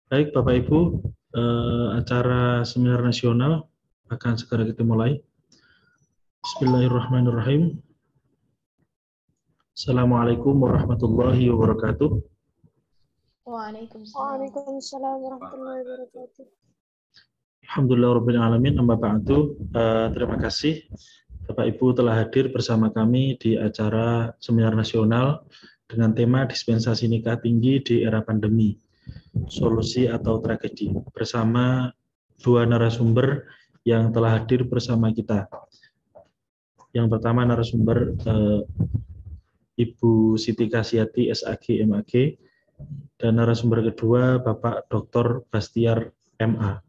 Baik, Bapak Ibu, acara seminar nasional akan segera kita mulai. Bismillahirrahmanirrahim. Assalamualaikum warahmatullahi wabarakatuh. Waalaikumsalam warahmatullahi wabarakatuh. Alhamdulillah alamin. Amma ba'du. Terima kasih Bapak Ibu telah hadir bersama kami di acara seminar nasional dengan tema dispensasi nikah tinggi di era pandemi, solusi atau tragedi, bersama dua narasumber yang telah hadir bersama kita. Yang pertama narasumber Ibu Siti Kasyati, SAG, MAG, dan narasumber kedua Bapak Dr. Bastiar, MA.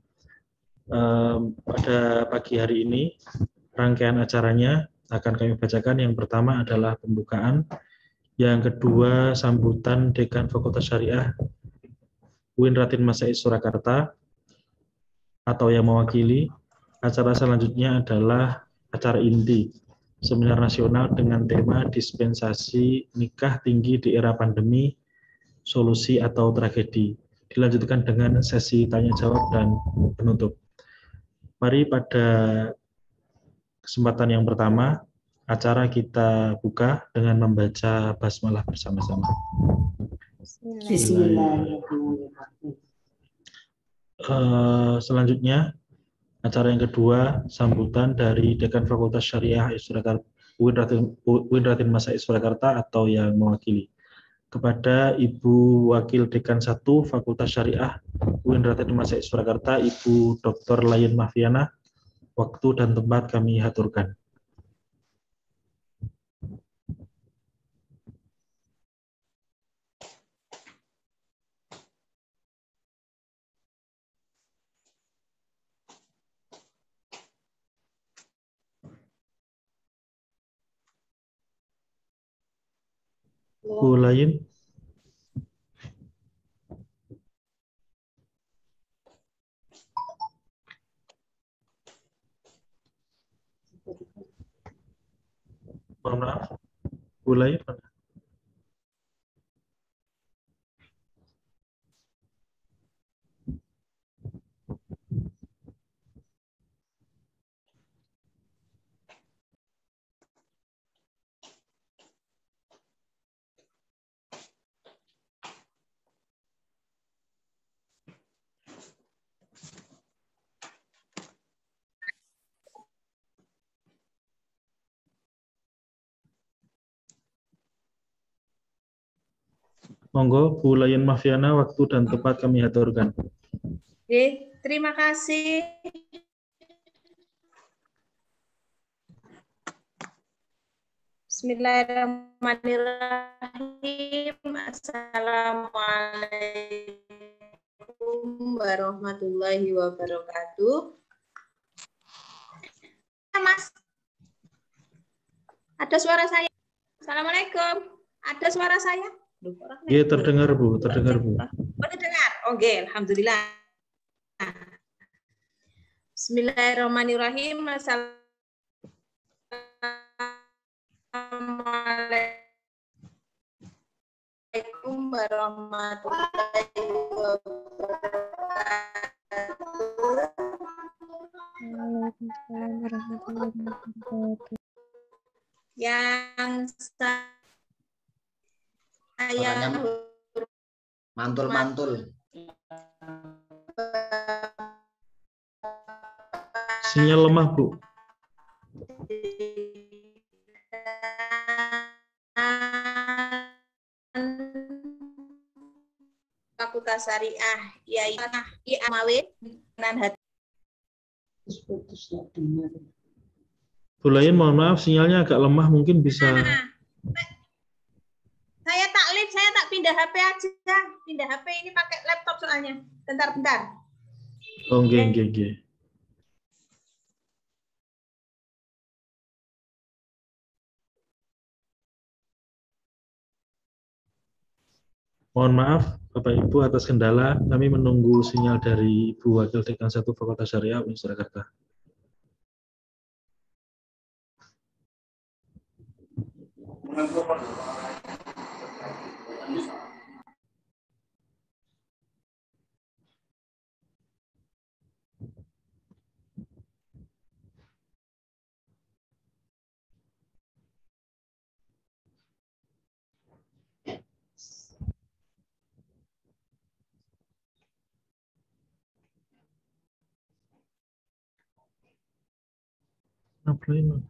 Pada pagi hari ini, rangkaian acaranya akan kami bacakan. Yang pertama adalah pembukaan, yang kedua sambutan Dekan Fakultas Syariah UIN Raden Massaid Surakarta atau yang mewakili. Acara selanjutnya adalah acara inti, seminar nasional dengan tema dispensasi nikah tinggi di era pandemi, solusi atau tragedi. Dilanjutkan dengan sesi tanya jawab dan penutup. Mari pada kesempatan yang pertama, acara kita buka dengan membaca basmalah bersama-sama. Bismillahirrahmanirrahim. Selanjutnya, acara yang kedua, sambutan dari Dekan Fakultas Syariah UIN Raden Massaid Surakarta atau yang mewakili. Kepada Ibu Wakil Dekan 1 Fakultas Syariah UIN Raden Massaid Surakarta, Ibu Dr. Layan Mahfiana, waktu dan tempat kami aturkan. Bu Layan. Mohon maaf, Bu Layan. Monggo, Bu Layan Mahfiana, waktu dan tempat kami aturkan. Oke, terima kasih. Bismillahirrahmanirrahim. Assalamualaikum warahmatullahi wabarakatuh. Mas, ada suara saya? Assalamualaikum. Ada suara saya? Iya, terdengar Bu, terdengar Bu. Oh, terdengar. Oke, alhamdulillah. Bismillahirrahmanirrahim. Assalamualaikum warahmatullahi wabarakatuh. Yang saya mantul. Sinyal lemah, Bu. Fakultas Syariah Yai Amawid dengan hati. Bu Layan, mohon maaf, sinyalnya agak lemah, mungkin bisa. Saya taklif, saya tak pindah HP aja. Pindah HP ini pakai laptop soalnya. Bentar. Oh, nggih. Mohon maaf, Bapak Ibu atas kendala, kami menunggu sinyal dari Ibu Wakil Dekan 1 Fakultas Syariah UIN Surakarta. Apa?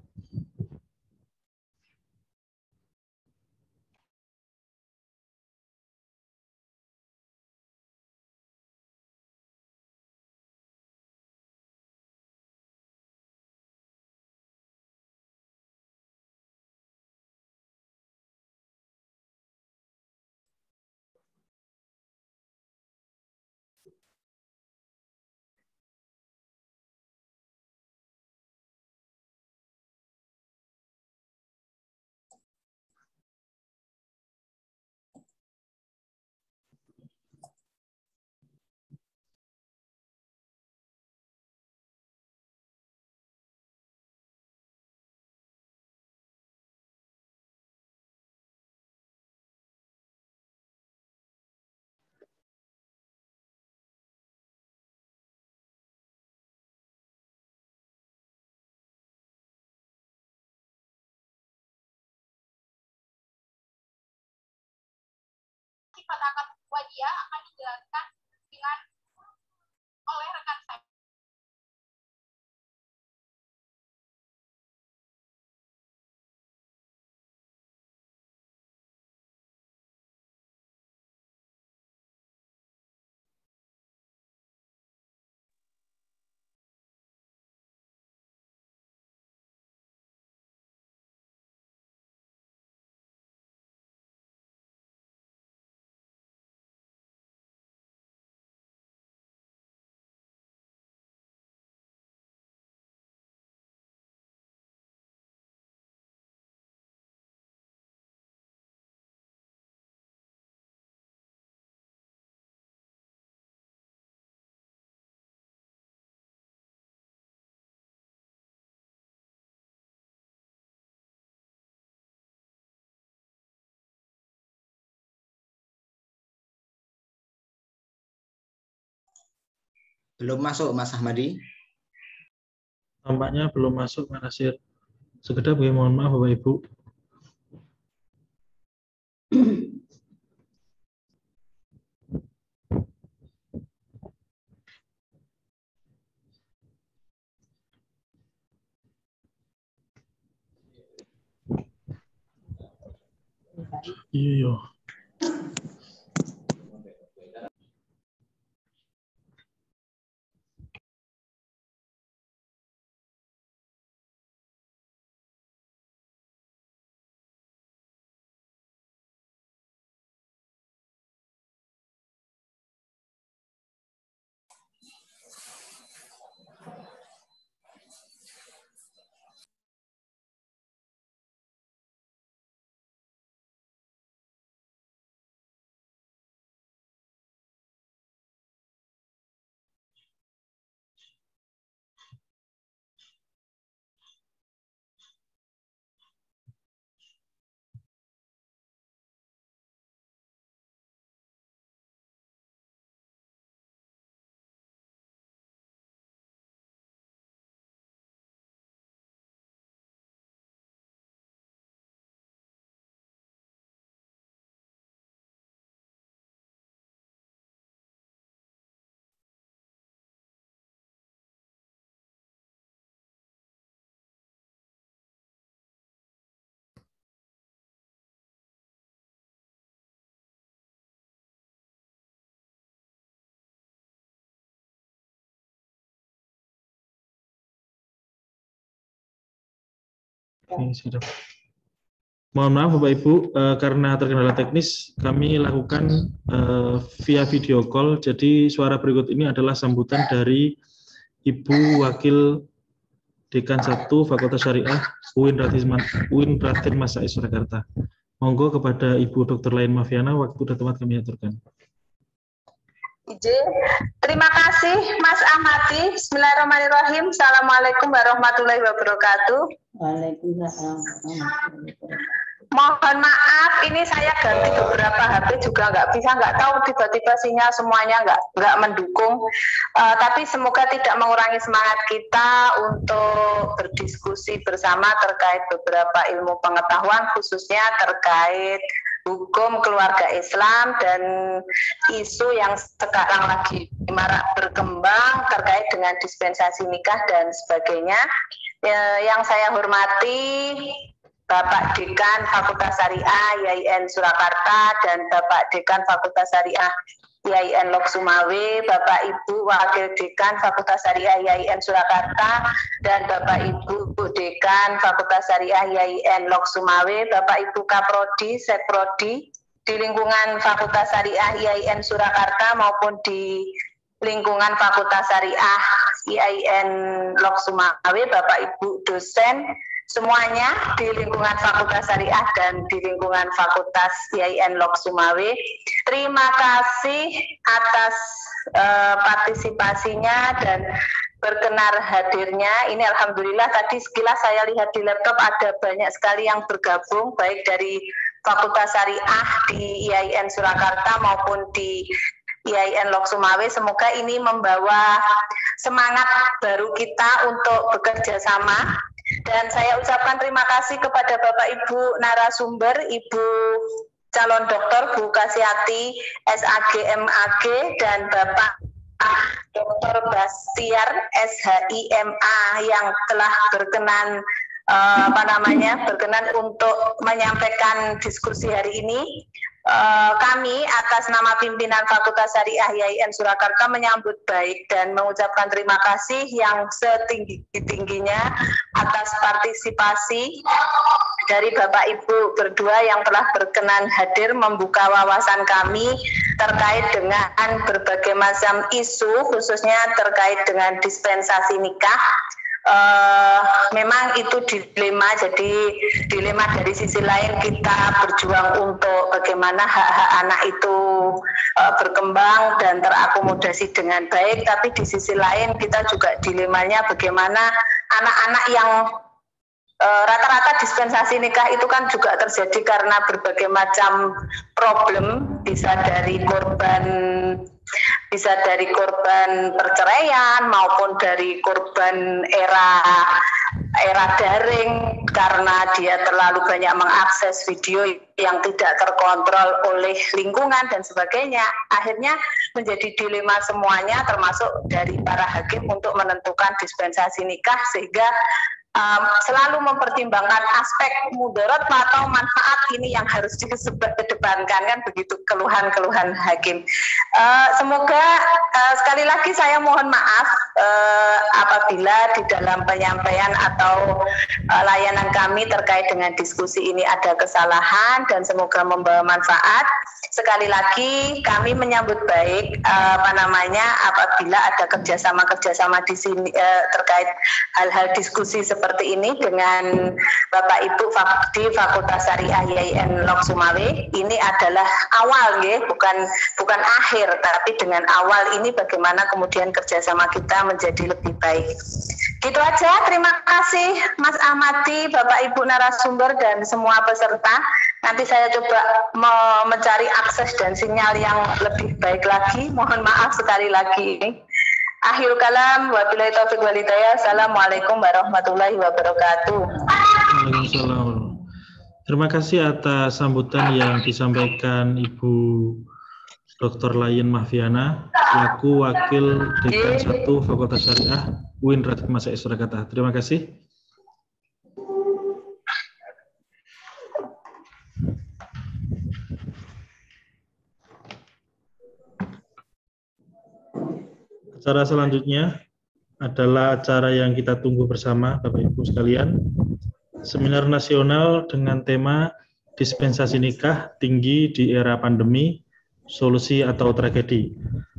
Sifat akad wajah akan dijelaskan dengan oleh rekan saya. Belum masuk, Mas Ahmadi. Tampaknya belum masuk, Pak Nasir. Sekedar mohon maaf, Bapak Ibu. Iya. Oke, sudah. Mohon maaf Bapak Ibu, karena terkendala teknis, kami lakukan via video call. Jadi suara berikut ini adalah sambutan dari Ibu Wakil Dekan 1 Fakultas Syariah UIN Raden Masai Surakarta. Monggo kepada Ibu Dr. Lain Mafiana, waktu dan tempat kami aturkan. Terima kasih Mas Ahmadi. Bismillahirrahmanirrahim. Assalamualaikum warahmatullahi wabarakatuh. Waalaikumsalam. Mohon maaf, ini saya ganti beberapa HP juga nggak tahu tiba-tiba sinyal semuanya nggak mendukung. Tapi semoga tidak mengurangi semangat kita untuk berdiskusi bersama terkait beberapa ilmu pengetahuan, khususnya terkait hukum keluarga Islam dan isu yang sekarang lagi marak berkembang terkait dengan dispensasi nikah dan sebagainya. Yang saya hormati Bapak Dekan Fakultas Syariah YIN Surakarta dan Bapak Dekan Fakultas Syariah YIN Lok Sumawe, Bapak Ibu Wakil Dekan Fakultas Syariah YIN Surakarta dan Bapak Ibu Dekan Fakultas Syariah YIN Lok Sumawe, Bapak Ibu Kaprodi, Sekprodi di lingkungan Fakultas Syariah YIN Surakarta maupun di lingkungan Fakultas Syariah YIN Lok Sumawe, Bapak Ibu dosen semuanya di lingkungan Fakultas Syariah dan di lingkungan Fakultas YIN Lok Sumawe. Terima kasih atas partisipasinya dan berkenan hadirnya. Ini alhamdulillah tadi sekilas saya lihat di laptop ada banyak sekali yang bergabung baik dari Fakultas Syariah di YIN Surakarta maupun di YIN Lok Sumawe. Semoga ini membawa semangat baru kita untuk bekerja sama. Dan saya ucapkan terima kasih kepada Bapak Ibu narasumber, Ibu calon dokter Bu Kasiati SAG MAG dan Bapak Dr. Bastiar SHIMA yang telah berkenan berkenan untuk menyampaikan diskusi hari ini. Kami atas nama pimpinan Fakultas Syariah YIN Surakarta menyambut baik dan mengucapkan terima kasih yang setinggi-tingginya atas partisipasi dari Bapak Ibu berdua yang telah berkenan hadir membuka wawasan kami terkait dengan berbagai macam isu khususnya terkait dengan dispensasi nikah. Memang itu dilema, jadi dilema dari sisi lain kita berjuang untuk bagaimana hak-hak anak itu berkembang dan terakomodasi dengan baik, tapi di sisi lain kita juga dilemanya bagaimana anak-anak yang rata-rata dispensasi nikah itu kan juga terjadi karena berbagai macam problem, bisa dari korban perceraian maupun dari korban era daring karena dia terlalu banyak mengakses video yang tidak terkontrol oleh lingkungan dan sebagainya. Akhirnya menjadi dilema semuanya termasuk dari para hakim untuk menentukan dispensasi nikah sehingga selalu mempertimbangkan aspek mudarat atau manfaat ini yang harus dikedepankan, kan begitu keluhan-keluhan hakim. Semoga sekali lagi saya mohon maaf apabila di dalam penyampaian atau layanan kami terkait dengan diskusi ini ada kesalahan dan semoga membawa manfaat. Sekali lagi kami menyambut baik apabila ada kerjasama di sini terkait hal-hal diskusi seperti ini dengan Bapak Ibu di Fakultas Syariah YIN Lok Sumawe. Ini adalah awal ya, bukan akhir, tapi dengan awal ini bagaimana kemudian kerjasama kita menjadi lebih baik. Gitu aja, terima kasih Mas Ahmadi, Bapak Ibu narasumber dan semua peserta. Nanti saya coba mencari akses dan sinyal yang lebih baik lagi. Mohon maaf sekali lagi. Akhirul kalam, wabillahi taufiq wal hidayah. Assalamualaikum warahmatullahi wabarakatuh. Waalaikumsalam. Terima kasih atas sambutan yang disampaikan Ibu Dr. Layin Mahfiana, selaku Wakil Dekan 1 Fakultas Syariah UIN Radit Masyaikh Surakarta. Terima kasih. Acara selanjutnya adalah acara yang kita tunggu bersama Bapak Ibu sekalian. Seminar nasional dengan tema dispensasi nikah tinggi di era pandemi, solusi atau tragedi.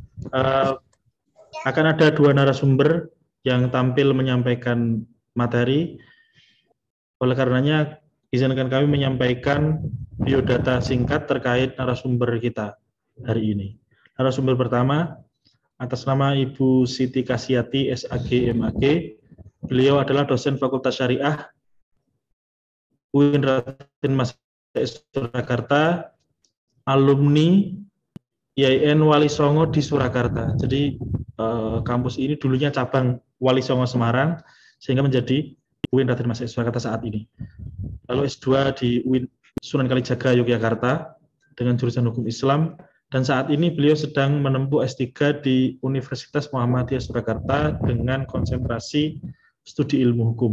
Akan ada 2 narasumber yang tampil menyampaikan materi. Oleh karenanya, izinkan kami menyampaikan biodata singkat terkait narasumber kita hari ini. Narasumber pertama, atas nama Ibu Siti Kasiati SAG MAG, beliau adalah dosen Fakultas Syariah UIN Radit Masyaikh Surakarta, alumni YIN Wali Songo di Surakarta. Jadi kampus ini dulunya cabang Wali Songo Semarang, sehingga menjadi UIN Radit Masyaikh Surakarta saat ini. Lalu S2 di UIN Sunan Kalijaga Yogyakarta dengan jurusan Hukum Islam. Dan saat ini beliau sedang menempuh S3 di Universitas Muhammadiyah Surakarta dengan konsentrasi studi ilmu hukum.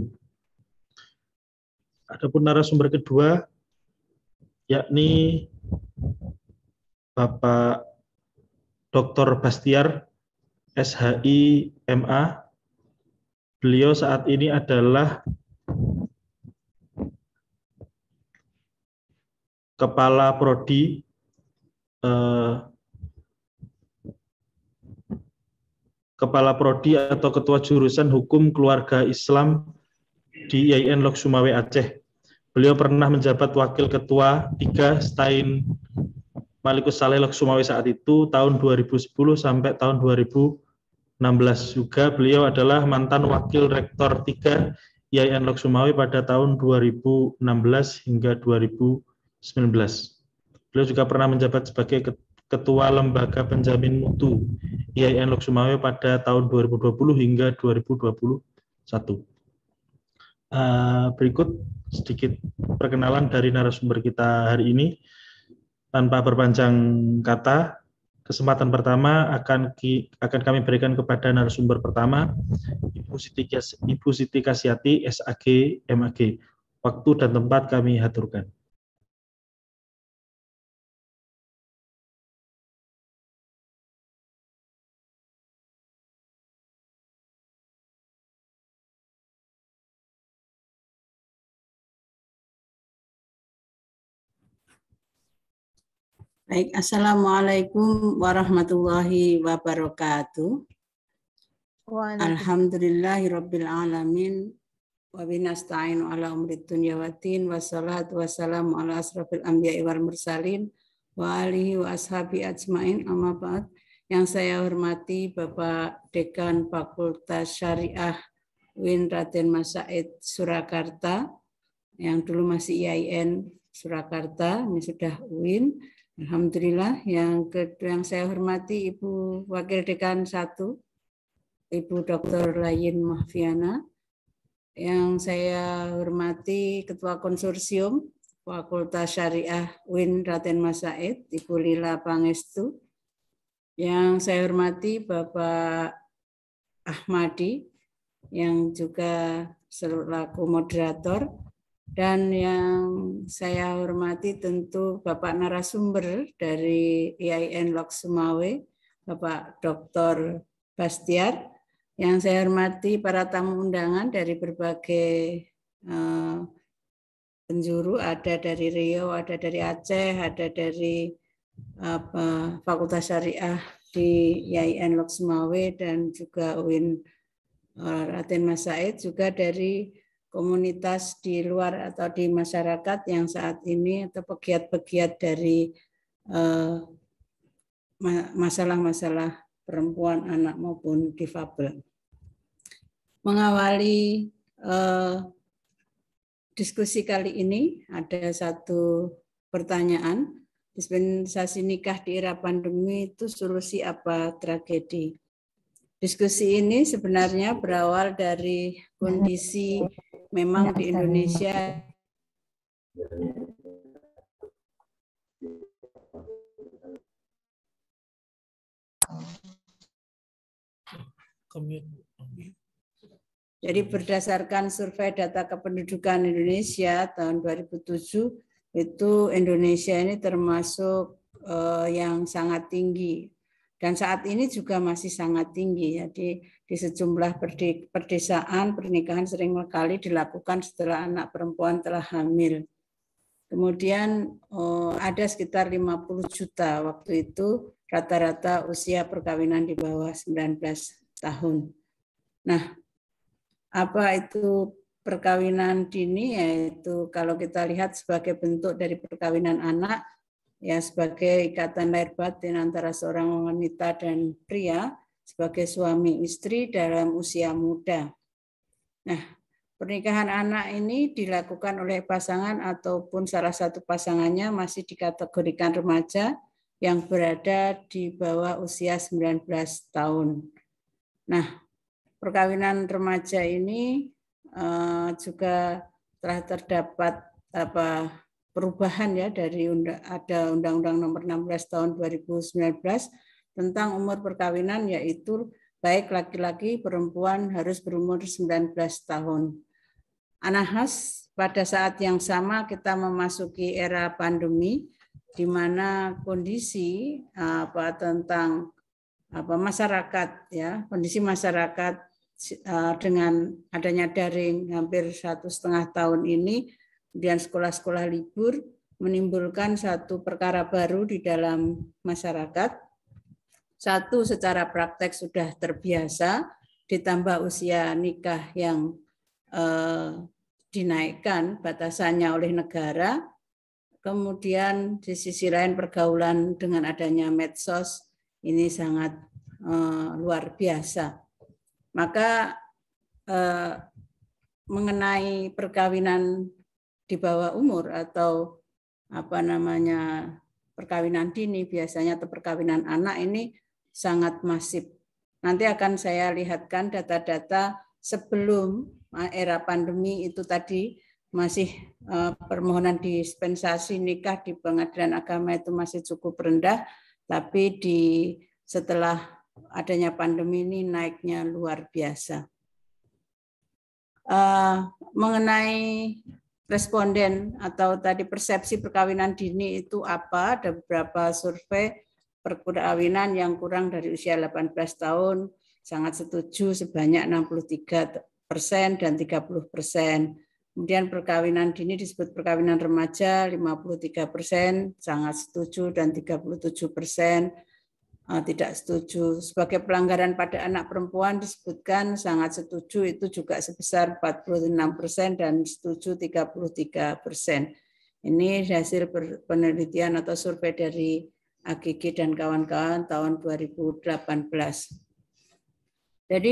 Adapun narasumber kedua yakni Bapak Dr. Bastiar, SHI MA. Beliau saat ini adalah Kepala Prodi atau Ketua Jurusan Hukum Keluarga Islam di IAIN Lok Sumawe Aceh. Beliau pernah menjabat Wakil Ketua 3 Stain Malikus Saleh Lok Sumawe saat itu tahun 2010 sampai tahun 2016. Juga beliau adalah mantan Wakil Rektor 3 IAIN Lok Sumawe pada tahun 2016 hingga 2019. Beliau juga pernah menjabat sebagai Ketua Lembaga Penjamin Mutu IAIN Lok Sumawe pada tahun 2020 hingga 2021. Berikut sedikit perkenalan dari narasumber kita hari ini. Tanpa berpanjang kata, kesempatan pertama akan kami berikan kepada narasumber pertama, Ibu Siti Kasyati, SAG, MAG. Waktu dan tempat kami aturkan. Baik, Assalamualaikum warahmatullahi wabarakatuh. Alhamdulillahirabbil alamin wa binasta'inu ala umrid dunya waddin wassalatu wassalamu ala asrofil anbiya'i wal mursalin wa alihi wa ashabi ajmain, amma ba'd. Yang saya hormati Bapak Dekan Fakultas Syariah UIN Raden Mas Said Surakarta, yang dulu masih IAIN Surakarta, ini sudah UIN. Alhamdulillah. Yang kedua yang saya hormati Ibu Wakil Dekan 1, Ibu Dr. Layin Mahfiana. Yang saya hormati Ketua Konsorsium Fakultas Syariah UIN Raden Mas Said, Ibu Lila Pangestu. Yang saya hormati Bapak Ahmadi, yang juga selaku moderator. Dan yang saya hormati tentu Bapak narasumber dari IAIN Lok Sumawe, Bapak Dr. Bastiar. Yang saya hormati para tamu undangan dari berbagai penjuru, ada dari Riau, ada dari Aceh, ada dari Fakultas Syariah di IAIN Lok Sumawe, dan juga UIN Raden Mas Said, juga dari komunitas di luar atau di masyarakat yang saat ini atau pegiat-pegiat dari masalah-masalah perempuan, anak maupun difabel. Mengawali diskusi kali ini ada satu pertanyaan, dispensasi nikah di era pandemi itu solusi apa tragedi? Diskusi ini sebenarnya berawal dari kondisi memang di Indonesia jadi berdasarkan survei data kependudukan Indonesia tahun 2007 itu Indonesia ini termasuk yang sangat tinggi. Dan saat ini juga masih sangat tinggi. Jadi di sejumlah perdesaan pernikahan sering kali dilakukan setelah anak perempuan telah hamil. Kemudian ada sekitar 50 juta waktu itu rata-rata usia perkawinan di bawah 19 tahun. Nah, apa itu perkawinan dini? Yaitu kalau kita lihat sebagai bentuk dari perkawinan anak, ya sebagai ikatan lahir batin antara seorang wanita dan pria sebagai suami istri dalam usia muda. Nah, pernikahan anak ini dilakukan oleh pasangan ataupun salah satu pasangannya masih dikategorikan remaja yang berada di bawah usia 19 tahun. Nah, perkawinan remaja ini juga telah terdapat perubahan ya dari ada Undang-Undang Nomor 16 Tahun 2019 tentang umur perkawinan, yaitu baik laki-laki perempuan harus berumur 19 tahun. Anahas pada saat yang sama kita memasuki era pandemi di mana kondisi tentang masyarakat ya, kondisi masyarakat dengan adanya daring hampir 1,5 tahun ini, kemudian sekolah-sekolah libur menimbulkan satu perkara baru di dalam masyarakat. Satu, secara praktek sudah terbiasa, ditambah usia nikah yang dinaikkan batasannya oleh negara. Kemudian di sisi lain pergaulan dengan adanya medsos ini sangat luar biasa. Maka mengenai perkawinan di bawah umur atau perkawinan dini biasanya atau perkawinan anak ini sangat masif. Nanti akan saya lihatkan data-data sebelum era pandemi itu tadi masih permohonan dispensasi nikah di pengadilan agama itu masih cukup rendah, tapi setelah adanya pandemi ini naiknya luar biasa. Mengenai responden atau tadi persepsi perkawinan dini itu apa? Ada beberapa survei perkawinan yang kurang dari usia 18 tahun sangat setuju sebanyak 63% dan 30%. Kemudian perkawinan dini disebut perkawinan remaja 53% sangat setuju dan 37% tidak setuju. Sebagai pelanggaran pada anak perempuan disebutkan sangat setuju itu juga sebesar 46% dan setuju 33%. Ini hasil penelitian atau survei dari AGG dan kawan-kawan tahun 2018. Jadi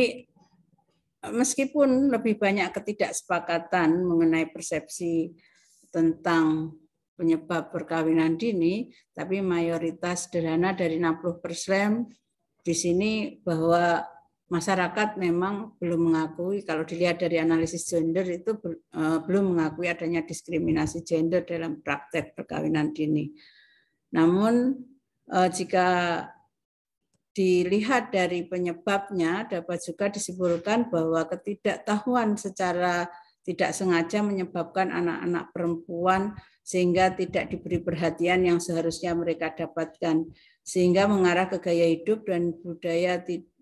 meskipun lebih banyak ketidaksepakatan mengenai persepsi tentang penyebab perkawinan dini, tapi mayoritas sederhana dari 60% di sini bahwa masyarakat memang belum mengakui, kalau dilihat dari analisis gender itu belum mengakui adanya diskriminasi gender dalam praktek perkawinan dini. Namun jika dilihat dari penyebabnya dapat juga disimpulkan bahwa ketidaktahuan secara tidak sengaja menyebabkan anak-anak perempuan sehingga tidak diberi perhatian yang seharusnya mereka dapatkan, sehingga mengarah ke gaya hidup dan budaya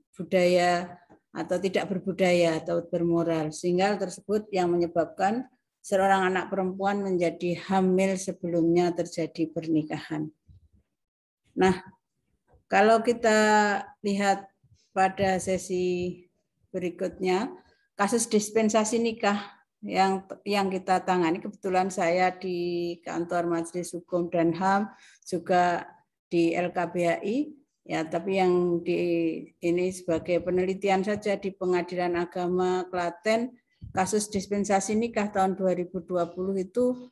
atau tidak berbudaya atau bermoral, sehingga hal tersebut yang menyebabkan seorang anak perempuan menjadi hamil sebelumnya terjadi pernikahan. Nah, kalau kita lihat pada sesi berikutnya, kasus dispensasi nikah yang kita tangani, kebetulan saya di kantor Majelis Hukum dan HAM, juga di LKBHI, ya, tapi yang ini sebagai penelitian saja di Pengadilan Agama Klaten, kasus dispensasi nikah tahun 2020 itu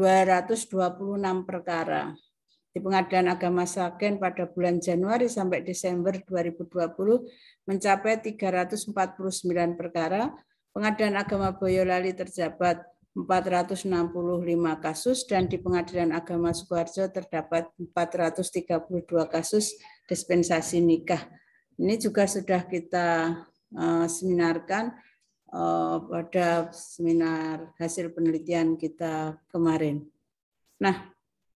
226 perkara. Di Pengadilan Agama Sragen pada bulan Januari sampai Desember 2020 mencapai 349 perkara. Pengadilan Agama Boyolali terdapat 465 kasus dan di Pengadilan Agama Sukoharjo terdapat 432 kasus dispensasi nikah. Ini juga sudah kita seminarkan pada seminar hasil penelitian kita kemarin. Nah,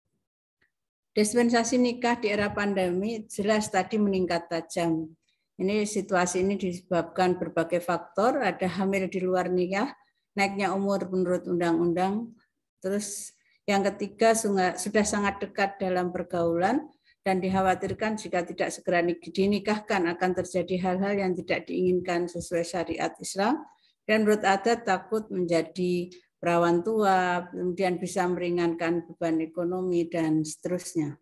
dispensasi nikah di era pandemi jelas tadi meningkat tajam. Ini situasi ini disebabkan berbagai faktor, ada hamil di luar nikah, naiknya umur menurut undang-undang, terus yang ketiga sudah sangat dekat dalam pergaulan dan dikhawatirkan jika tidak segera dinikahkan akan terjadi hal-hal yang tidak diinginkan sesuai syariat Islam, dan menurut adat takut menjadi perawan tua, kemudian bisa meringankan beban ekonomi, dan seterusnya.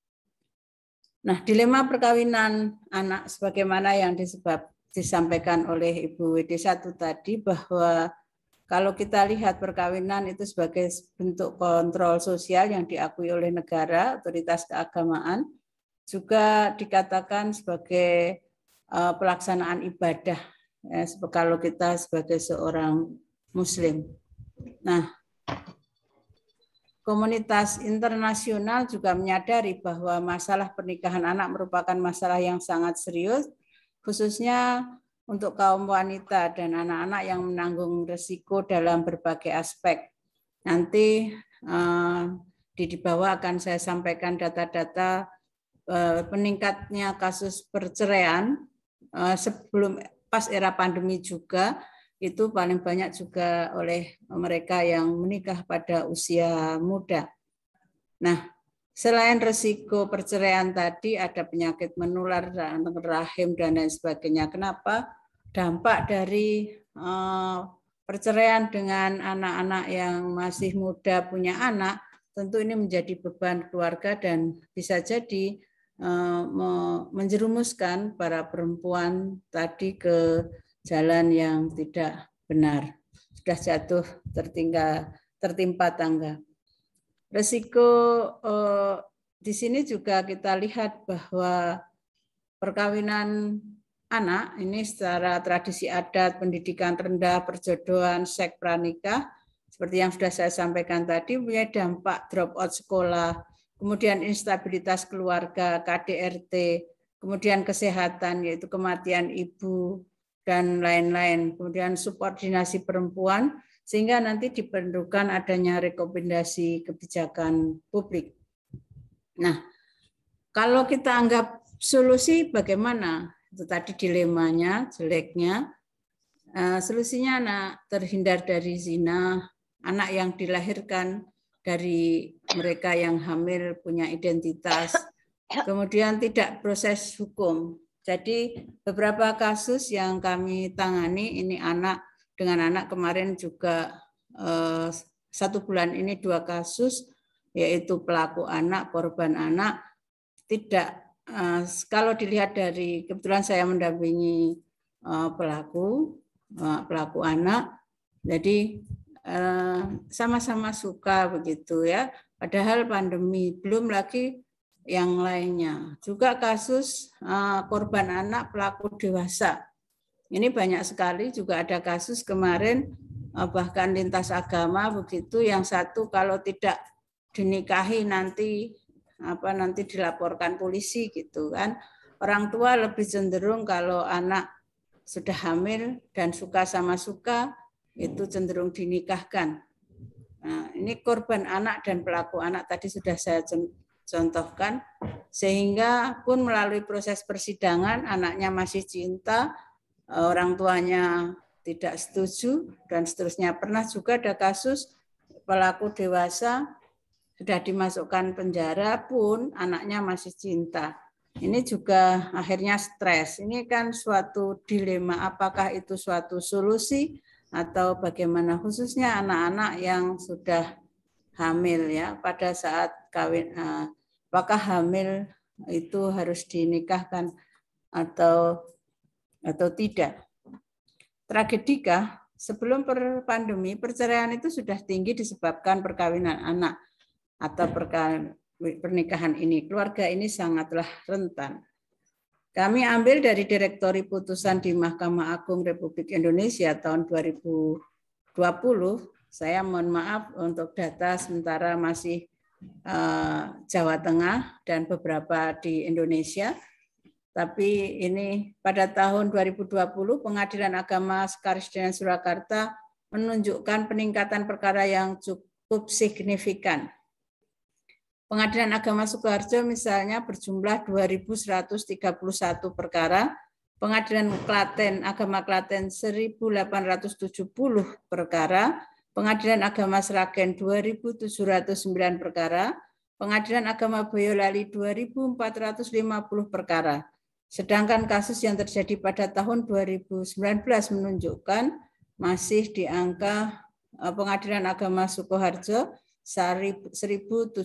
Nah, dilema perkawinan anak sebagaimana yang disampaikan oleh Ibu WD1 tadi, bahwa kalau kita lihat perkawinan itu sebagai bentuk kontrol sosial yang diakui oleh negara, otoritas keagamaan, juga dikatakan sebagai pelaksanaan ibadah, ya, kalau kita sebagai seorang Muslim. Nah, komunitas internasional juga menyadari bahwa masalah pernikahan anak merupakan masalah yang sangat serius khususnya untuk kaum wanita dan anak-anak yang menanggung risiko dalam berbagai aspek. Nanti di bawah akan saya sampaikan data-data peningkatnya kasus perceraian sebelum pas era pandemi juga, itu paling banyak juga oleh mereka yang menikah pada usia muda. Nah, selain risiko perceraian tadi, ada penyakit menular, rahim, dan lain sebagainya. Kenapa? Dampak dari perceraian dengan anak-anak yang masih muda punya anak, tentu ini menjadi beban keluarga dan bisa jadi menjerumuskan para perempuan tadi ke jalan yang tidak benar. Sudah jatuh tertimpa tangga. Risiko di sini juga kita lihat bahwa perkawinan anak ini secara tradisi adat, pendidikan rendah, perjodohan, seks pranikah, seperti yang sudah saya sampaikan tadi, punya dampak drop out sekolah, kemudian instabilitas keluarga, KDRT, kemudian kesehatan yaitu kematian ibu dan lain-lain, kemudian subordinasi perempuan, sehingga nanti diperlukan adanya rekomendasi kebijakan publik. Nah, kalau kita anggap solusi bagaimana? Itu tadi dilemanya, jeleknya. Solusinya anak terhindar dari zina, anak yang dilahirkan dari mereka yang hamil punya identitas, kemudian tidak proses hukum. Jadi beberapa kasus yang kami tangani ini anak dengan anak kemarin juga 1 bulan ini 2 kasus, yaitu pelaku anak, korban anak. Tidak, kalau dilihat dari kebetulan saya mendampingi pelaku anak, jadi sama-sama suka begitu ya. Padahal pandemi, belum lagi yang lainnya. Juga kasus korban anak pelaku dewasa. Ini banyak sekali, juga ada kasus kemarin bahkan lintas agama begitu, yang satu kalau tidak dinikahi nanti dilaporkan polisi gitu kan. Orang tua lebih cenderung kalau anak sudah hamil dan suka sama suka itu cenderung dinikahkan. Nah, ini korban anak dan pelaku anak tadi sudah saya contohkan, sehingga pun melalui proses persidangan anaknya masih cinta, orang tuanya tidak setuju dan seterusnya. Pernah juga ada kasus pelaku dewasa sudah dimasukkan penjara pun anaknya masih cinta. Ini juga akhirnya stres. Ini kan suatu dilema, apakah itu suatu solusi atau bagaimana, khususnya anak-anak yang sudah hamil ya, pada saat kawin, apakah hamil itu harus dinikahkan atau tidak. Tragedikah sebelum pandemi perceraian itu sudah tinggi disebabkan perkawinan anak atau pernikahan ini. Keluarga ini sangatlah rentan. Kami ambil dari Direktori Putusan di Mahkamah Agung Republik Indonesia tahun 2020. Saya mohon maaf untuk data sementara masih Jawa Tengah dan beberapa di Indonesia. Tapi ini pada tahun 2020 Pengadilan Agama Sekarisdenan Surakarta menunjukkan peningkatan perkara yang cukup signifikan. Pengadilan Agama Sukoharjo misalnya berjumlah 2.131 perkara, Pengadilan Klaten Agama Klaten 1.870 perkara, Pengadilan Agama Sragen 2.709 perkara, Pengadilan Agama Boyolali 2.450 perkara. Sedangkan kasus yang terjadi pada tahun 2019 menunjukkan masih di angka Pengadilan Agama Sukoharjo 1.755.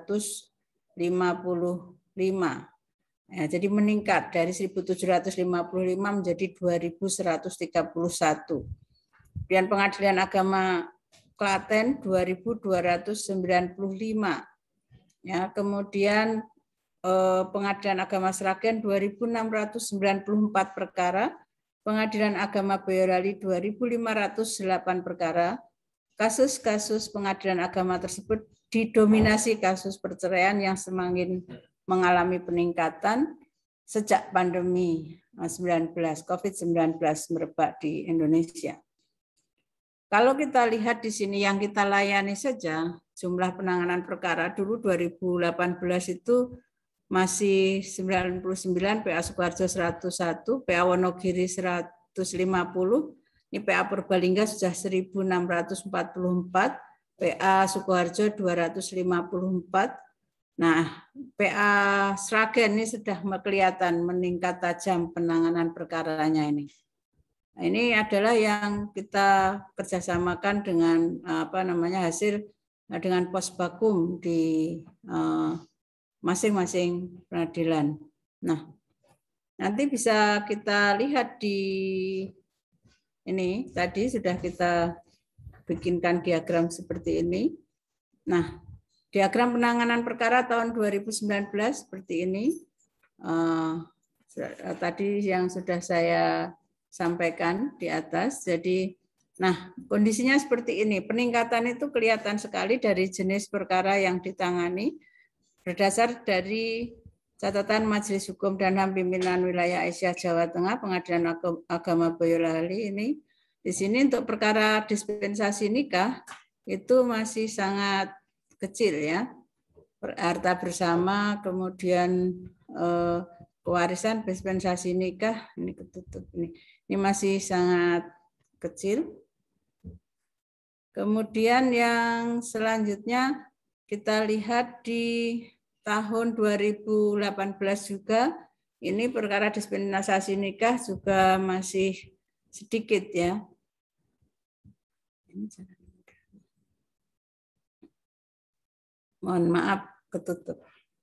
Ya, jadi meningkat dari 1.755 menjadi 2.131. Kemudian Pengadilan Agama Klaten 2.295. Ya, kemudian Pengadilan Agama Sragen 2.694 perkara, Pengadilan Agama Boyolali 2.508 perkara. Kasus-kasus pengadilan agama tersebut didominasi kasus perceraian yang semakin mengalami peningkatan, sejak pandemi 19 COVID-19 merebak di Indonesia. Kalau kita lihat di sini yang kita layani saja, jumlah penanganan perkara dulu 2018 itu masih 99, PA Sukoharjo 101, PA Wonogiri 150, ini PA Purbalingga sudah 1644, PA Sukoharjo 254. Nah, PA Sragen ini sudah kelihatan meningkat tajam penanganan perkaranya ini. Nah, ini adalah yang kita kerjasamakan dengan hasil dengan Posbakum di masing-masing pengadilan. Nah, nanti bisa kita lihat di ini tadi sudah kita bikinkan diagram seperti ini. Nah, diagram penanganan perkara tahun 2019 seperti ini. Tadi yang sudah saya sampaikan di atas. Jadi, nah kondisinya seperti ini. Peningkatan itu kelihatan sekali dari jenis perkara yang ditangani berdasar dari catatan Majelis Hukum dan HAM Pimpinan Wilayah Aisyah Jawa Tengah Pengadilan Agama Boyolali ini. Di sini untuk perkara dispensasi nikah itu masih sangat kecil ya. Harta bersama, kemudian pewarisan, dispensasi nikah, ini ketutup ini. Ini masih sangat kecil. Kemudian yang selanjutnya kita lihat di tahun 2018 juga, ini perkara dispensasi nikah juga masih sedikit ya. Mohon maaf, ketutup.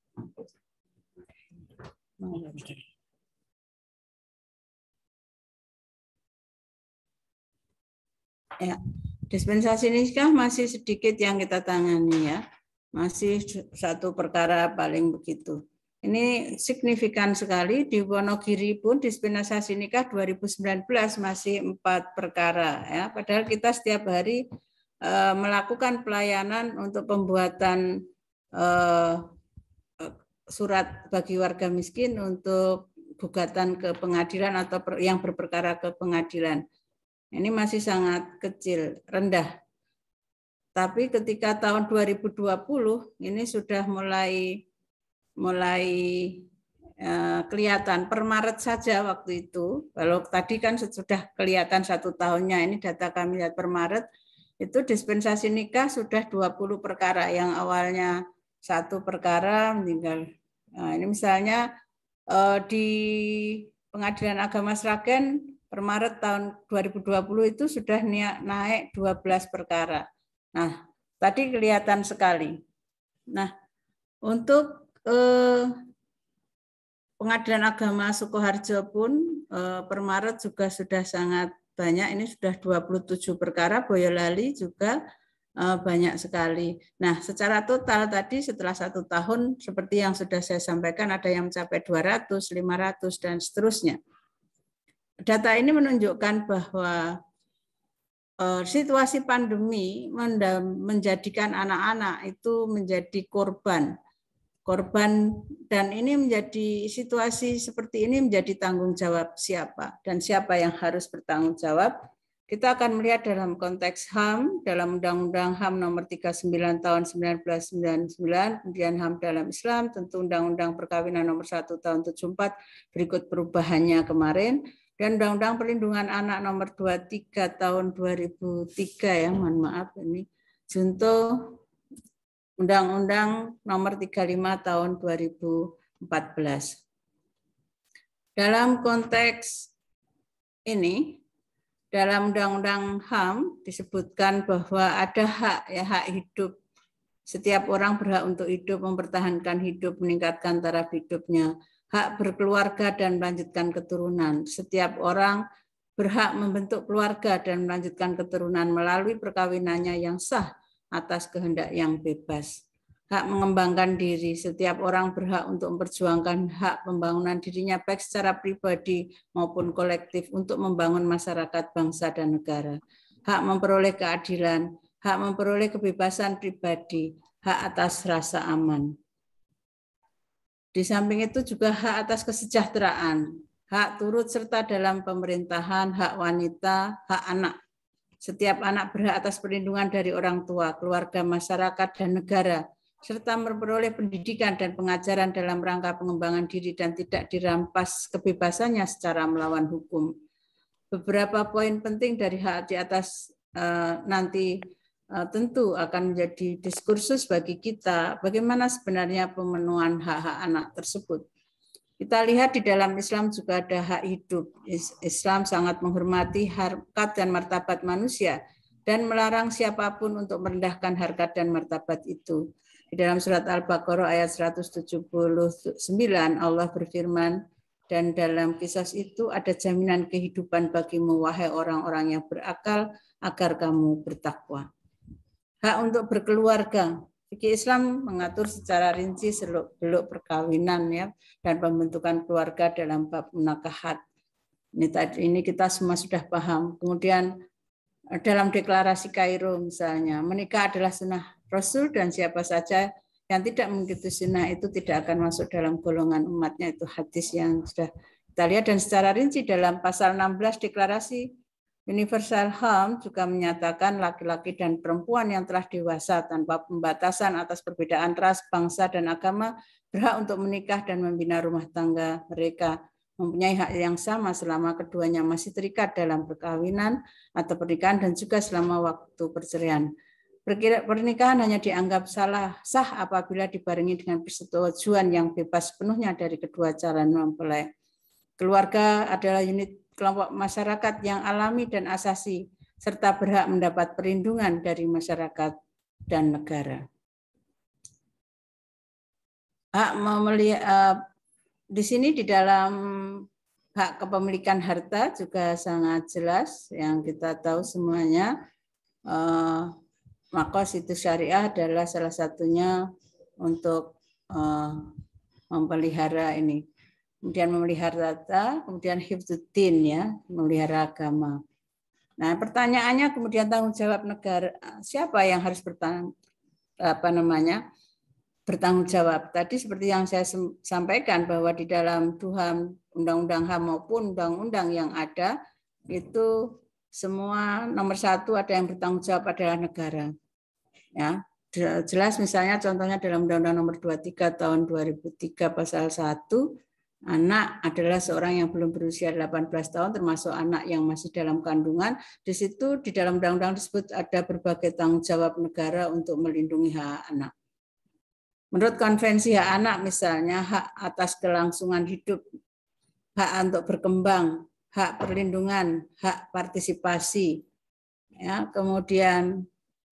Ya, dispensasi nikah masih sedikit yang kita tangani ya. Masih satu perkara paling begitu. Ini signifikan sekali di Wonogiri pun dispensasi nikah 2019 masih 4 perkara ya. Padahal kita setiap hari melakukan pelayanan untuk pembuatan surat bagi warga miskin untuk gugatan ke pengadilan atau yang berperkara ke pengadilan. Ini masih sangat kecil, rendah. Tapi ketika tahun 2020 ini sudah mulai kelihatan per Maret saja waktu itu. Kalau tadi kan sudah kelihatan 1 tahunnya, ini data kami lihat per Maret, itu dispensasi nikah sudah 20 perkara yang awalnya 1 perkara meninggal. Nah, ini misalnya di Pengadilan Agama Sragen per Maret tahun 2020 itu sudah naik 12 perkara. Nah, tadi kelihatan sekali. Nah, untuk Pengadilan Agama Sukoharjo pun per Maret juga sudah sangat banyak. Ini sudah 27 perkara, Boyolali juga banyak sekali. Nah, secara total tadi setelah 1 tahun, seperti yang sudah saya sampaikan, ada yang mencapai 200, 500, dan seterusnya. Data ini menunjukkan bahwa situasi pandemi menjadikan anak-anak itu menjadi korban, dan ini menjadi situasi seperti ini menjadi tanggung jawab siapa dan siapa yang harus bertanggung jawab. Kita akan melihat dalam konteks HAM, dalam Undang-Undang HAM nomor 39 tahun 1999, kemudian HAM dalam Islam, tentu Undang-Undang Perkawinan nomor 1 tahun 74, berikut perubahannya kemarin, dan Undang-Undang Perlindungan Anak nomor 23 tahun 2003 ya, mohon maaf ini junto Undang-Undang nomor 35 tahun 2014. Dalam konteks ini, dalam Undang-Undang HAM disebutkan bahwa ada hak ya, hak hidup. Setiap orang berhak untuk hidup, mempertahankan hidup, meningkatkan taraf hidupnya. Hak berkeluarga dan melanjutkan keturunan. Setiap orang berhak membentuk keluarga dan melanjutkan keturunan melalui perkawinannya yang sah atas kehendak yang bebas. Hak mengembangkan diri. Setiap orang berhak untuk memperjuangkan hak pembangunan dirinya baik secara pribadi maupun kolektif untuk membangun masyarakat, bangsa, dan negara. Hak memperoleh keadilan, hak memperoleh kebebasan pribadi, hak atas rasa aman. Di samping itu juga hak atas kesejahteraan, hak turut serta dalam pemerintahan, hak wanita, hak anak. Setiap anak berhak atas perlindungan dari orang tua, keluarga, masyarakat, dan negara, serta memperoleh pendidikan dan pengajaran dalam rangka pengembangan diri dan tidak dirampas kebebasannya secara melawan hukum. Beberapa poin penting dari hak di atas nanti tentu akan menjadi diskursus bagi kita bagaimana sebenarnya pemenuhan hak-hak anak tersebut. Kita lihat di dalam Islam juga ada hak hidup. Islam sangat menghormati harkat dan martabat manusia dan melarang siapapun untuk merendahkan harkat dan martabat itu. Di dalam surat Al-Baqarah ayat 179 Allah berfirman, dan dalam kisah itu ada jaminan kehidupan bagimu wahai orang-orang yang berakal agar kamu bertakwa. Hak untuk berkeluarga. Fikih Islam mengatur secara rinci seluk-beluk perkawinan ya dan pembentukan keluarga dalam bab munakahat. Ini kita semua sudah paham. Kemudian dalam deklarasi Kairo misalnya, menikah adalah sunnah Rasul dan siapa saja yang tidak mengikuti sunnah itu tidak akan masuk dalam golongan umatnya. Itu hadis yang sudah kita lihat dan secara rinci dalam pasal 16 deklarasi Universal HAM juga menyatakan laki-laki dan perempuan yang telah dewasa tanpa pembatasan atas perbedaan ras, bangsa, dan agama berhak untuk menikah dan membina rumah tangga mereka. Mempunyai hak yang sama selama keduanya masih terikat dalam perkawinan atau pernikahan dan juga selama waktu perceraian. Pernikahan hanya dianggap sah apabila dibarengi dengan persetujuan yang bebas sepenuhnya dari kedua calon mempelai. Keluarga adalah unit kelompok masyarakat yang alami dan asasi, serta berhak mendapat perlindungan dari masyarakat dan negara. Hak di sini di dalam hak kepemilikan harta juga sangat jelas, yang kita tahu semuanya. Maqasid syariah adalah salah satunya untuk memelihara ini. Kemudian memelihara harta, kemudian hifdzuddin ya, memelihara agama. Nah, pertanyaannya kemudian tanggung jawab negara, siapa yang harus bertanggung jawab? Tadi seperti yang saya sampaikan bahwa di dalam Tuhan undang-undang HAM maupun undang-undang yang ada itu semua nomor satu ada yang bertanggung jawab adalah negara. Ya, jelas misalnya contohnya dalam Undang-Undang Nomor 23 tahun 2003 pasal 1, anak adalah seorang yang belum berusia 18 tahun termasuk anak yang masih dalam kandungan. Di situ di dalam undang-undang tersebut ada berbagai tanggung jawab negara untuk melindungi hak anak. Menurut konvensi hak anak misalnya hak atas kelangsungan hidup, hak untuk berkembang, hak perlindungan, hak partisipasi. Ya, kemudian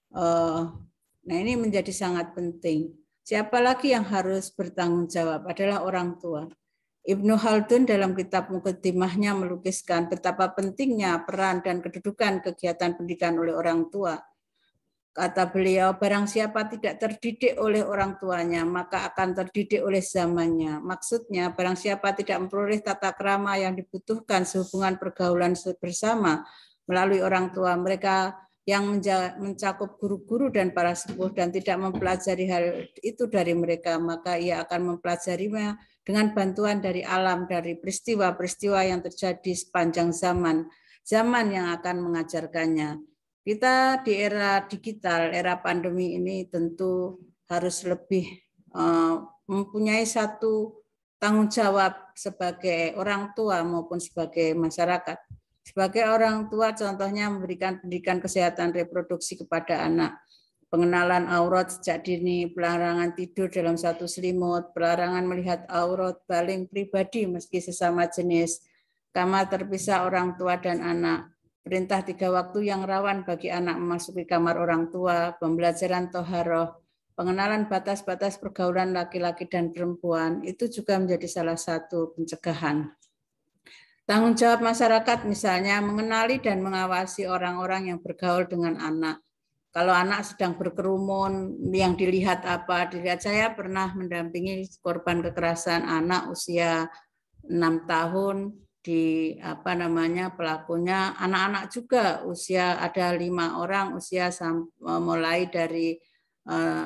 nah ini menjadi sangat penting. Siapa lagi yang harus bertanggung jawab adalah orang tua. Ibnu Khaldun dalam kitab Muqaddimahnya melukiskan betapa pentingnya peran dan kedudukan kegiatan pendidikan oleh orang tua. Kata beliau, barang siapa tidak terdidik oleh orang tuanya, maka akan terdidik oleh zamannya. Maksudnya, barang siapa tidak memperoleh tata krama yang dibutuhkan sehubungan pergaulan bersama melalui orang tua, mereka yang mencakup guru-guru dan para sepuh dan tidak mempelajari hal itu dari mereka, maka ia akan mempelajarinya dengan bantuan dari alam, dari peristiwa-peristiwa yang terjadi sepanjang zaman yang akan mengajarkannya. Kita di era digital, era pandemi ini tentu harus lebih mempunyai satu tanggung jawab sebagai orang tua maupun sebagai masyarakat. Sebagai orang tua contohnya memberikan pendidikan kesehatan reproduksi kepada anak, pengenalan aurat sejak dini, pelarangan tidur dalam satu selimut, pelarangan melihat aurat baling pribadi meski sesama jenis, kamar terpisah orang tua dan anak, perintah 3 waktu yang rawan bagi anak memasuki kamar orang tua, pembelajaran toharoh, pengenalan batas-batas pergaulan laki-laki dan perempuan, itu juga menjadi salah satu pencegahan. Tanggung jawab masyarakat misalnya mengenali dan mengawasi orang-orang yang bergaul dengan anak. Kalau anak sedang berkerumun, yang dilihat apa? Dilihat, saya pernah mendampingi korban kekerasan anak usia 6 tahun di pelakunya anak-anak juga usia ada 5 orang usia mulai dari 7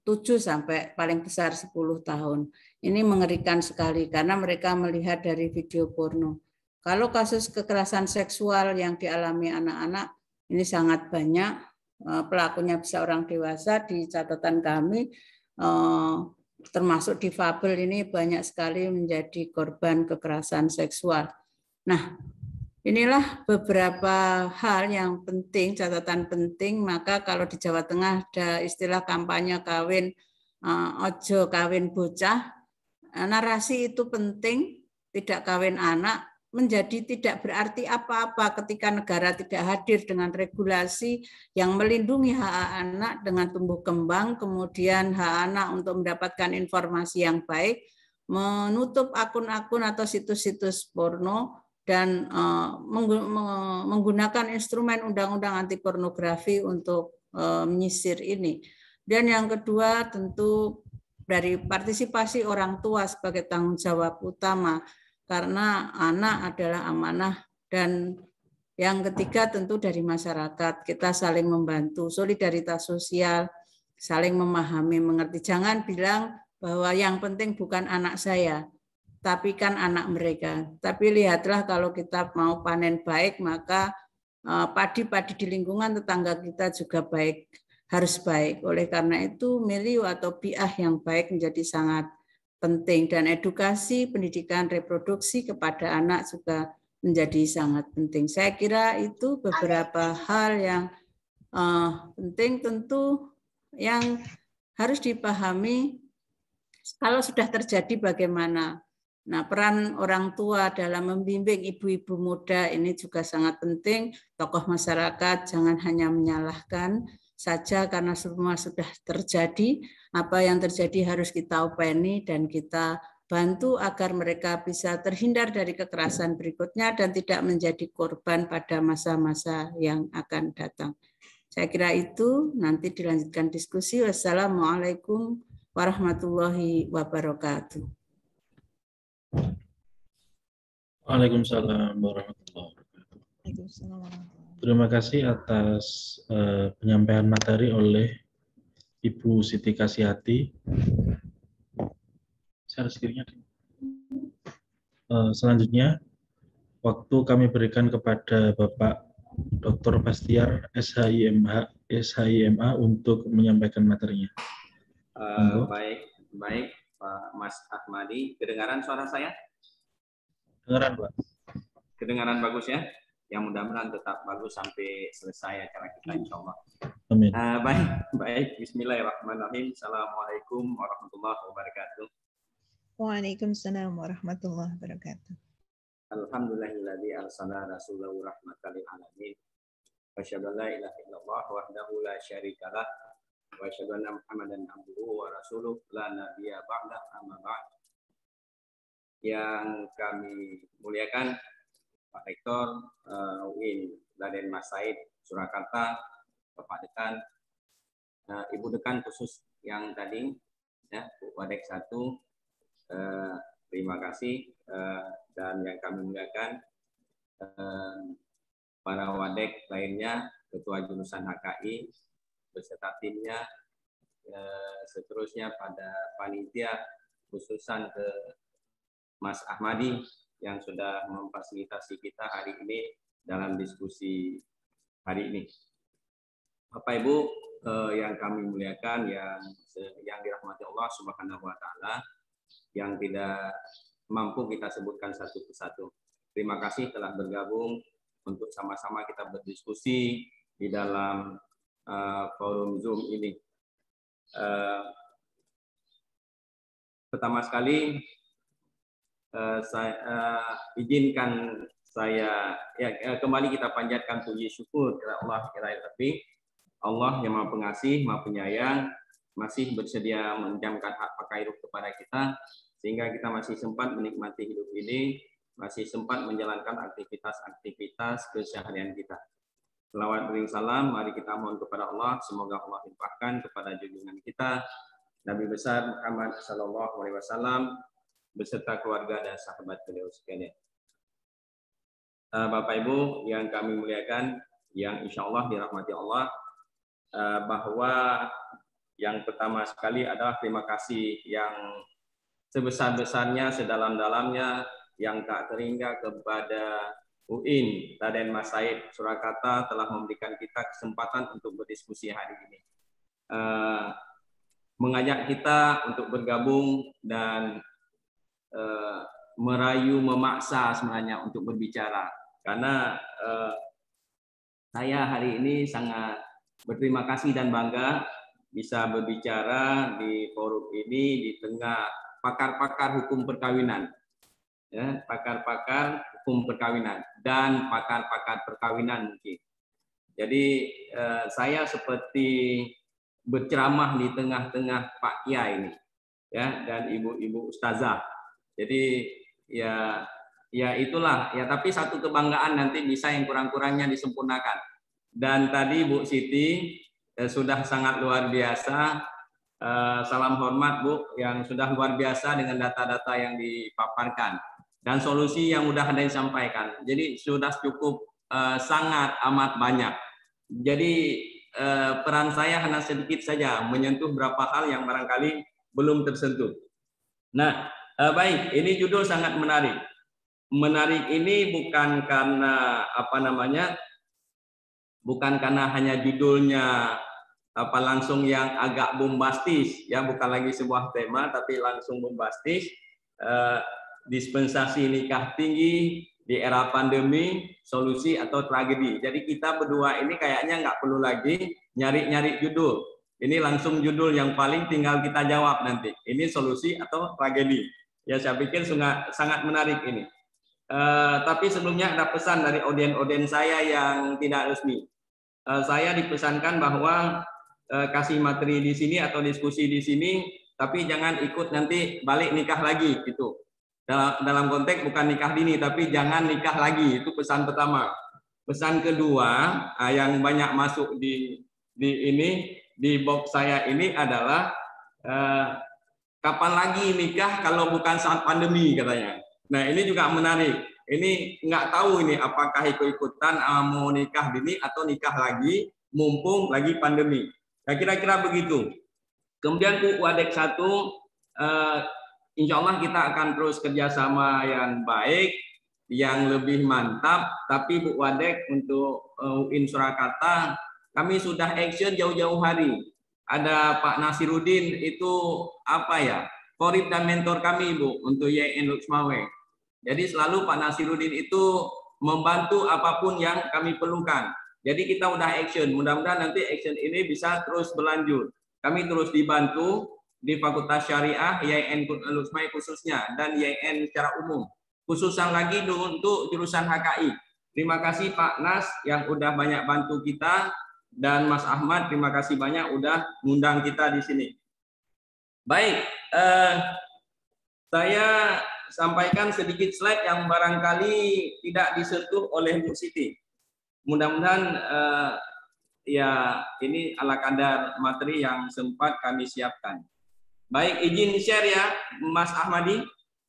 7 sampai paling besar 10 tahun. Ini mengerikan sekali karena mereka melihat dari video porno. Kalau kasus kekerasan seksual yang dialami anak-anak ini sangat banyak, pelakunya bisa orang dewasa. Di catatan kami termasuk difabel ini banyak sekali menjadi korban kekerasan seksual. Nah, inilah beberapa hal yang penting, catatan penting. Maka kalau di Jawa Tengah ada istilah kampanye kawin ojo kawin bocah, narasi itu penting, tidak kawin anak, menjadi tidak berarti apa-apa ketika negara tidak hadir dengan regulasi yang melindungi hak anak dengan tumbuh kembang, kemudian hak anak untuk mendapatkan informasi yang baik, menutup akun-akun atau situs-situs porno, dan menggunakan instrumen undang-undang anti pornografi untuk menyisir ini. Dan yang kedua tentu dari partisipasi orang tua sebagai tanggung jawab utama, karena anak adalah amanah. Dan yang ketiga tentu dari masyarakat, kita saling membantu, solidaritas sosial, saling memahami, mengerti. Jangan bilang bahwa yang penting bukan anak saya, tapi kan anak mereka. Tapi lihatlah kalau kita mau panen baik, maka padi-padi di lingkungan tetangga kita juga baik, harus baik. Oleh karena itu milieu atau biah yang baik menjadi sangat penting, dan edukasi pendidikan reproduksi kepada anak juga menjadi sangat penting. Saya kira itu beberapa hal yang penting tentu yang harus dipahami. Kalau sudah terjadi bagaimana? Nah, peran orang tua dalam membimbing ibu-ibu muda ini juga sangat penting. Tokoh masyarakat jangan hanya menyalahkan saja karena semua sudah terjadi. Apa yang terjadi harus kita openi dan kita bantu agar mereka bisa terhindar dari kekerasan berikutnya dan tidak menjadi korban pada masa-masa yang akan datang. Saya kira itu, nanti dilanjutkan diskusi. Wassalamualaikum warahmatullahi wabarakatuh. Waalaikumsalam warahmatullahi wabarakatuh. Terima kasih atas penyampaian materi oleh Ibu Siti Kasihati. Selanjutnya, waktu kami berikan kepada Bapak Dr. Bastiar, SHIMA untuk menyampaikan materinya. Baik, Pak Mas Ahmadi. Kedengaran suara saya? Kedengaran, Pak. Kedengaran bagus ya? Yang mudah-mudahan tetap bagus sampai selesai acara kita, insya Allah. Amin. Baik. Bismillahirrahmanirrahim. Assalamualaikum warahmatullahi wabarakatuh. Waalaikumsalam warahmatullahi wabarakatuh. Alhamdulillahilladzi arsala rasulahu rahmatan lil alamin. Wa asyhadu an la ilaha illallah wahdahu la syarikalah wa asyhadu anna Muhammadan abduhu wa rasuluh la nabiyya ba'da amma ba'd. Yang kami muliakan Pak Rektor UIN Raden Mas Said Surakarta, Bapak Dekan, Ibu Dekan khusus yang tadi, ya, Bu Wadek 1, terima kasih, dan yang kami muliakan para Wadek lainnya, Ketua Jurusan HKI beserta timnya, seterusnya pada panitia khususan ke Mas Ahmadi yang sudah memfasilitasi kita hari ini dalam diskusi hari ini. Bapak Ibu yang kami muliakan, yang dirahmati Allah Subhanahu wa Ta'ala, yang tidak mampu kita sebutkan satu persatu. Terima kasih telah bergabung untuk sama-sama kita berdiskusi di dalam forum Zoom ini. Pertama sekali, izinkan saya kembali kita panjatkan puji syukur kepada Allah Allah yang Maha Pengasih, Maha Penyayang, masih bersedia menjamkan hak pakai hidup kepada kita sehingga kita masih sempat menikmati hidup ini, masih sempat menjalankan aktivitas keseharian kita. Selawat beri salam, mari kita mohon kepada Allah, semoga Allah limpahkan kepada junjungan kita Nabi besar Muhammad SAW beserta keluarga dan sahabat beliau sekalian. Bapak Ibu yang kami muliakan, yang insya Allah dirahmati Allah, bahwa Yang pertama sekali adalah terima kasih yang sebesar-besarnya, sedalam-dalamnya, yang tak terhingga kepada UIN, Raden Mas Said Surakarta telah memberikan kita kesempatan untuk berdiskusi hari ini. Mengajak kita untuk bergabung dan merayu, memaksa sebenarnya untuk berbicara. Karena saya hari ini sangat berterima kasih dan bangga bisa berbicara di forum ini di tengah pakar-pakar hukum perkawinan, ya, pakar-pakar hukum perkawinan dan pakar-pakar perkawinan mungkin. Jadi saya seperti berceramah di tengah-tengah Pak Kiai ini, ya, dan ibu-ibu ustazah. Jadi ya itulah ya, tapi satu kebanggaan nanti bisa yang kurang-kurangnya disempurnakan. Dan tadi Bu Siti sudah sangat luar biasa. Salam hormat Bu, yang sudah luar biasa dengan data-data yang dipaparkan dan solusi yang sudah ada disampaikan. Jadi sudah cukup sangat amat banyak. Jadi peran saya hanya sedikit saja menyentuh beberapa hal yang barangkali belum tersentuh. Nah, baik, ini judul sangat menarik. Menarik ini bukan karena bukan karena hanya judulnya langsung yang agak bombastis, ya, bukan lagi sebuah tema tapi langsung bombastis. Dispensasi nikah tinggi di era pandemi, solusi atau tragedi. Jadi kita berdua ini kayaknya nggak perlu lagi nyari-nyari judul. Ini langsung judul yang paling tinggal kita jawab nanti. Ini solusi atau tragedi. Ya, saya pikir sangat menarik ini. Tapi sebelumnya ada pesan dari audien saya yang tidak resmi. Saya dipesankan bahwa kasih materi di sini atau diskusi di sini, tapi jangan ikut nanti balik nikah lagi gitu. Dalam konteks bukan nikah dini, tapi jangan nikah lagi. Itu pesan pertama. Pesan kedua yang banyak masuk di box saya ini adalah kapan lagi nikah kalau bukan saat pandemi katanya. Nah, ini juga menarik. Ini nggak tahu ini apakah ikut-ikutan mau nikah dini atau nikah lagi mumpung lagi pandemi. Nah, kira-kira begitu. Kemudian Bu Wadek 1, insya Allah kita akan terus kerjasama yang baik, yang lebih mantap. Tapi Bu Wadek untuk UIN Surakarta, kami sudah action jauh-jauh hari. Ada Pak Nasiruddin itu korib dan mentor kami Bu untuk YN Luxmawe. Jadi selalu Pak Nasiruddin itu membantu apapun yang kami perlukan. Jadi kita udah action, mudah-mudahan nanti action ini bisa terus berlanjut. Kami terus dibantu di Fakultas Syariah, YN Luxmawe khususnya, dan YN secara umum. Khususan lagi untuk jurusan HKI. Terima kasih Pak Nas yang udah banyak bantu kita, dan Mas Ahmad, terima kasih banyak udah ngundang kita di sini. Baik, saya sampaikan sedikit slide yang barangkali tidak disentuh oleh Bu Siti. Mudah-mudahan ya ini ala kadar materi yang sempat kami siapkan. Baik, izin share ya Mas Ahmadi.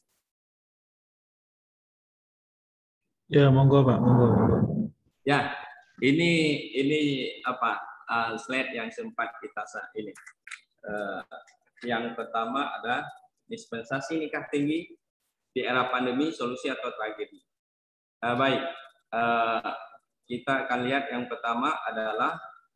Ya, monggo Pak, monggo. Ya, ini slide yang sempat kita ini. Yang pertama ada dispensasi nikah tinggi di era pandemi, solusi atau tragedi. Baik, kita akan lihat yang pertama adalah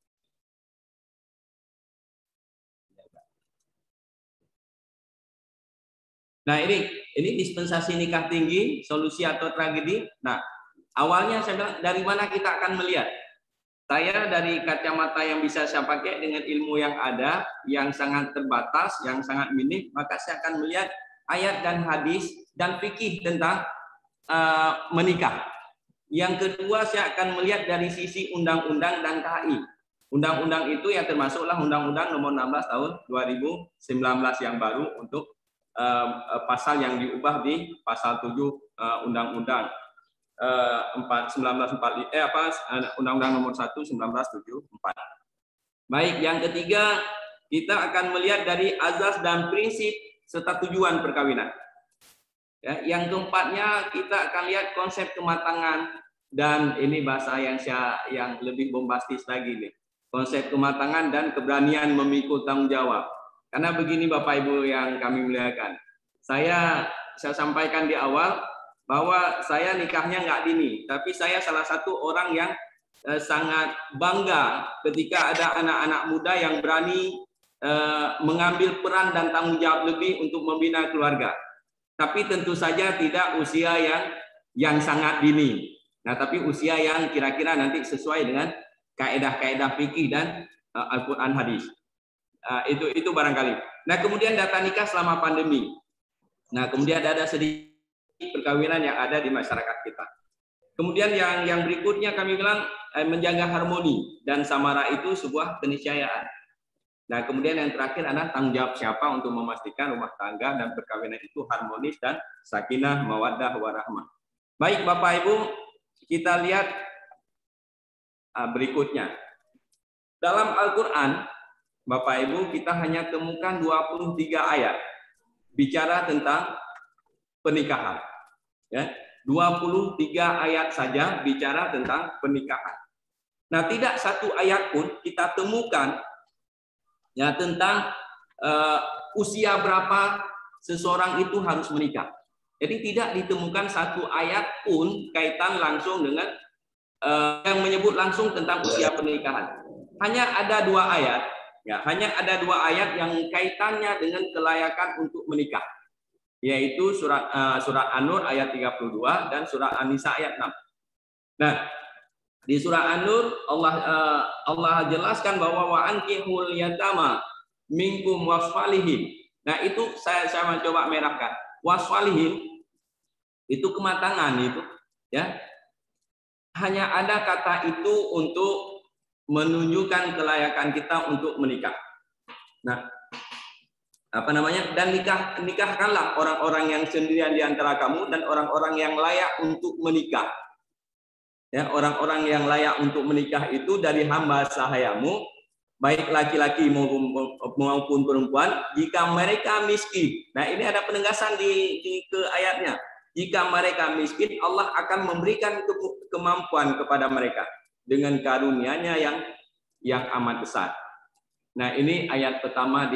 ini dispensasi nikah tinggi, solusi atau tragedi. Nah, awalnya saya bilang dari mana kita akan melihat? Saya dari kacamata yang bisa saya pakai dengan ilmu yang ada, yang sangat terbatas, yang sangat minim, maka saya akan melihat ayat dan hadis dan fikih tentang menikah. Yang kedua, saya akan melihat dari sisi undang-undang dan KHI. Undang-undang itu ya termasuklah Undang-Undang Nomor 16 Tahun 2019 yang baru untuk pasal yang diubah di pasal 7 Undang-Undang 1945 Undang-Undang Nomor 1 1974. Baik, yang ketiga kita akan melihat dari azas dan prinsip serta tujuan perkawinan. Ya, yang keempatnya kita akan lihat konsep kematangan, dan ini bahasa yang lebih bombastis lagi nih. konsep kematangan dan keberanian memikul tanggung jawab. Karena begini Bapak Ibu yang kami muliakan, saya sampaikan di awal bahwa saya nikahnya nggak dini, tapi saya salah satu orang yang sangat bangga ketika ada anak-anak muda yang berani mengambil peran dan tanggung jawab lebih untuk membina keluarga. Tapi tentu saja tidak usia yang sangat dini. Nah, tapi usia yang kira-kira nanti sesuai dengan kaedah-kaedah fikih dan Al-Quran hadis. Itu barangkali. Nah, kemudian data nikah selama pandemi. Nah, kemudian ada sedikit perkawinan yang ada di masyarakat kita. Kemudian yang berikutnya kami bilang menjaga harmoni dan samara itu sebuah keniscayaan. Nah, kemudian yang terakhir adalah tanggung jawab siapa untuk memastikan rumah tangga dan perkawinan itu harmonis dan sakinah, mawaddah, warahmah. Baik Bapak Ibu, kita lihat berikutnya. Dalam Al-Quran, Bapak Ibu, kita hanya temukan 23 ayat bicara tentang pernikahan. Ya, 23 ayat saja bicara tentang pernikahan. Nah, tidak satu ayat pun kita temukan ya tentang usia berapa seseorang itu harus menikah. Jadi tidak ditemukan satu ayat pun kaitan langsung dengan yang menyebut langsung tentang usia pernikahan. Hanya ada 2 ayat, ya, hanya ada 2 ayat yang kaitannya dengan kelayakan untuk menikah, yaitu surat An-Nur ayat 32 dan surat An-Nisa ayat 6. Nah, di surah An-Nur Allah jelaskan bahwa wa ankihul yatama minkum wasfalihim. Nah, itu saya mencoba merahkan. Wasfalihim itu kematangan itu, ya. Hanya ada kata itu untuk menunjukkan kelayakan kita untuk menikah. Nah, dan nikahkanlah orang-orang yang sendirian di antara kamu dan orang-orang yang layak untuk menikah. Ya, orang-orang yang layak untuk menikah itu dari hamba sahayamu, baik laki-laki maupun perempuan, jika mereka miskin. Nah, ini ada penegasan di ke ayatnya. Jika mereka miskin, Allah akan memberikan kemampuan kepada mereka dengan karunia-Nya yang amat besar. Nah, ini ayat pertama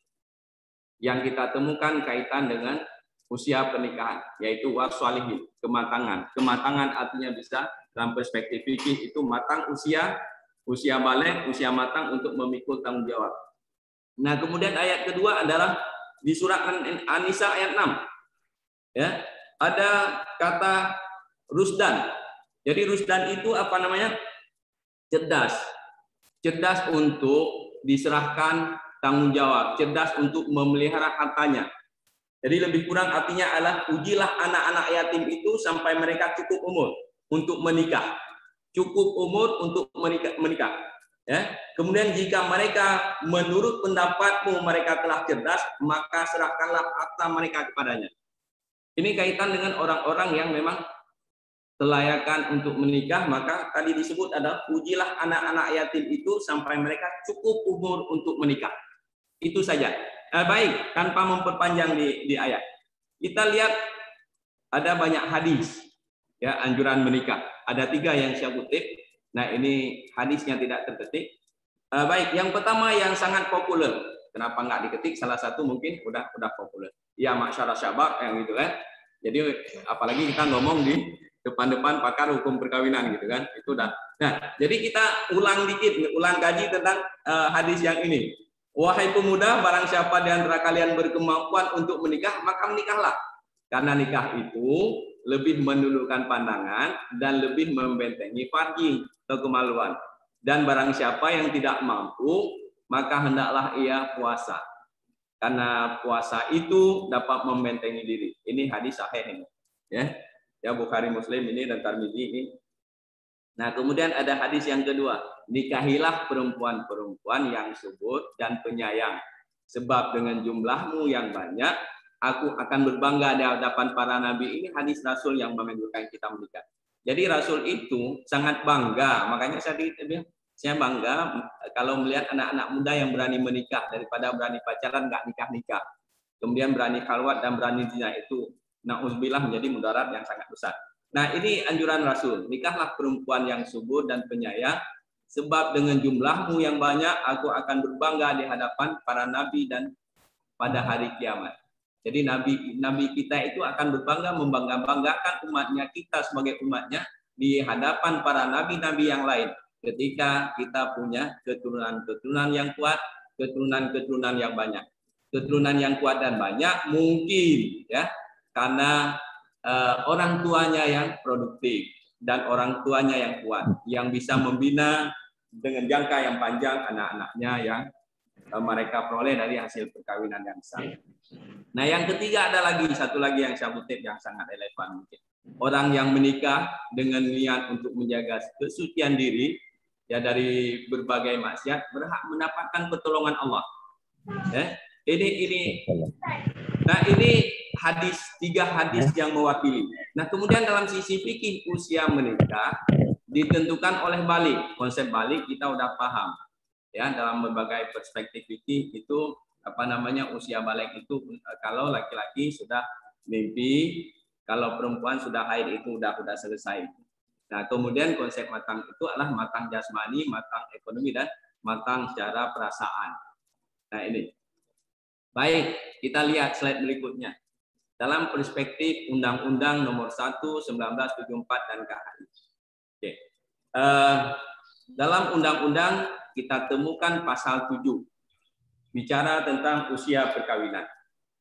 yang kita temukan kaitan dengan usia pernikahan, yaitu waswalihin, kematangan. Kematangan artinya bisa dalam perspektif fikih itu matang usia balik, usia matang untuk memikul tanggung jawab. Nah, kemudian ayat kedua adalah di surat An-Nisa ayat 6. Ya, ada kata rusdan. Jadi rusdan itu apa namanya? Cerdas. Cerdas untuk diserahkan tanggung jawab, cerdas untuk memelihara hartanya. Jadi lebih kurang artinya adalah ujilah anak-anak yatim itu sampai mereka cukup umur untuk menikah. Cukup umur untuk menikah. Ya. Kemudian jika mereka menurut pendapatmu mereka telah cerdas, maka serahkanlah harta mereka kepadanya. Ini kaitan dengan orang-orang yang memang kelayakan untuk menikah, maka tadi disebut adalah ujilah anak-anak yatim itu sampai mereka cukup umur untuk menikah. Itu saja. Baik, tanpa memperpanjang di ayat. Kita lihat ada banyak hadis ya anjuran menikah. Ada 3 yang saya kutip. Nah, ini hadisnya tidak terketik. Baik, yang pertama yang sangat populer. Kenapa nggak diketik? Salah satu mungkin udah populer. Ya masyarakat syabab yang gitu kan. Jadi apalagi kita ngomong di depan-depan pakar hukum perkawinan gitu kan. Itu udah. Nah, jadi kita ulang kaji tentang hadis yang ini. Wahai pemuda, barang siapa di antara kalian berkemampuan untuk menikah, maka menikahlah. Karena nikah itu lebih menundukkan pandangan dan lebih membentengi farji atau kemaluan. Dan barang siapa yang tidak mampu, maka hendaklah ia puasa. Karena puasa itu dapat membentengi diri. Ini hadis sahih ini. Ya, Bukhari, Muslim ini dan Tirmidzi ini. Nah, kemudian ada hadis yang kedua. Nikahilah perempuan-perempuan yang subur dan penyayang. Sebab dengan jumlahmu yang banyak, aku akan berbangga di hadapan para nabi. Ini hadis Rasul yang menganjurkan kita menikah. Jadi Rasul itu sangat bangga. Makanya saya bangga kalau melihat anak-anak muda yang berani menikah daripada berani pacaran nggak nikah-nikah. Kemudian berani khalwat dan berani zina itu na'udzubillah menjadi mudarat yang sangat besar. Nah, ini anjuran Rasul. Nikahlah perempuan yang subur dan penyayang Sebab dengan jumlahmu yang banyak, aku akan berbangga di hadapan para nabi dan pada hari kiamat. Jadi nabi kita itu akan berbangga, membangga-banggakan umatnya, kita sebagai umatnya di hadapan para nabi-nabi yang lain. Ketika kita punya keturunan-keturunan yang kuat, keturunan-keturunan yang banyak. Keturunan yang kuat dan banyak mungkin ya karena orang tuanya yang produktif dan orang tuanya yang kuat, yang bisa membina dengan jangka yang panjang anak-anaknya yang mereka peroleh dari hasil perkawinan yang sah. Nah, yang ketiga ada lagi satu lagi yang saya kutip yang sangat relevan mungkin. Orang yang menikah dengan niat untuk menjaga kesucian diri ya dari berbagai maksiat berhak mendapatkan pertolongan Allah. Nah ini hadis, 3 hadis yang mewakili. Nah kemudian dalam sisi fikih usia menikah ditentukan oleh balik. Konsep balik kita udah paham ya dalam berbagai perspektif fikih itu usia balik itu kalau laki-laki sudah mimpi, kalau perempuan sudah haid itu udah selesai. Nah kemudian konsep matang itu adalah matang jasmani, matang ekonomi dan matang secara perasaan. Nah ini. Baik, kita lihat slide berikutnya. Dalam perspektif Undang-Undang Nomor 1 1974 dan KHI. Oke. Dalam undang-undang kita temukan pasal 7 bicara tentang usia perkawinan.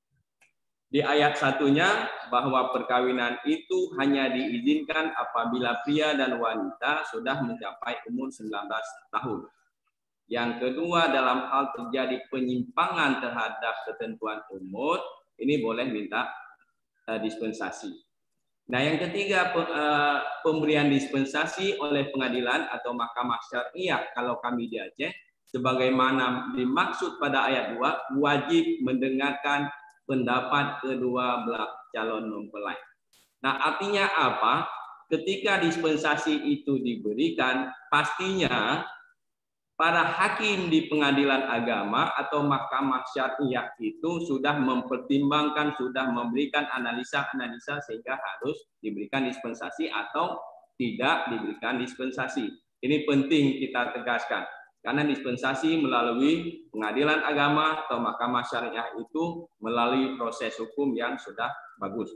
Di ayat 1-nya bahwa perkawinan itu hanya diizinkan apabila pria dan wanita sudah mencapai umur 19 tahun. Yang kedua, dalam hal terjadi penyimpangan terhadap ketentuan umur, ini boleh minta dispensasi. Nah, yang ketiga, pemberian dispensasi oleh pengadilan atau mahkamah syariah kalau kami di Aceh, sebagaimana dimaksud pada ayat 2, wajib mendengarkan pendapat kedua belah calon mempelai. Nah, artinya apa? Ketika dispensasi itu diberikan, pastinya para hakim di pengadilan agama atau mahkamah syariah itu sudah mempertimbangkan, sudah memberikan analisa-analisa sehingga harus diberikan dispensasi atau tidak diberikan dispensasi. Ini penting kita tegaskan. Karena dispensasi melalui pengadilan agama atau mahkamah syariah itu melalui proses hukum yang sudah bagus.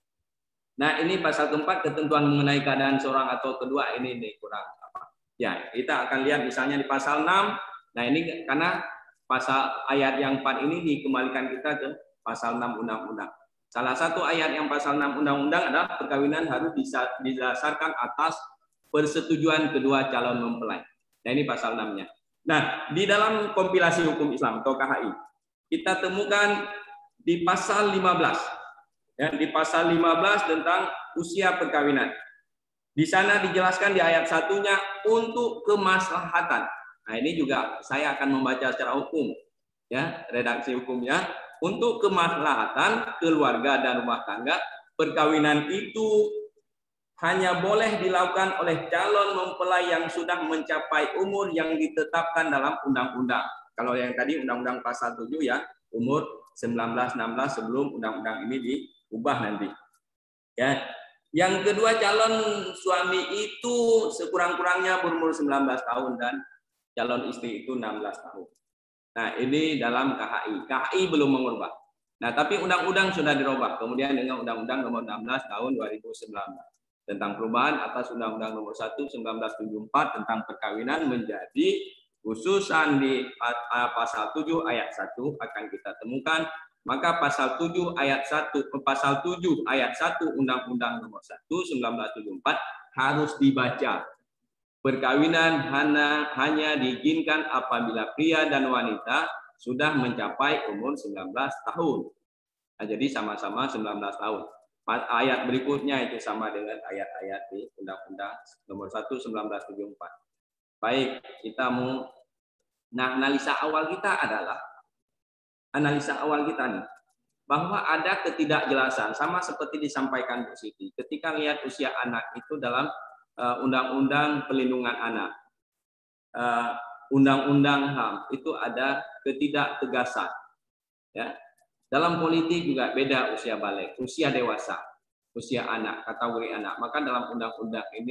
Nah ini pasal keempat, ketentuan mengenai keadaan seorang atau kedua ini kurang apa. Ya, kita akan lihat misalnya di pasal 6. Nah, ini karena pasal ayat yang 4 ini dikembalikan kita ke pasal 6 undang-undang. Salah satu ayat yang pasal 6 undang-undang adalah perkawinan harus didasarkan atas persetujuan kedua calon mempelai. Nah, ini pasal 6-nya. Nah, di dalam kompilasi hukum Islam atau KHI, kita temukan di pasal 15. Ya, di pasal 15 tentang usia perkawinan. Di sana dijelaskan di ayat 1-nya untuk kemaslahatan. Nah, ini juga saya akan membaca secara hukum, ya, redaksi hukumnya. Untuk kemaslahatan keluarga dan rumah tangga, perkawinan itu hanya boleh dilakukan oleh calon mempelai yang sudah mencapai umur yang ditetapkan dalam undang-undang. Kalau yang tadi undang-undang pasal 7 ya, umur 19-16 sebelum undang-undang ini diubah nanti. Ya. Yang kedua, calon suami itu sekurang-kurangnya berumur 19 tahun dan calon istri itu 16 tahun. Nah, ini dalam KHI. KHI belum mengubah. Nah, tapi undang-undang sudah dirubah. Kemudian dengan Undang-Undang Nomor 16 tahun 2019 tentang perubahan atas Undang-Undang Nomor 1 1974 tentang perkawinan menjadi khususan di pasal 7 ayat 1 akan kita temukan. Maka pasal 7 ayat 1 Undang-Undang Nomor 1 1974 harus dibaca. Perkawinan hanya diizinkan apabila pria dan wanita sudah mencapai umur 19 tahun. Nah, jadi sama-sama 19 tahun. Ayat berikutnya itu sama dengan ayat-ayat di Undang-Undang Nomor 1 1974. Baik, kita mau analisa awal kita nih bahwa ada ketidakjelasan sama seperti disampaikan Bu Siti ketika lihat usia anak itu dalam Undang-Undang Perlindungan Anak, Undang-Undang HAM itu ada ketidaktegasan. Ya, dalam politik juga beda usia balik, usia dewasa, usia anak, kategori anak. Maka dalam undang-undang ini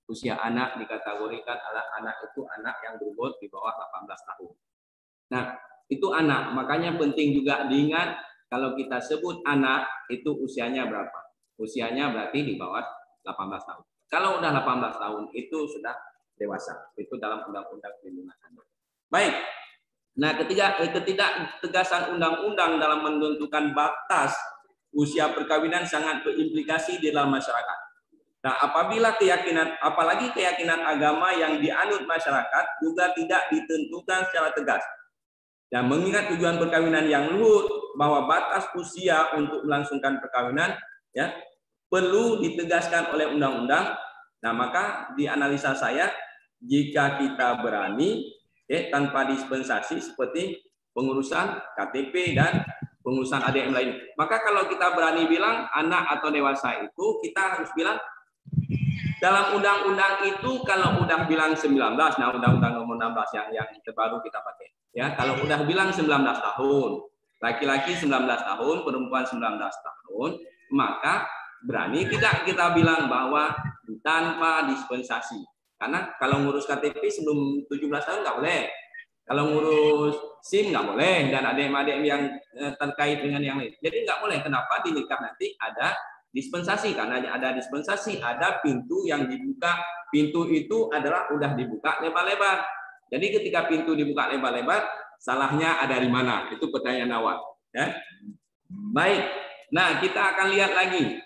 Usia anak dikategorikan adalah anak itu anak yang berumur di bawah 18 tahun. Nah, itu anak. Makanya penting juga diingat kalau kita sebut anak itu usianya berapa? Usianya berarti di bawah 18 tahun. Kalau udah 18 tahun itu sudah dewasa. Itu dalam Undang-Undang Perlindungan Anak. Baik. Nah, ketidaktegasan undang-undang dalam menentukan batas usia perkawinan sangat berimplikasi di dalam masyarakat. Nah, apabila keyakinan, apalagi keyakinan agama yang dianut masyarakat juga tidak ditentukan secara tegas. Dan mengingat tujuan perkawinan yang luhur bahwa batas usia untuk melangsungkan perkawinan ya perlu ditegaskan oleh undang-undang. Nah, maka di analisa saya jika kita berani tanpa dispensasi seperti pengurusan KTP dan pengurusan ADM lain. Maka kalau kita berani bilang anak atau dewasa itu, kita harus bilang dalam undang-undang itu kalau udah bilang 19, nah undang-undang nomor 16 yang terbaru kita pakai. Ya, kalau udah bilang 19 tahun, laki-laki 19 tahun, perempuan 19 tahun, maka berani tidak kita bilang bahwa tanpa dispensasi. Karena kalau ngurus KTP sebelum 17 tahun nggak boleh. Kalau ngurus SIM nggak boleh. Dan ADM-ADM yang terkait dengan yang lain. Jadi nggak boleh. Kenapa di nikah nanti ada dispensasi? Karena ada dispensasi, ada pintu yang dibuka. Pintu itu adalah udah dibuka lebar-lebar. Jadi ketika pintu dibuka lebar-lebar, salahnya ada di mana? Itu pertanyaan awal. Ya. Baik. Nah, kita akan lihat lagi.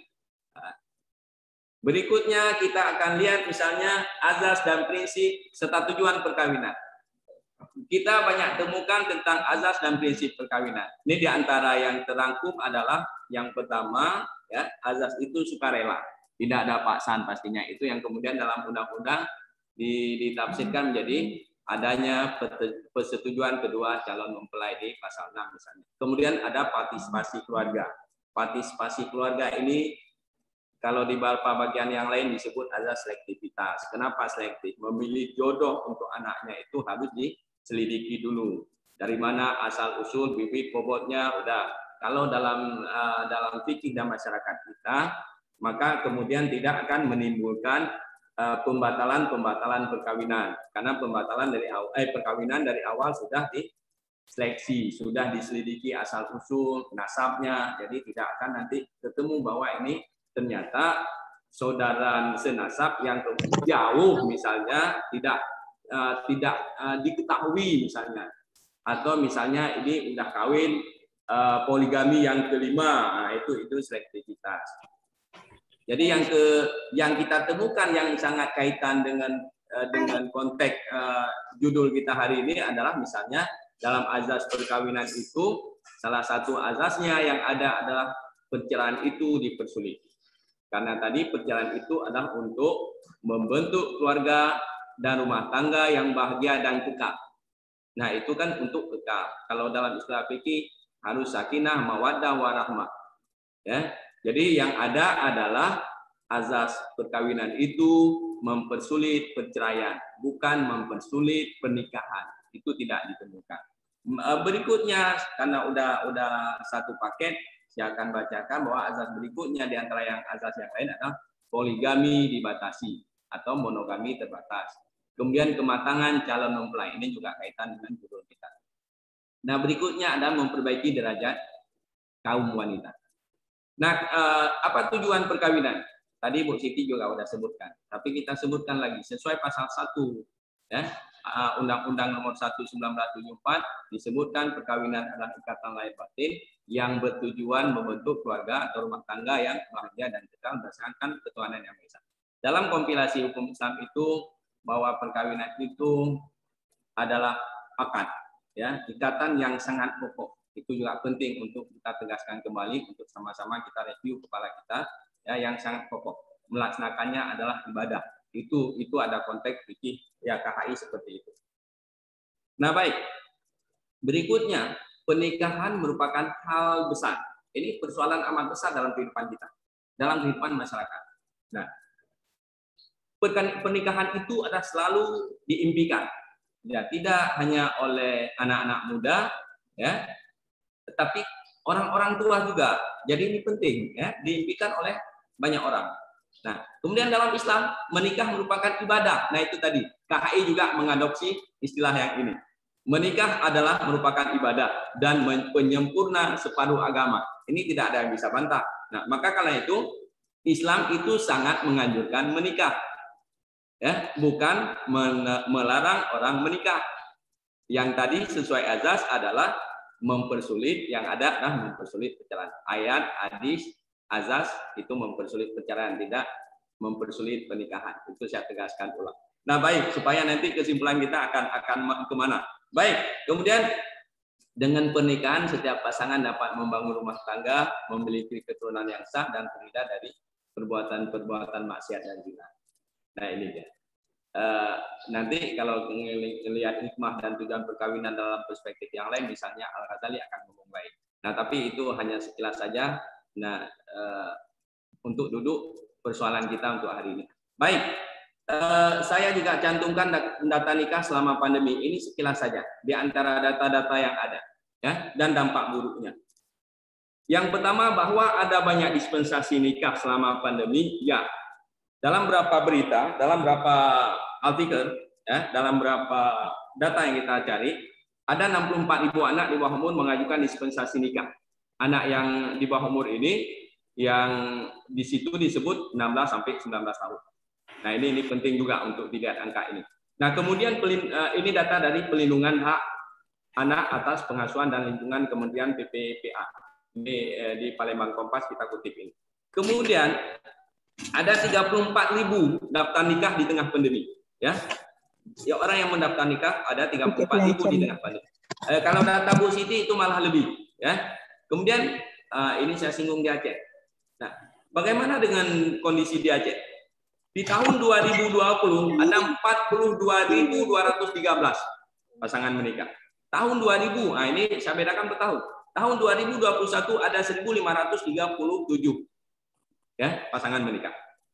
Berikutnya kita akan lihat misalnya azas dan prinsip serta tujuan perkawinan. Kita banyak temukan tentang azas dan prinsip perkawinan. Ini diantara yang terangkum adalah yang pertama, ya, azas itu sukarela, tidak ada paksaan pastinya. Itu yang kemudian dalam undang-undang ditafsirkan menjadi adanya persetujuan kedua calon mempelai di pasal 6 misalnya. Kemudian ada partisipasi keluarga. Partisipasi keluarga ini kalau di beberapa bagian yang lain disebut azas selektivitas. Kenapa selektif? Memilih jodoh untuk anaknya itu harus diselidiki dulu. Dari mana asal usul bibit bobotnya udah. Kalau dalam fikih dan masyarakat kita, maka kemudian tidak akan menimbulkan pembatalan perkawinan. Karena perkawinan dari awal sudah diseleksi, sudah diselidiki asal usul nasabnya. Jadi tidak akan nanti ketemu bahwa ini ternyata saudara senasab yang jauh misalnya tidak diketahui misalnya, atau misalnya ini udah kawin poligami yang kelima, nah itu selektivitas. Jadi yang kita temukan yang sangat kaitan dengan konteks judul kita hari ini adalah misalnya dalam azas perkawinan itu salah satu azasnya yang ada adalah perceraian itu dipersulit. Karena tadi perceraian itu adalah untuk membentuk keluarga dan rumah tangga yang bahagia dan kekal. Nah, itu kan untuk kekal. Kalau dalam istilah fikih harus sakinah, mawaddah, warahmah. Ya. Jadi yang ada adalah azas perkawinan itu mempersulit perceraian, bukan mempersulit pernikahan. Itu tidak ditemukan. Berikutnya karena udah satu paket, saya akan bacakan bahwa azas berikutnya di antara yang azas yang lain adalah poligami dibatasi atau monogami terbatas. Kemudian kematangan calon mempelai, ini juga kaitan dengan judul kita. Nah, berikutnya ada memperbaiki derajat kaum wanita. Nah, apa tujuan perkawinan? Tadi Bu Siti juga sudah sebutkan, tapi kita sebutkan lagi sesuai pasal 1 ya. Undang-Undang Nomor 1 1974 disebutkan perkawinan adalah ikatan lahir batin yang bertujuan membentuk keluarga atau rumah tangga yang bahagia dan kekal berdasarkan ketuhanan yang Maha Esa. Dalam kompilasi hukum Islam itu bahwa perkawinan itu adalah akad, ya, ikatan yang sangat pokok. Itu juga penting untuk kita tegaskan kembali untuk sama-sama kita review kepala kita, ya, yang sangat pokok. Melaksanakannya adalah ibadah. Itu ada konteks fikih ya KHI seperti itu. Nah, baik. Berikutnya, pernikahan merupakan hal besar. Ini persoalan amat besar dalam kehidupan kita, dalam kehidupan masyarakat. Nah, pernikahan itu adalah selalu diimpikan. Ya, tidak hanya oleh anak-anak muda, ya, tetapi orang-orang tua juga. Jadi ini penting, ya, diimpikan oleh banyak orang. Nah, kemudian dalam Islam menikah merupakan ibadah. Nah, itu tadi KHI juga mengadopsi istilah yang ini. Menikah adalah merupakan ibadah dan penyempurna separuh agama. Ini tidak ada yang bisa bantah. Nah, maka karena itu Islam itu sangat menganjurkan menikah. Ya, bukan melarang orang menikah. Yang tadi sesuai azas adalah mempersulit, yang ada mempersulit perceraian. Ayat, hadis, azas itu mempersulit perceraian, tidak mempersulit pernikahan. Itu saya tegaskan ulang. Nah, baik, supaya nanti kesimpulan kita akan kemana. Baik, kemudian dengan pernikahan setiap pasangan dapat membangun rumah tangga, memiliki keturunan yang sah dan terhindar dari perbuatan-perbuatan maksiat dan zina. Nah, ini dia. Nanti kalau melihat hikmah dan tujuan perkawinan dalam perspektif yang lain, misalnya Al-Ghazali akan ngomong baik. Nah, tapi itu hanya sekilas saja. Nah, untuk duduk persoalan kita untuk hari ini. Baik, saya juga cantumkan data nikah selama pandemi ini sekilas saja di antara data-data yang ada, ya, dan dampak buruknya. Yang pertama, bahwa ada banyak dispensasi nikah selama pandemi, ya. Dalam berapa berita, dalam berapa artikel, ya, dalam berapa data yang kita cari, ada 64.000 anak di bawah umur mengajukan dispensasi nikah. Anak yang di bawah umur ini yang di situ disebut 16 sampai 19 tahun. Nah, ini penting juga untuk dilihat angka ini. Nah, kemudian ini data dari Pelindungan Hak Anak atas Pengasuhan dan Lingkungan Kementerian PPPA. Ini di Palembang Kompas kita kutip ini. Kemudian ada 34.000 daftar nikah di tengah pandemi, ya. Ya, orang yang mendaftar nikah ada 34.000 di tengah pandemi. Kalau data Bu Siti itu malah lebih, ya. Kemudian ini saya singgung di Aceh. Nah, bagaimana dengan kondisi di Aceh? Di tahun 2020 ada 42.213 pasangan menikah. Tahun 2000, nah ini saya bedakan per tahun. Tahun 2021 ada 1.537. Ya, pasangan menikah.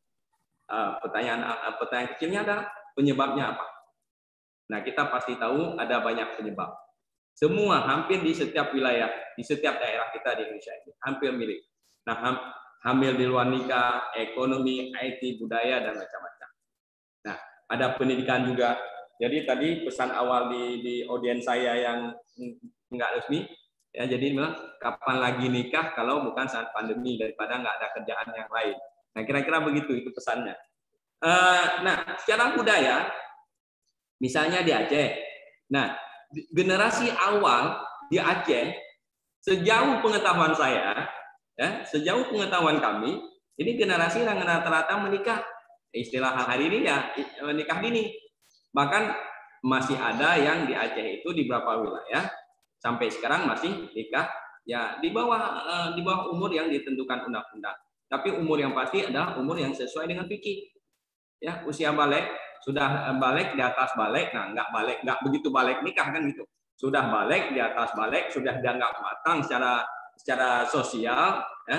Pertanyaan kecilnya adalah penyebabnya apa? Nah, kita pasti tahu ada banyak penyebab. Semua hampir di setiap wilayah, di setiap daerah kita di Indonesia ini hampir mirip. Nah, hamil di luar nikah, ekonomi, IT, budaya, dan macam-macam. Nah, ada pendidikan juga. Jadi tadi pesan awal di audiens saya yang enggak resmi, ya, jadi memang kapan lagi nikah kalau bukan saat pandemi, daripada nggak ada kerjaan yang lain. Nah, kira-kira begitu itu pesannya. Nah, secara budaya, misalnya di Aceh. Nah, generasi awal di Aceh, sejauh pengetahuan saya, ya, sejauh pengetahuan kami, ini generasi yang rata-rata menikah. Istilah hari ini ya menikah dini. Bahkan masih ada yang di Aceh itu di beberapa wilayah sampai sekarang masih nikah ya di bawah umur yang ditentukan undang-undang. Tapi umur yang pasti adalah umur yang sesuai dengan fikih. Ya, usia balik, sudah balik, di atas balik, nah nggak begitu balik nikah kan gitu. Sudah balik, di atas balik, sudah dianggap matang secara sosial, ya,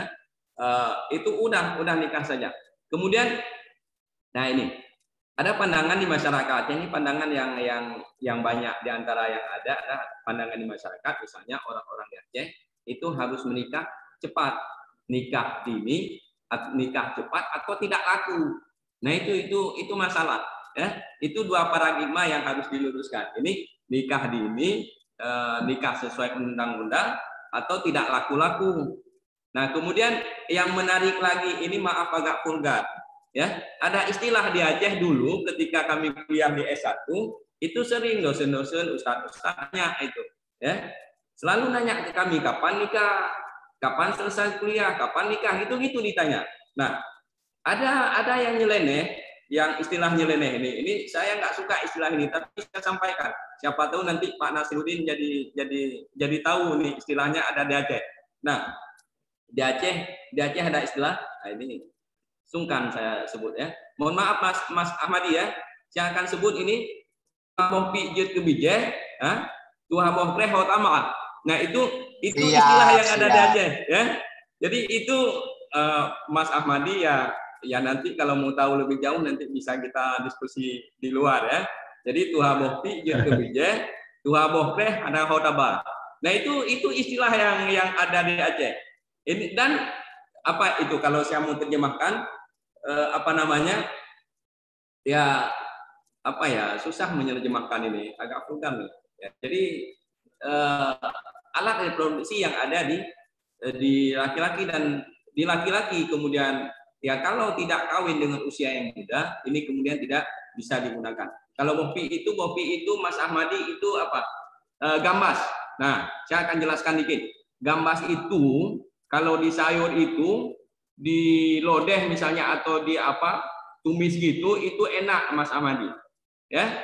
itu udah nikah saja. Kemudian, nah ini ada pandangan di masyarakat. Ini pandangan yang banyak di antara yang ada pandangan di masyarakat. Misalnya orang-orang di Aceh itu harus menikah cepat, nikah dini, nikah cepat atau tidak laku. Nah itu masalah. Ya, itu dua paradigma yang harus diluruskan. Ini nikah dini, nikah sesuai undang-undang atau tidak laku-laku. Nah kemudian yang menarik lagi ini maaf agak vulgar. Ya, ada istilah di Aceh dulu ketika kami kuliah di S1, itu sering dosen-dosen, ustaz-ustaznya itu, ya, selalu nanya ke kami kapan nikah, kapan selesai kuliah, kapan nikah, gitu ditanya. Nah, ada yang nyeleneh, yang istilah nyeleneh ini saya nggak suka istilah ini, tapi saya sampaikan. Siapa tahu nanti Pak Nasruddin jadi tahu nih istilahnya ada di Aceh. Nah, di Aceh ada istilah, nah ini sungkan saya sebut ya. Mohon maaf Mas Ahmadi ya. Saya akan sebut ini Tuhan pijit kebijeh, Tuhan boh krehot amal. Nah itu istilah yang ada di Aceh ya. Jadi itu Mas Ahmadi ya nanti kalau mau tahu lebih jauh nanti bisa kita diskusi di luar ya. Jadi Tuhan boh pijit kebijeh, Tuhan boh kreh ada hotaba. Nah itu istilah yang ada di Aceh. Ini dan apa itu kalau saya mau terjemahkan apa namanya, ya apa ya, susah menerjemahkan ini, agak vulgar nih. Ya, jadi alat reproduksi yang ada di laki-laki dan di laki-laki kemudian ya kalau tidak kawin dengan usia yang muda, ini kemudian tidak bisa digunakan. Kalau Bopi itu Mas Ahmadi itu apa? Gambas. Nah, saya akan jelaskan dikit. Gambas itu kalau di sayur itu di lodeh misalnya atau di apa tumis gitu itu enak Mas Ahmadi. Ya.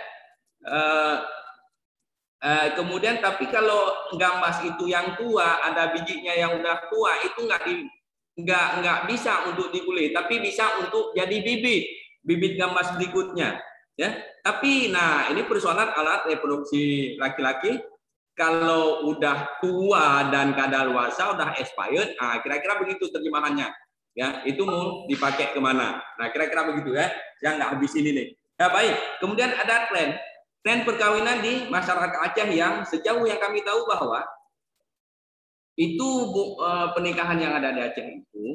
Kemudian tapi kalau gambas itu yang tua, ada bijinya yang udah tua, itu nggak bisa untuk dikulit, tapi bisa untuk jadi bibit gambas berikutnya. Ya, tapi nah ini persoalan alat reproduksi laki-laki kalau udah tua dan kadaluarsa, udah expired, nah kira-kira begitu terjemahannya. Ya, itu mau dipakai kemana? Nah kira-kira begitu ya. Saya nggak habis ini nih. Ya baik. Kemudian ada tren perkawinan di masyarakat Aceh yang sejauh yang kami tahu bahwa itu pernikahan yang ada di Aceh itu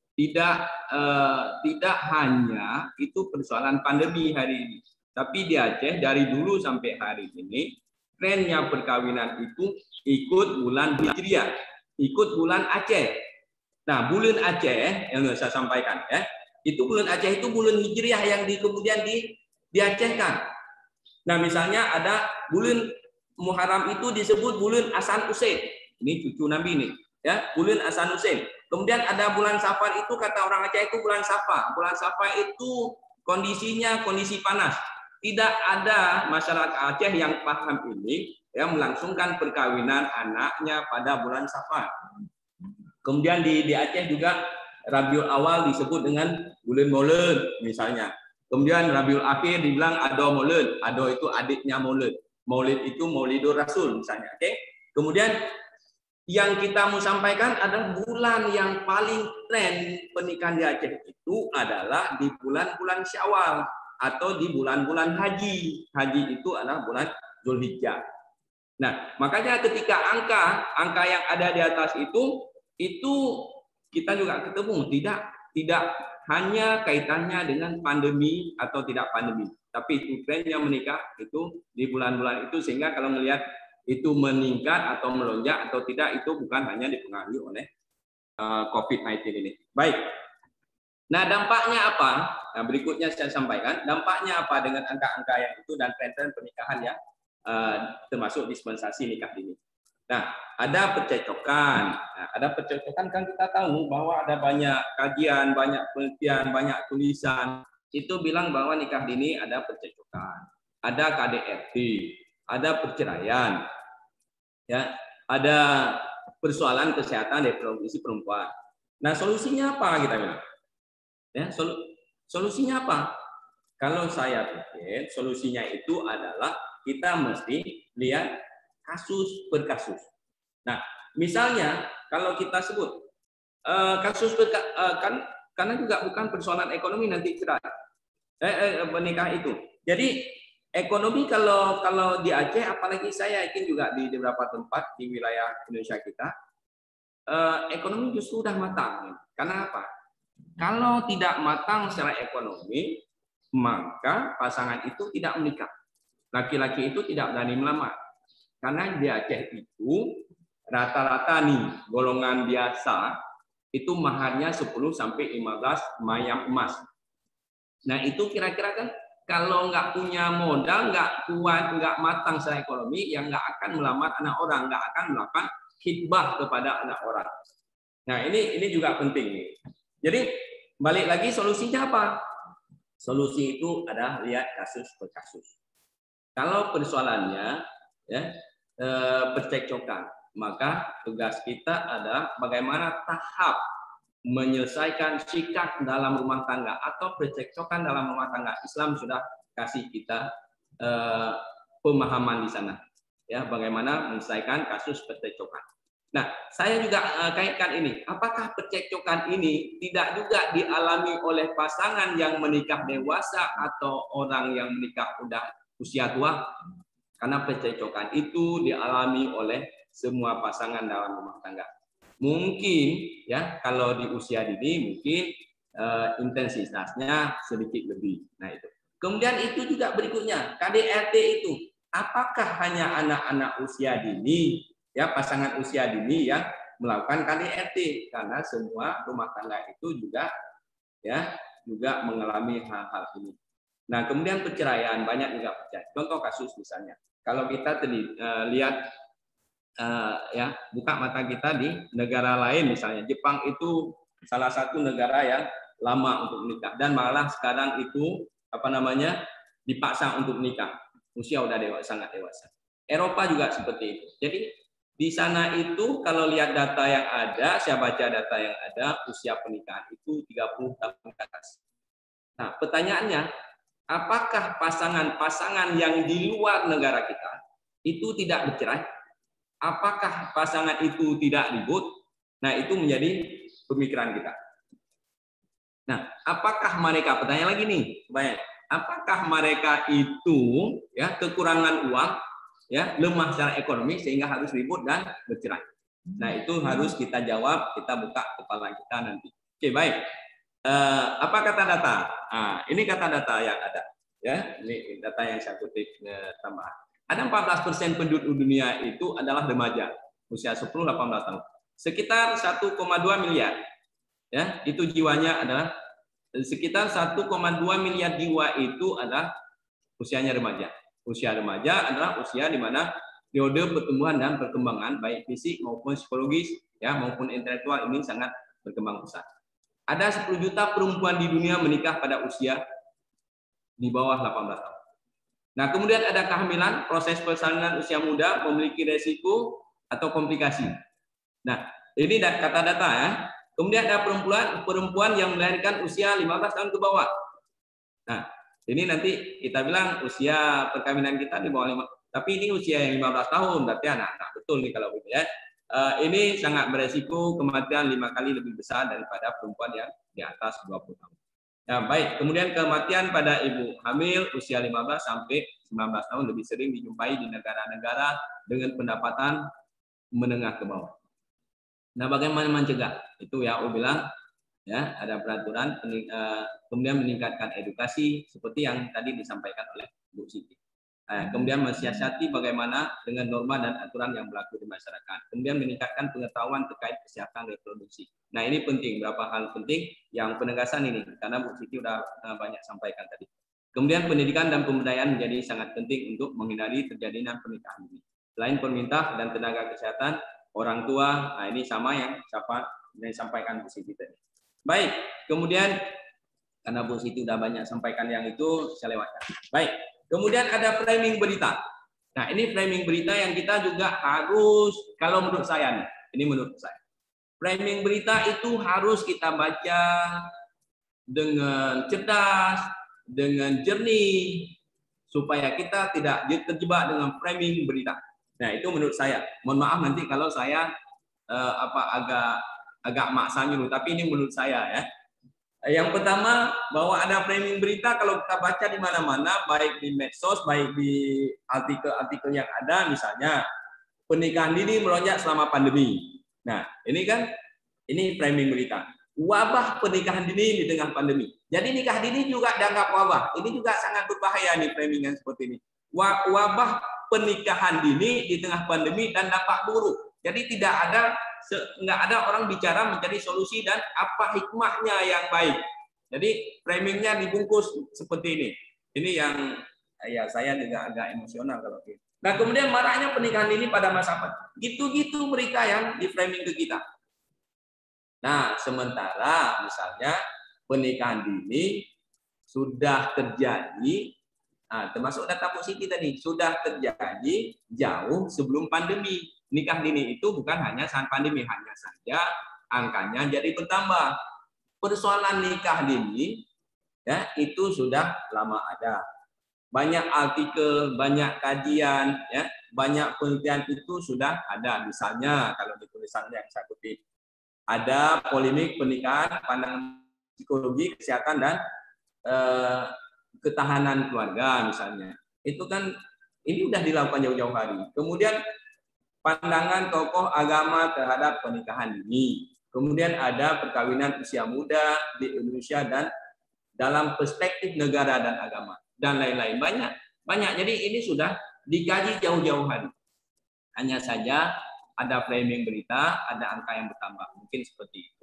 tidak hanya itu persoalan pandemi hari ini, tapi di Aceh dari dulu sampai hari ini trennya perkawinan itu ikut bulan Hijriah, ikut bulan Aceh. Nah, bulan Aceh yang saya sampaikan ya, itu bulan Aceh itu bulan Hijriah yang kemudian diacehkan. Nah, misalnya ada bulan Muharram itu disebut bulan Hasan Husain. Ini cucu Nabi nih, ya, bulan Hasan Husain. Kemudian ada bulan Safar itu kata orang Aceh itu bulan Safar. Bulan Safar itu kondisinya kondisi panas. Tidak ada masyarakat Aceh yang paham ini yang melangsungkan perkawinan anaknya pada bulan Safar. Kemudian di Aceh juga Rabiul Awal disebut dengan bulan Maulid misalnya. Kemudian Rabiul Akhir dibilang Ado Maulid. Ado itu adiknya Maulid. Maulid itu Maulidur Rasul misalnya. Oke. Kemudian yang kita mau sampaikan adalah bulan yang paling tren pernikahan di Aceh itu adalah di bulan-bulan Syawal atau di bulan-bulan haji. Haji itu adalah bulan Zulhijjah. Nah, makanya ketika angka yang ada di atas itu kita juga ketemu tidak hanya kaitannya dengan pandemi atau tidak pandemi, tapi itu trennya menikah itu di bulan-bulan itu, sehingga kalau melihat itu meningkat atau melonjak atau tidak itu bukan hanya dipengaruhi oleh COVID-19 ini. Baik. Nah, dampaknya apa? Nah, berikutnya saya sampaikan. Dampaknya apa dengan angka-angka yang itu dan tren-tren pernikahan yang termasuk dispensasi nikah dini. Nah, ada percecokan. Nah, ada percecokan kan kita tahu bahwa ada banyak kajian, banyak penelitian, banyak tulisan itu bilang bahwa nikah dini ada percecokan, ada KDRT, ada perceraian, ya, ada persoalan kesehatan reproduksi perempuan. Nah, solusinya apa kita bilang? Ya, solusinya apa? Kalau saya pikir solusinya itu adalah kita mesti lihat kasus per kasus. Nah, misalnya kalau kita sebut kasus karena juga bukan persoalan ekonomi nanti cerai menikah itu. Jadi ekonomi kalau di Aceh, apalagi saya yakin juga di beberapa tempat di wilayah Indonesia kita, ekonomi justru sudah matang. Karena apa? Kalau tidak matang secara ekonomi, maka pasangan itu tidak menikah. Laki-laki itu tidak berani melamar. Karena di Aceh itu rata-rata nih golongan biasa itu maharnya 10 sampai 15 mayam emas. Nah, itu kira-kira kan kalau nggak punya modal, nggak kuat, nggak matang secara ekonomi, yang nggak akan melamar anak orang, nggak akan melakukan khidbah kepada anak orang. Nah, ini juga penting nih. Jadi balik lagi solusinya apa? Solusi itu adalah lihat kasus per kasus. Kalau persoalannya ya percekcokan, maka tugas kita adalah bagaimana tahap menyelesaikan sikap dalam rumah tangga atau percekcokan dalam rumah tangga. Islam sudah kasih kita pemahaman di sana, ya, bagaimana menyelesaikan kasus percekcokan. Nah, saya juga kaitkan ini. Apakah percekcokan ini tidak juga dialami oleh pasangan yang menikah dewasa atau orang yang menikah udah usia tua? Karena percekcokan itu dialami oleh semua pasangan dalam rumah tangga. Mungkin ya kalau di usia dini mungkin intensitasnya sedikit lebih. Nah itu. Kemudian itu juga berikutnya KDRT itu apakah hanya anak-anak usia dini, ya pasangan usia dini yang melakukan KDRT, karena semua rumah tangga itu juga ya juga mengalami hal-hal ini. Nah kemudian perceraian banyak juga perceraian. Contoh kasus misalnya, kalau kita lihat ya buka mata kita di negara lain misalnya Jepang itu salah satu negara yang lama untuk menikah dan malah sekarang itu dipaksa untuk menikah usia udah sangat dewasa. Eropa juga seperti itu. Jadi di sana itu kalau lihat data yang ada, saya baca data yang ada, usia pernikahan itu 30 tahun ke atas. Nah pertanyaannya, apakah pasangan-pasangan yang di luar negara kita itu tidak bercerai? Apakah pasangan itu tidak ribut? Nah, itu menjadi pemikiran kita. Nah, apakah mereka, pertanyaan lagi nih, apakah mereka itu ya kekurangan uang, ya lemah secara ekonomi sehingga harus ribut dan bercerai? Nah, itu harus kita jawab, kita buka kepala kita nanti. Oke, baik. Apa kata data? Nah, ini kata data yang ada. Ya, ini data yang saya kutip tambahan. Ada 14% penduduk dunia itu adalah remaja, usia 10-18 tahun. Sekitar 1,2 miliar. Ya, itu jiwanya adalah sekitar 1,2 miliar jiwa itu adalah usianya remaja. Usia remaja adalah usia di mana periode pertumbuhan dan perkembangan baik fisik maupun psikologis ya maupun intelektual ini sangat berkembang pesat. Ada 10 juta perempuan di dunia menikah pada usia di bawah 18 tahun. Nah, kemudian ada kehamilan, proses persalinan usia muda memiliki resiko atau komplikasi. Nah, ini kata data ya. Kemudian ada perempuan yang melahirkan usia 15 tahun ke bawah. Nah, ini nanti kita bilang usia perkawinan kita di bawah 5. Tapi ini usia yang 15 tahun, berarti anak-anak. Betul nih kalau begitu ya. Ini sangat beresiko kematian 5 kali lebih besar daripada perempuan yang di atas 20 tahun. Nah, baik. Kemudian kematian pada ibu hamil usia 15 sampai 19 tahun lebih sering dijumpai di negara-negara dengan pendapatan menengah ke bawah. Nah, bagaimana mencegah? Itu ya, aku bilang ya ada peraturan, kemudian meningkatkan edukasi seperti yang tadi disampaikan oleh Bu Siti. Kemudian mensiasati bagaimana dengan norma dan aturan yang berlaku di masyarakat. Kemudian meningkatkan pengetahuan terkait kesehatan reproduksi. Nah, ini penting, beberapa hal penting yang penegasan ini, karena Bu Siti sudah banyak sampaikan tadi. Kemudian pendidikan dan pemberdayaan menjadi sangat penting untuk menghindari terjadinya pernikahan ini. Selain pemerintah dan tenaga kesehatan, orang tua, nah ini sama yang disampaikan Bu Siti tadi. Baik, kemudian karena Bu Siti sudah banyak sampaikan yang itu, saya lewatkan. Baik. Kemudian ada framing berita. Nah, ini framing berita yang kita juga harus, kalau menurut saya nih, ini menurut saya. Framing berita itu harus kita baca dengan cerdas, dengan jernih, supaya kita tidak terjebak dengan framing berita. Nah, itu menurut saya. Mohon maaf nanti kalau saya agak maksa nyuruh, tapi ini menurut saya ya. Yang pertama, bahwa ada framing berita kalau kita baca di mana-mana, baik di medsos, baik di artikel-artikel yang ada, misalnya pernikahan dini melonjak selama pandemi. Nah, ini kan, ini framing berita. Wabah pernikahan dini di tengah pandemi. Jadi nikah dini juga dianggap wabah. Ini juga sangat berbahaya nih framing yang seperti ini. Wabah pernikahan dini di tengah pandemi dan dampak buruk. Jadi nggak ada orang bicara mencari solusi dan apa hikmahnya yang baik. Jadi framingnya dibungkus seperti ini. Ini yang ya saya juga agak emosional kalau gitu. Nah, kemudian maraknya pernikahan dini pada masa gitu-gitu mereka yang di framing ke kita. Nah, sementara misalnya pernikahan dini sudah terjadi, termasuk data positif tadi, sudah terjadi jauh sebelum pandemi. Nikah dini itu bukan hanya saat pandemi, hanya saja angkanya jadi bertambah. Persoalan nikah dini ya itu sudah lama ada. Banyak artikel, banyak kajian, ya, banyak penelitian itu sudah ada. Misalnya kalau di tulisan yang saya kutip, ada polemik pernikahan, pandangan psikologi, kesehatan dan ketahanan keluarga misalnya. Itu kan ini sudah dilakukan jauh-jauh hari. Kemudian pandangan tokoh agama terhadap pernikahan dini. Kemudian ada perkawinan usia muda di Indonesia dan dalam perspektif negara dan agama dan lain-lain, banyak. Jadi ini sudah dikaji jauh-jauh hari. Hanya saja ada framing berita, ada angka yang bertambah, mungkin seperti itu.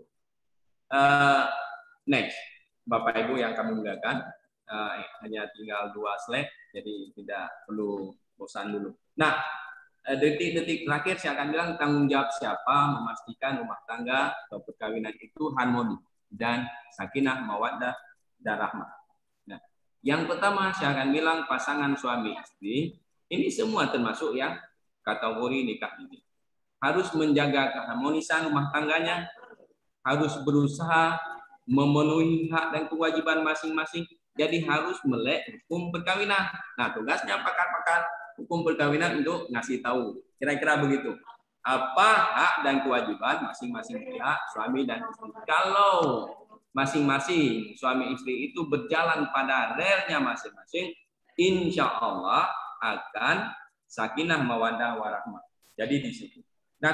Next, Bapak Ibu yang kami muliakan, hanya tinggal 2 slide, jadi tidak perlu bosan dulu. Nah, detik-detik terakhir saya akan bilang tanggung jawab siapa memastikan rumah tangga atau perkawinan itu harmoni dan sakinah, mawaddah, dan rahmah. Nah, yang pertama saya akan bilang pasangan suami istri ini semua termasuk yang kategori nikah ini harus menjaga keharmonisan rumah tangganya, harus berusaha memenuhi hak dan kewajiban masing-masing. Jadi harus melek hukum perkawinan. Nah, tugasnya pakar-pakar hukum perkawinan untuk ngasih tahu. Kira-kira begitu. Apa hak dan kewajiban masing-masing pihak, suami dan istri. Kalau masing-masing suami istri itu berjalan pada relnya masing-masing, insya Allah akan sakinah, mawaddah, warahmah. Jadi di situ. Nah,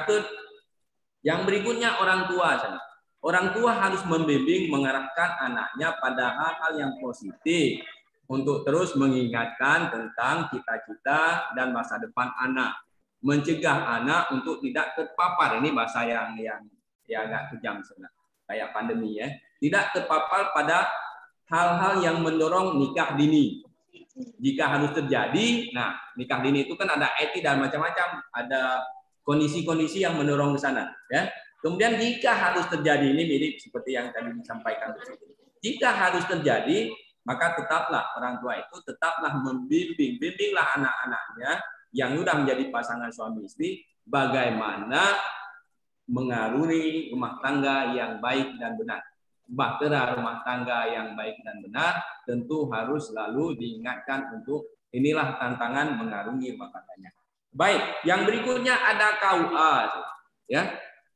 yang berikutnya orang tua sana. Orang tua harus membimbing, mengarahkan anaknya pada hal-hal yang positif untuk terus mengingatkan tentang cita-cita dan masa depan anak, mencegah anak untuk tidak terpapar. Ini bahasa yang agak kejam sebenarnya, kayak pandemi ya. Tidak terpapar pada hal-hal yang mendorong nikah dini. Jika harus terjadi, nah nikah dini itu kan ada etik dan macam-macam, ada kondisi-kondisi yang mendorong ke sana, ya. Kemudian jika harus terjadi, ini mirip seperti yang tadi disampaikan. Jika harus terjadi, maka tetaplah orang tua itu tetaplah bimbinglah anak-anaknya yang sudah menjadi pasangan suami istri bagaimana mengarungi rumah tangga yang baik dan benar. Bahtera rumah tangga yang baik dan benar tentu harus selalu diingatkan untuk inilah tantangan mengarungi rumah tangganya. Baik, yang berikutnya ada KUA, ya.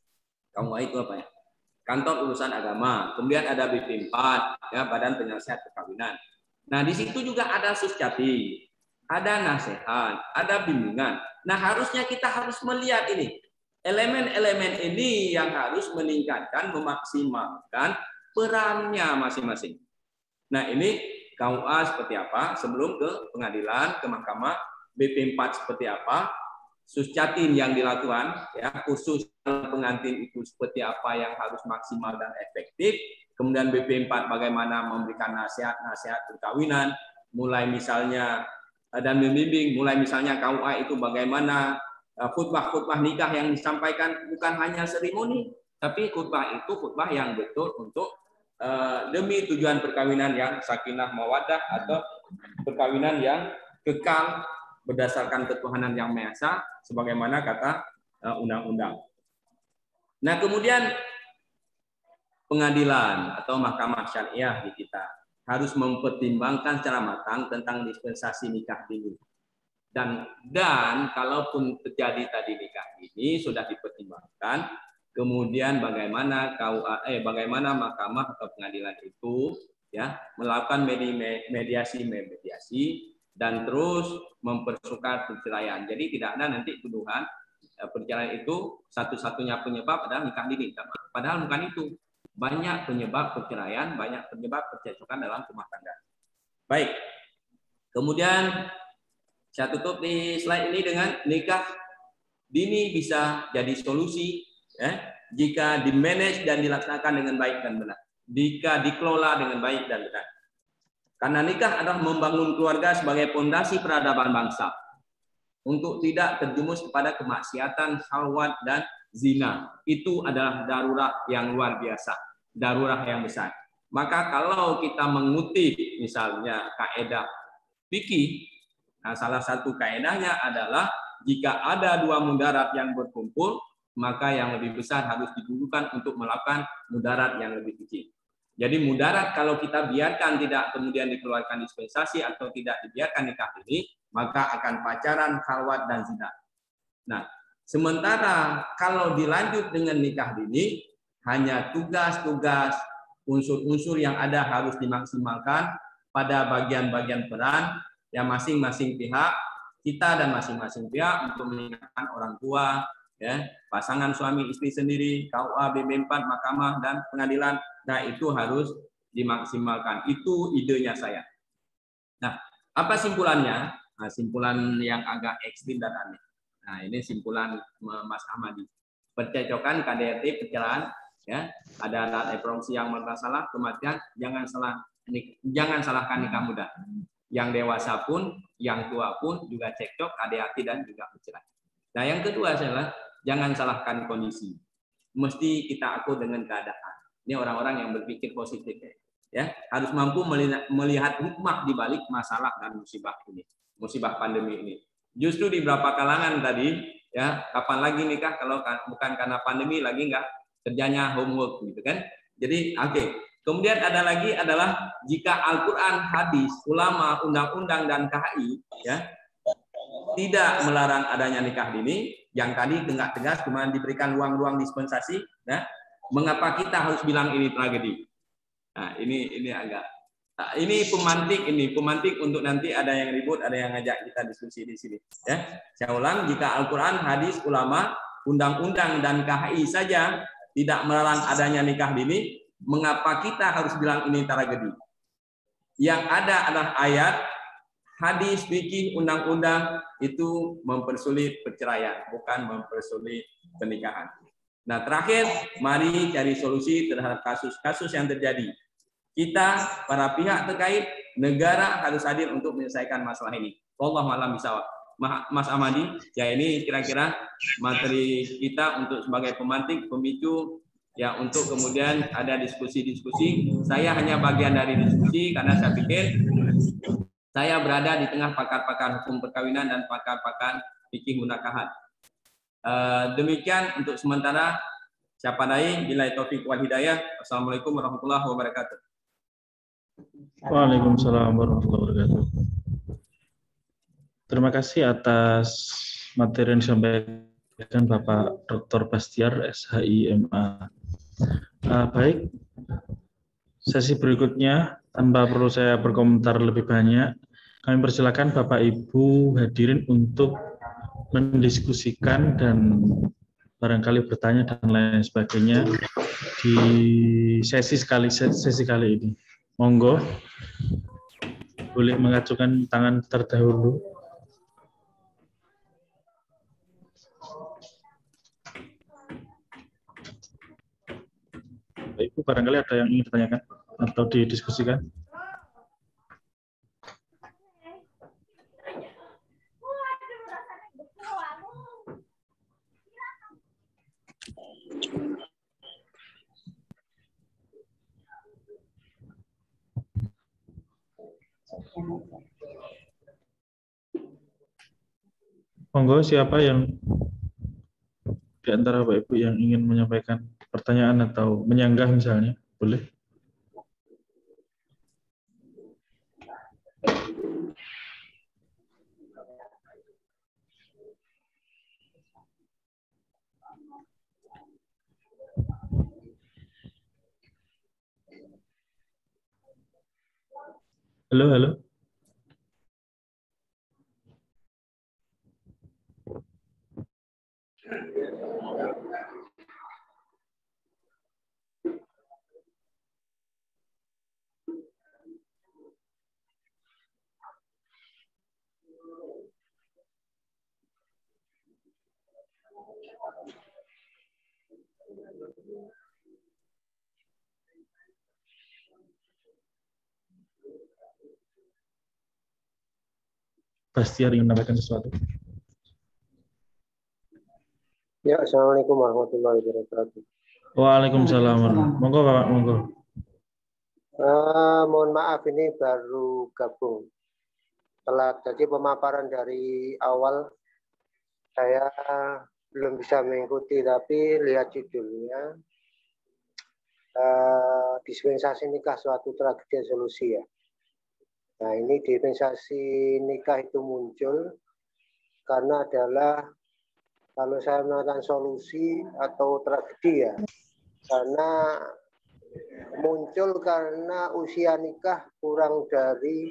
KUA itu apa ya? Kantor Urusan Agama. Kemudian ada BP4, ya, Badan Penyelesaian Perkawinan. Nah, di situ juga ada Susjati, ada nasihat, ada bimbingan. Nah, harusnya kita harus melihat ini. Elemen-elemen ini yang harus meningkatkan, memaksimalkan perannya masing-masing. Nah, ini KUA seperti apa? Sebelum ke pengadilan, ke mahkamah, BP4 seperti apa? Susjatin yang dilakukan, ya, khusus pengantin itu seperti apa yang harus maksimal dan efektif. Kemudian BP4 bagaimana memberikan nasihat-nasihat perkawinan, mulai misalnya dan membimbing, mulai misalnya KUA itu bagaimana khutbah-khutbah nikah yang disampaikan bukan hanya seremoni, tapi khutbah itu khutbah yang betul untuk demi tujuan perkawinan yang sakinah mawaddah atau perkawinan yang kekal berdasarkan ketuhanan yang Maha Esa sebagaimana kata undang-undang. Nah, kemudian pengadilan atau mahkamah syariah di kita harus mempertimbangkan secara matang tentang dispensasi nikah dini. Dan kalaupun terjadi tadi nikah ini sudah dipertimbangkan, kemudian bagaimana bagaimana mahkamah atau pengadilan itu ya melakukan mediasi dan terus mempersuka perceraian. Jadi tidak ada nanti tuduhan perceraian itu satu-satunya penyebab adalah nikah dini. Padahal bukan itu. Banyak penyebab perceraian, banyak penyebab percecokan dalam rumah tangga. Baik. Kemudian saya tutup di slide ini dengan nikah dini bisa jadi solusi ya, jika dimanage dan dilaksanakan dengan baik dan benar. Jika dikelola dengan baik dan benar. Karena nikah adalah membangun keluarga sebagai fondasi peradaban bangsa untuk tidak terjumus kepada kemaksiatan, syahwat, dan zina. Itu adalah darurat yang luar biasa, darurat yang besar. Maka kalau kita mengutip misalnya kaidah fikih, nah salah satu kaidahnya adalah jika ada dua mudarat yang berkumpul, maka yang lebih besar harus didulukan untuk melakukan mudarat yang lebih kecil. Jadi mudarat kalau kita biarkan tidak kemudian dikeluarkan dispensasi atau tidak dibiarkan nikah dini, maka akan pacaran, khalwat, dan zina. Nah, sementara kalau dilanjut dengan nikah dini, hanya tugas-tugas, unsur-unsur yang ada harus dimaksimalkan pada bagian-bagian peran yang masing-masing pihak, kita dan masing-masing pihak untuk mengingatkan orang tua, ya, pasangan suami istri sendiri, KUA, BB4, mahkamah dan pengadilan. Nah, itu harus dimaksimalkan. Itu idenya saya. Nah, apa simpulannya? Nah, simpulan yang agak ekstrim dan aneh. Nah, ini simpulan Mas Ahmadi. Percecokan KDRT perceraian, ya, ada alat reproduksi yang bermasalah, kematian, jangan salahkan nikah muda. Yang dewasa pun, yang tua pun juga cekcok, KDRT dan juga perceraian. Nah, yang kedua adalah jangan salahkan kondisi. Mesti kita akui dengan keadaan. Ini orang-orang yang berpikir positif, ya, harus mampu melihat hikmah di balik masalah dan musibah ini, musibah pandemi ini. Justru di beberapa kalangan tadi, ya, kapan lagi nikah kalau bukan karena pandemi, lagi nggak kerjanya homework gitu kan. Jadi oke. Kemudian ada lagi adalah jika Al-Quran, hadis, ulama, undang-undang dan KHI, ya, tidak melarang adanya nikah dini, yang tadi tegas cuma diberikan ruang-ruang dispensasi, ya, mengapa kita harus bilang ini tragedi? Nah, ini agak, nah, ini pemantik untuk nanti ada yang ribut, ada yang ngajak kita diskusi di sini, ya. Saya ulang, jika Al-Quran, hadis, ulama, undang-undang dan KHI saja tidak melarang adanya nikah dini, mengapa kita harus bilang ini tragedi? Yang ada adalah ayat, hadis, fikih, undang-undang itu mempersulit perceraian, bukan mempersulit pernikahan. Nah, terakhir, mari cari solusi terhadap kasus-kasus yang terjadi. Kita, para pihak terkait, negara harus hadir untuk menyelesaikan masalah ini. Wallahu a'lam bishawab. Mas Ahmadi, ya ini kira-kira materi kita untuk sebagai pemantik, pemicu, ya, untuk kemudian ada diskusi-diskusi. Saya hanya bagian dari diskusi karena saya pikir saya berada di tengah pakar-pakar hukum perkawinan dan pakar-pakar fikih munakahat. Demikian untuk sementara. Siapa dai, billahi taufiq wal hidayah. Wassalamualaikum warahmatullahi wabarakatuh. Waalaikumsalam warahmatullahi wabarakatuh. Terima kasih atas materi yang disampaikan Bapak Dr. Bastiar, SHI-MA. Baik, sesi berikutnya, tanpa perlu saya berkomentar lebih banyak, kami persilakan Bapak Ibu hadirin untuk mendiskusikan dan barangkali bertanya dan lain sebagainya di sesi kali ini. Monggo, boleh mengajukan tangan terdahulu. Ibu, barangkali ada yang ingin ditanyakan atau didiskusikan. Monggo, siapa yang di antara Bapak Ibu yang ingin menyampaikan pertanyaan atau menyanggah misalnya, boleh. Halo, halo. Bastiar ingin menambahkan sesuatu. Ya, assalamualaikum warahmatullahi wabarakatuh. Waalaikumsalam. Monggo Bapak, monggo. Mohon maaf, ini baru gabung. Telat, jadi pemaparan dari awal saya belum bisa mengikuti, tapi lihat judulnya, dispensasi nikah suatu tragedi solusi, ya. Nah, ini dispensasi nikah itu muncul karena adalah, kalau saya mengatakan solusi atau tragedi, ya, karena muncul karena usia nikah kurang dari,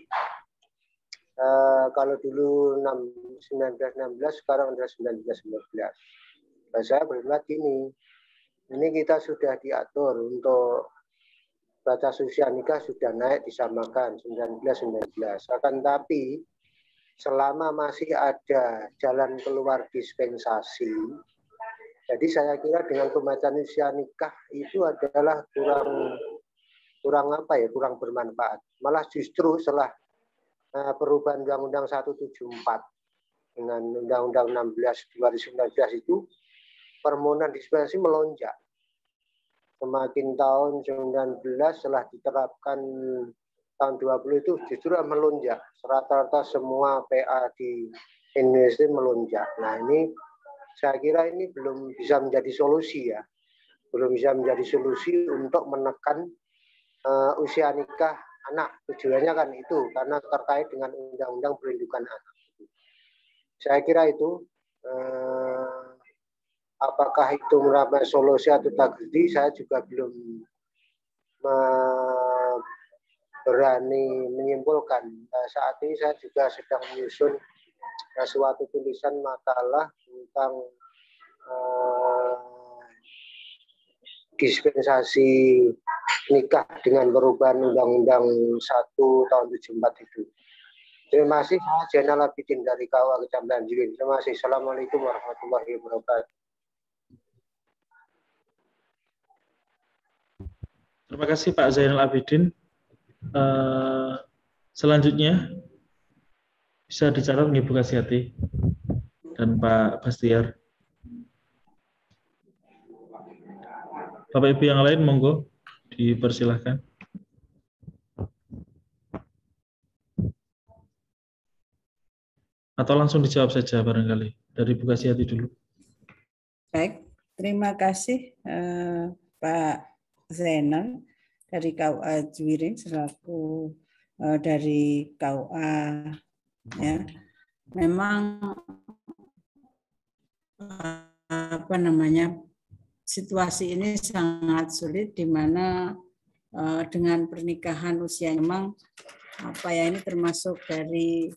kalau dulu 1916, sekarang sudah 1919. Nah, saya berbuat gini, ini kita sudah diatur untuk batas usia nikah sudah naik disamakan 19-19. Akan tapi selama masih ada jalan keluar dispensasi, jadi saya kira dengan pembatasan usia nikah itu adalah kurang bermanfaat. Malah justru setelah perubahan Undang-Undang 174 dengan Undang-Undang 16 2019 itu permohonan dispensasi melonjak. Semakin tahun 19 setelah diterapkan tahun 20 itu justru melonjak. Rata-rata semua PA di Indonesia melonjak. Nah ini saya kira ini belum bisa menjadi solusi ya. Belum bisa menjadi solusi untuk menekan usia nikah anak. Tujuannya kan itu karena terkait dengan Undang-Undang Perlindungan Anak. Saya kira itu apakah itu merupakan solusi atau tragedi, saya juga belum berani menyimpulkan. Saat ini saya juga sedang menyusun suatu tulisan makalah tentang dispensasi nikah dengan perubahan Undang-Undang 1 tahun 74 itu. Terima kasih, saya Zainal Abidin dari KUA Kecamatan Jirin. Terima kasih. Assalamualaikum warahmatullahi wabarakatuh. Terima kasih Pak Zainal Abidin. Selanjutnya bisa dicatat Ibu Kasihati dan Pak Bastiar. Bapak Ibu yang lain monggo dipersilahkan. Atau langsung dijawab saja barangkali dari Ibu Kasihati dulu. Baik, terima kasih Pak Zainal dari KUA Jiring selaku dari KUA ya. Memang situasi ini sangat sulit di mana dengan pernikahan usia memang ini termasuk dari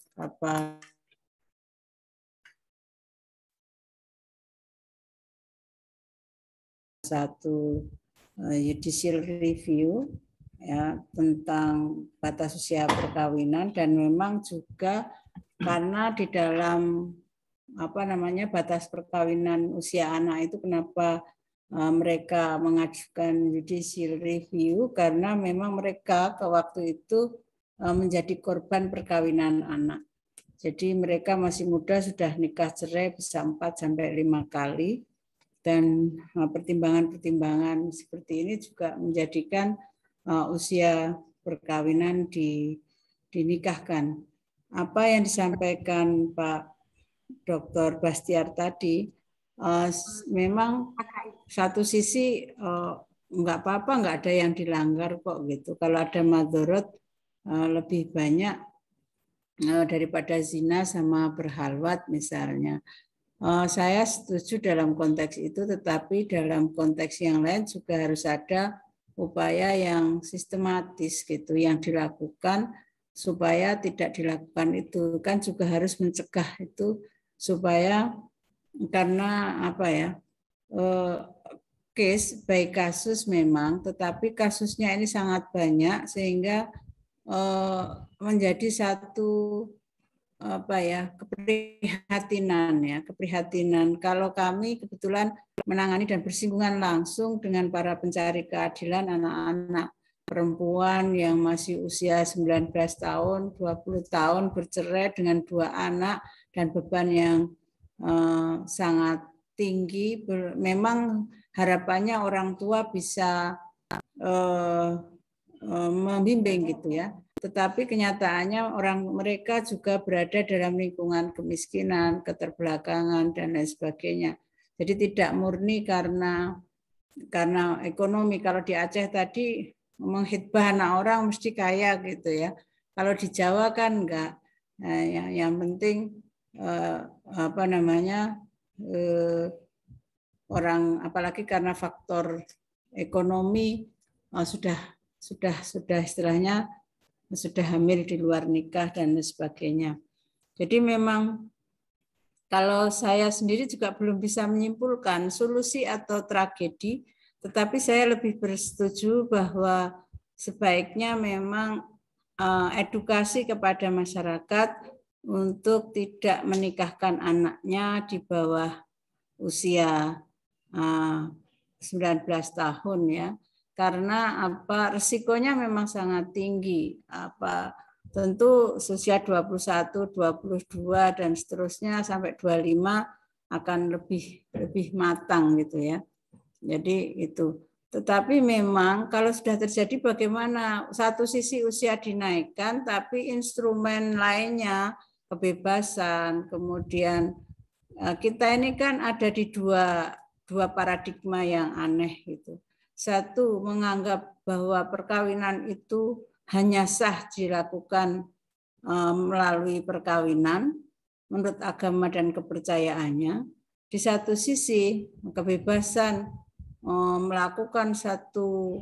satu judicial review ya tentang batas usia perkawinan, dan memang juga karena di dalam batas perkawinan usia anak itu kenapa mereka mengajukan judicial review, karena memang mereka ke waktu itu menjadi korban perkawinan anak. Jadi mereka masih muda sudah nikah cerai bisa 4-5 kali. Dan pertimbangan-pertimbangan seperti ini juga menjadikan usia perkawinan dinikahkan. Apa yang disampaikan Pak Dr. Bastiar tadi, memang satu sisi nggak apa-apa, nggak ada yang dilanggar kok gitu. Kalau ada madorot lebih banyak daripada zina sama berhalwat misalnya. Saya setuju dalam konteks itu, tetapi dalam konteks yang lain juga harus ada upaya yang sistematis gitu yang dilakukan supaya tidak dilakukan itu. Kan juga harus mencegah itu supaya karena case by kasus memang, tetapi kasusnya ini sangat banyak sehingga menjadi satu keprihatinan. Kalau kami kebetulan menangani dan bersinggungan langsung dengan para pencari keadilan anak-anak perempuan yang masih usia 19 tahun, 20 tahun bercerai dengan 2 anak dan beban yang sangat tinggi. Memang harapannya orang tua bisa membimbing gitu ya. Tetapi kenyataannya mereka juga berada dalam lingkungan kemiskinan, keterbelakangan, dan lain sebagainya. Jadi tidak murni karena ekonomi. Kalau di Aceh tadi menghitbah anak orang mesti kaya gitu ya. Kalau di Jawa kan enggak. Nah, yang penting orang, apalagi karena faktor ekonomi sudah istilahnya sudah hamil di luar nikah dan sebagainya. Jadi memang kalau saya sendiri juga belum bisa menyimpulkan solusi atau tragedi, tetapi saya lebih bersetuju bahwa sebaiknya memang edukasi kepada masyarakat untuk tidak menikahkan anaknya di bawah usia 19 tahun ya. Karena resikonya memang sangat tinggi. Tentu usia 21, 22 dan seterusnya sampai 25 akan lebih matang gitu ya. Jadi itu. Tetapi memang kalau sudah terjadi bagaimana? Satu sisi usia dinaikkan, tapi instrumen lainnya, kebebasan, kemudian kita ini kan ada di dua paradigma yang aneh gitu. Satu, menganggap bahwa perkawinan itu hanya sah dilakukan melalui perkawinan menurut agama dan kepercayaannya. Di satu sisi, kebebasan melakukan satu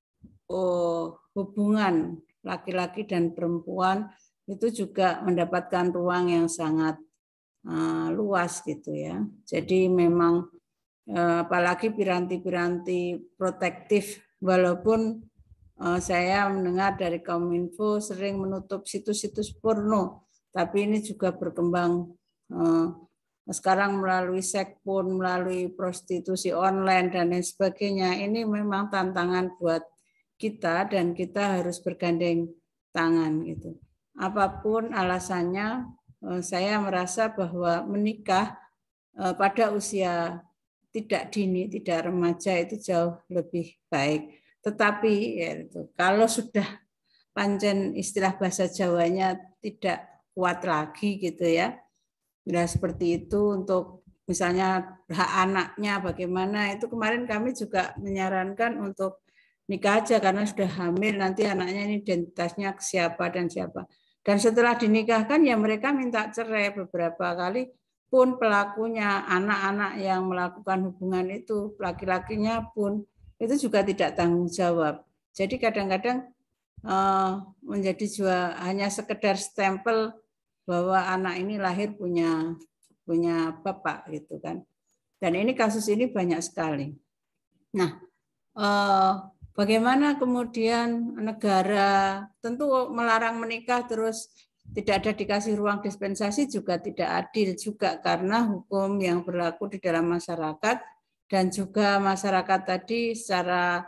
hubungan laki-laki dan perempuan itu juga mendapatkan ruang yang sangat luas gitu ya. Jadi memang apalagi piranti-piranti protektif, walaupun saya mendengar dari Kominfo sering menutup situs-situs porno, tapi ini juga berkembang sekarang melalui sekpun, melalui prostitusi online dan lain sebagainya. Ini memang tantangan buat kita dan kita harus bergandeng tangan gitu. Apapun alasannya, saya merasa bahwa menikah pada usia tidak dini, tidak remaja itu jauh lebih baik. Tetapi ya itu, kalau sudah pancen istilah bahasa Jawanya tidak kuat lagi gitu ya. Nah, seperti itu untuk misalnya hak anaknya bagaimana, itu kemarin kami juga menyarankan untuk nikah aja karena sudah hamil, nanti anaknya ini identitasnya siapa dan siapa. Dan setelah dinikahkan ya mereka minta cerai beberapa kali pun pelakunya, anak-anak yang melakukan hubungan itu, laki-lakinya pun itu juga tidak tanggung jawab. Jadi kadang-kadang menjadi juga hanya sekedar stempel bahwa anak ini lahir punya bapak gitu kan. Dan ini kasus ini banyak sekali. Nah, bagaimana kemudian negara tentu melarang menikah terus tidak ada dikasih ruang dispensasi juga tidak adil juga karena hukum yang berlaku di dalam masyarakat dan juga masyarakat tadi secara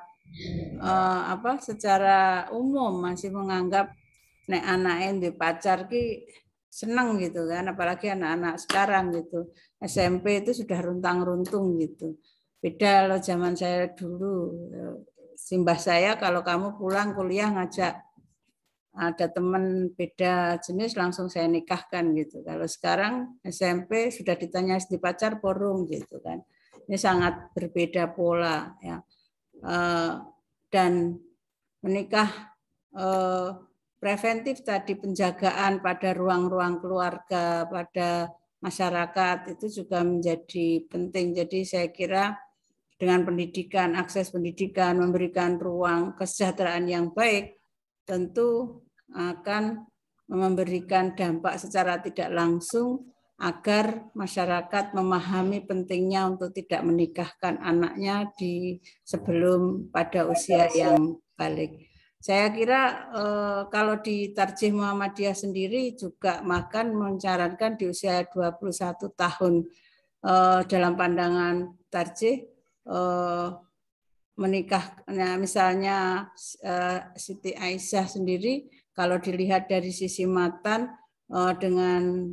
secara umum masih menganggap nek anaknya di pacar ki seneng gitu kan, apalagi anak-anak sekarang gitu. SMP itu sudah runtang-runtung gitu. Beda loh zaman saya dulu. Simbah saya kalau kamu pulang kuliah ngajak ada teman beda jenis langsung saya nikahkan gitu. Kalau sekarang SMP sudah ditanya di pacar porung gitu kan. Ini sangat berbeda pola ya. Dan menikah preventif tadi, penjagaan pada ruang-ruang keluarga, pada masyarakat itu juga menjadi penting. Jadi saya kira dengan pendidikan, akses pendidikan, memberikan ruang kesejahteraan yang baik, tentu akan memberikan dampak secara tidak langsung agar masyarakat memahami pentingnya untuk tidak menikahkan anaknya sebelum pada usia yang balik. Saya kira kalau di Tarjih Muhammadiyah sendiri juga makan mencarankan di usia 21 tahun dalam pandangan Tarjih menikah. Nah, misalnya Siti Aisyah sendiri kalau dilihat dari sisi matan dengan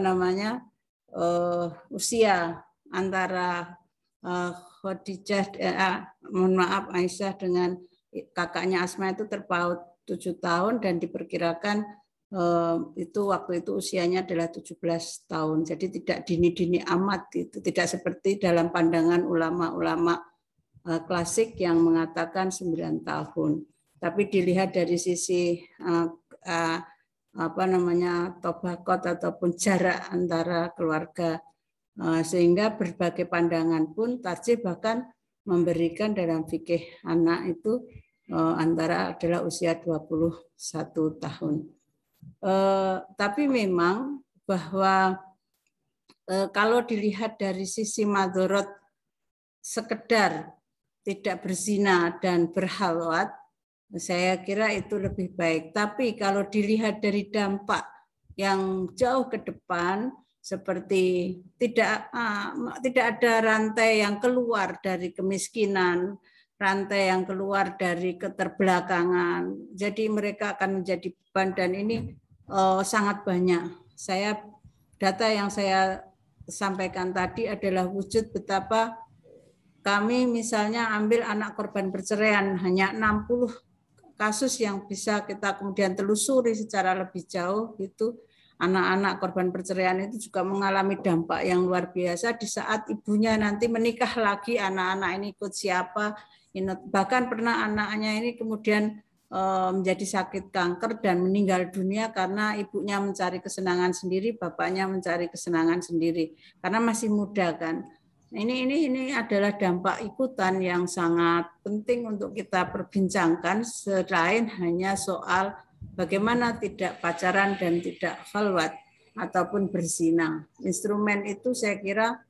usia antara Khadijah Aisyah dengan kakaknya Asma itu terpaut 7 tahun dan diperkirakan itu waktu itu usianya adalah 17 tahun. Jadi tidak dini-dini amat itu, tidak seperti dalam pandangan ulama-ulama klasik yang mengatakan 9 tahun. Tapi dilihat dari sisi tobakot ataupun jarak antara keluarga sehingga berbagai pandangan pun Tarjih bahkan memberikan dalam fikih anak itu antara adalah usia 21 tahun. Tapi memang bahwa kalau dilihat dari sisi madorot sekedar tidak berzina dan berhalwat, saya kira itu lebih baik. Tapi kalau dilihat dari dampak yang jauh ke depan, seperti tidak ada rantai yang keluar dari kemiskinan, rantai yang keluar dari keterbelakangan. Jadi mereka akan menjadi beban dan ini sangat banyak. Data yang saya sampaikan tadi adalah wujud betapa kami misalnya ambil anak korban perceraian hanya 60 kasus yang bisa kita kemudian telusuri secara lebih jauh. Itu anak-anak korban perceraian itu juga mengalami dampak yang luar biasa di saat ibunya nanti menikah lagi, anak-anak ini ikut siapa, bahkan pernah anaknya ini kemudian menjadi sakit kanker dan meninggal dunia karena ibunya mencari kesenangan sendiri, bapaknya mencari kesenangan sendiri karena masih muda kan. Ini adalah dampak ikutan yang sangat penting untuk kita perbincangkan selain hanya soal bagaimana tidak pacaran dan tidak khalwat ataupun berzina. Instrumen itu saya kira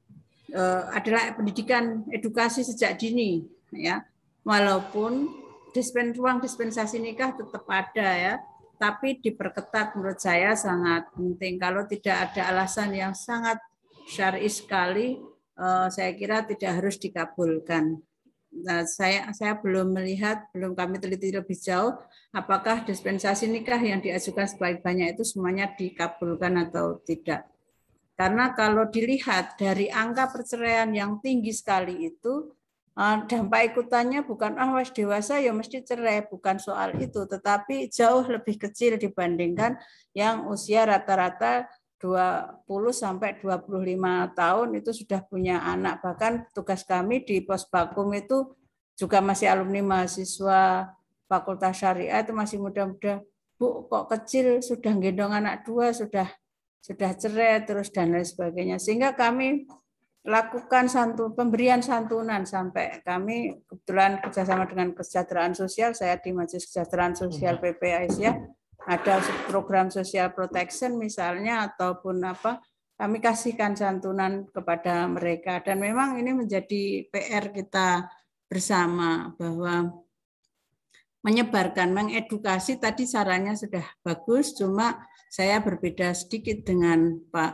adalah pendidikan edukasi sejak dini, ya. Walaupun ruang dispensasi nikah tetap ada, ya, tapi diperketat menurut saya sangat penting. Kalau tidak ada alasan yang sangat syar'i sekali, saya kira tidak harus dikabulkan. Nah, saya belum melihat, belum kami teliti lebih jauh, apakah dispensasi nikah yang diajukan sebanyak itu semuanya dikabulkan atau tidak. Karena kalau dilihat dari angka perceraian yang tinggi sekali itu, dampak ikutannya bukan wis dewasa ya mesti cerai, bukan soal itu, tetapi jauh lebih kecil dibandingkan yang usia rata-rata 20 sampai 25 tahun itu sudah punya anak. Bahkan tugas kami di Posbakum itu juga masih alumni mahasiswa Fakultas Syariah itu masih muda-muda. Bu, kok kecil sudah gendong anak 2, sudah cerai terus dan lain sebagainya. Sehingga kami lakukan pemberian santunan sampai kami kebetulan kerjasama dengan Kesejahteraan Sosial, saya di Majelis Kesejahteraan Sosial PP Aisyah, ada program social protection misalnya ataupun apa, kami kasihkan santunan kepada mereka. Dan memang ini menjadi PR kita bersama bahwa menyebarkan, mengedukasi tadi sarannya sudah bagus, cuma saya berbeda sedikit dengan Pak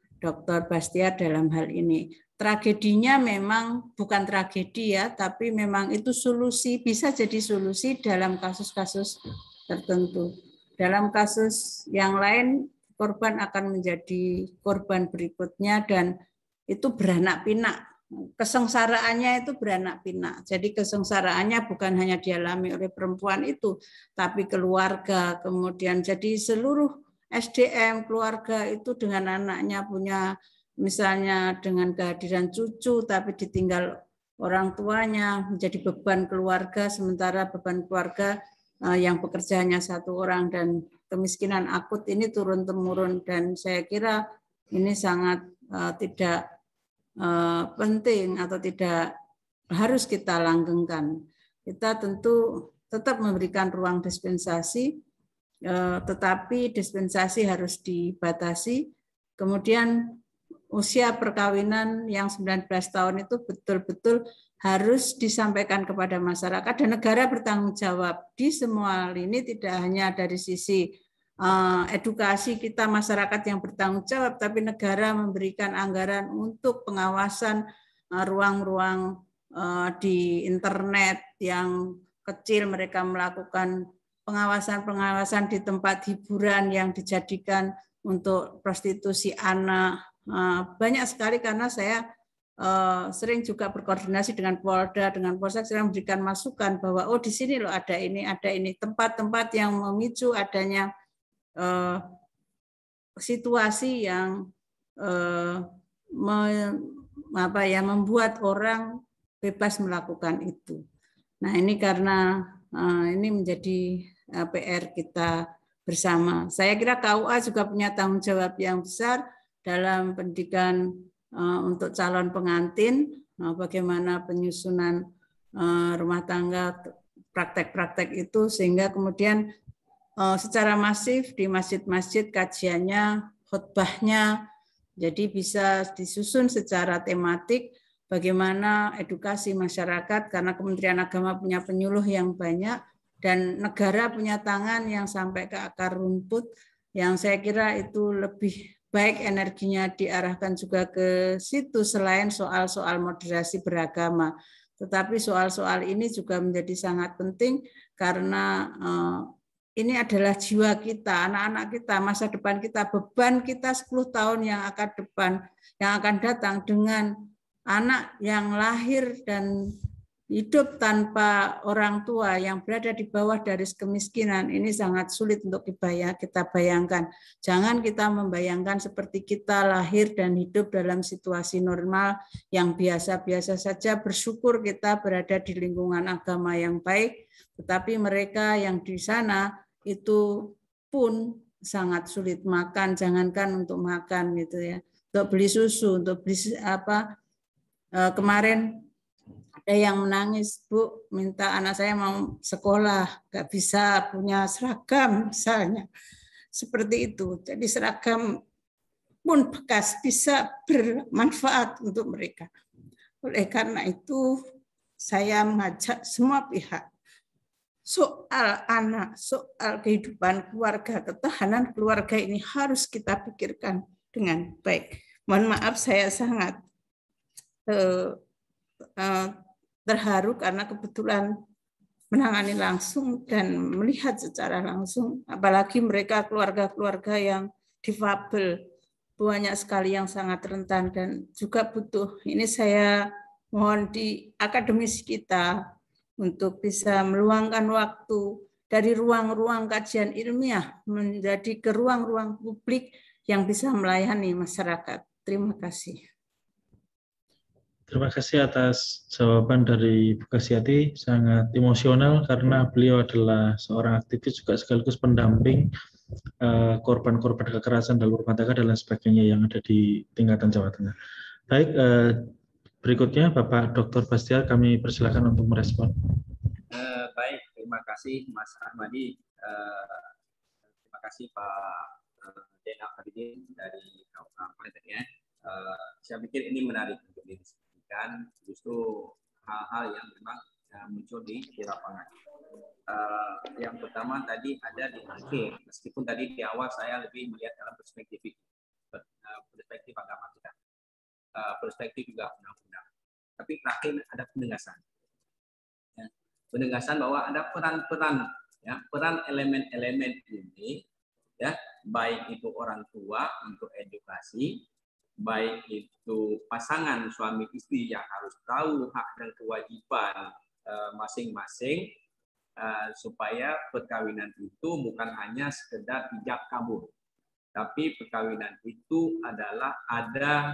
Dr. Bastiar dalam hal ini. Tragedinya memang bukan tragedi ya, tapi memang itu solusi, bisa jadi solusi dalam kasus-kasus tertentu. Dalam kasus yang lain, korban akan menjadi korban berikutnya dan itu beranak pinak. Kesengsaraannya itu beranak pinak. Jadi kesengsaraannya bukan hanya dialami oleh perempuan itu, tapi keluarga, kemudian jadi seluruh SDM keluarga itu dengan anaknya punya misalnya dengan kehadiran cucu tapi ditinggal orang tuanya, menjadi beban keluarga, sementara beban keluarga yang bekerja hanya 1 orang dan kemiskinan akut ini turun-temurun, dan saya kira ini sangat tidak penting atau tidak harus kita langgengkan. Kita tentu tetap memberikan ruang dispensasi, tetapi dispensasi harus dibatasi. Kemudian usia perkawinan yang 19 tahun itu betul-betul harus disampaikan kepada masyarakat dan negara bertanggung jawab di semua lini, tidak hanya dari sisi edukasi kita masyarakat yang bertanggung jawab, tapi negara memberikan anggaran untuk pengawasan ruang-ruang di internet yang kecil, mereka melakukan pengawasan-pengawasan di tempat hiburan yang dijadikan untuk prostitusi anak. Banyak sekali karena saya sering juga berkoordinasi dengan Polda, dengan Polsek, sering memberikan masukan bahwa oh di sini loh ada ini tempat-tempat yang memicu adanya situasi yang membuat orang bebas melakukan itu. Nah ini karena ini menjadi PR kita bersama. Saya kira KUA juga punya tanggung jawab yang besar dalam pendidikan untuk calon pengantin, bagaimana penyusunan rumah tangga, praktek-praktek itu, sehingga kemudian secara masif di masjid-masjid kajiannya, khutbahnya, Jadi bisa disusun secara tematik bagaimana edukasi masyarakat, karena Kementerian Agama punya penyuluh yang banyak dan negara punya tangan yang sampai ke akar rumput, yang saya kira itu lebih baik energinya diarahkan juga ke situ selain soal-soal moderasi beragama. Tetapi soal-soal ini juga menjadi sangat penting karena ini adalah jiwa kita, anak-anak kita, masa depan kita, beban kita 10 tahun yang akan datang dengan anak yang lahir dan hidup tanpa orang tua yang berada di bawah garis kemiskinan. Ini sangat sulit untuk kita bayangkan. Jangan kita membayangkan seperti kita lahir dan hidup dalam situasi normal yang biasa-biasa saja, bersyukur kita berada di lingkungan agama yang baik, tetapi mereka yang di sana itu pun sangat sulit makan, jangankan untuk makan gitu ya, untuk beli susu, untuk beli kemarin ada yang menangis, Bu, minta anak saya mau sekolah, nggak bisa punya seragam misalnya, seperti itu. Jadi seragam pun bekas bisa bermanfaat untuk mereka. Oleh karena itu saya mengajak semua pihak, soal anak, soal kehidupan keluarga, ketahanan keluarga ini harus kita pikirkan dengan baik. Mohon maaf saya sangat terharu karena kebetulan menangani langsung dan melihat secara langsung, apalagi mereka keluarga-keluarga yang difabel, banyak sekali yang sangat rentan dan juga butuh. Ini saya mohon di akademisi kita untuk bisa meluangkan waktu dari ruang-ruang kajian ilmiah menjadi ke ruang-ruang publik yang bisa melayani masyarakat. Terima kasih. Terima kasih atas jawaban dari Bu Kasiati, sangat emosional karena beliau adalah seorang aktivis juga sekaligus pendamping korban-korban kekerasan dalam rumah tangga dan lain sebagainya yang ada di tingkatan Jawa Tengah. Baik, berikutnya Bapak Dr. Bastiar, kami persilakan untuk merespon. Baik, terima kasih Mas Ahmadi, terima kasih Pak Zainal Abidin dari Kabupaten. Saya pikir ini menarik untuk didiskusikan, justru hal-hal yang memang muncul di lapangan. Yang pertama tadi ada di akhir, meskipun tadi di awal saya lebih melihat dalam perspektif agama kita, perspektif juga undang-undang. Tapi terakhir ada penegasan, ya, penegasan bahwa ada peran-peran, ya, peran elemen-elemen ini, ya, baik itu orang tua untuk edukasi, baik itu pasangan suami istri yang harus tahu hak dan kewajiban masing-masing, supaya perkawinan itu bukan hanya sekedar ijab kabul, tapi perkawinan itu adalah ada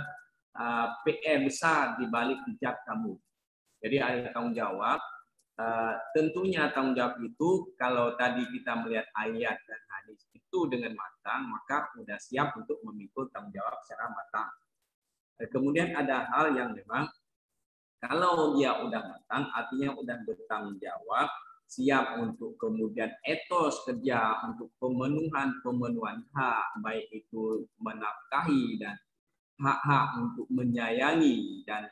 PR besar di balik ijab kabul. Jadi ada tanggung jawab. Tentunya tanggung jawab itu kalau tadi kita melihat ayat dan hadis itu dengan matang, maka sudah siap untuk memikul tanggung jawab secara matang. Kemudian ada hal yang memang kalau dia udah matang, artinya udah bertanggung jawab, siap untuk kemudian etos kerja untuk pemenuhan hak, baik itu menafkahi dan hak-hak untuk menyayangi dan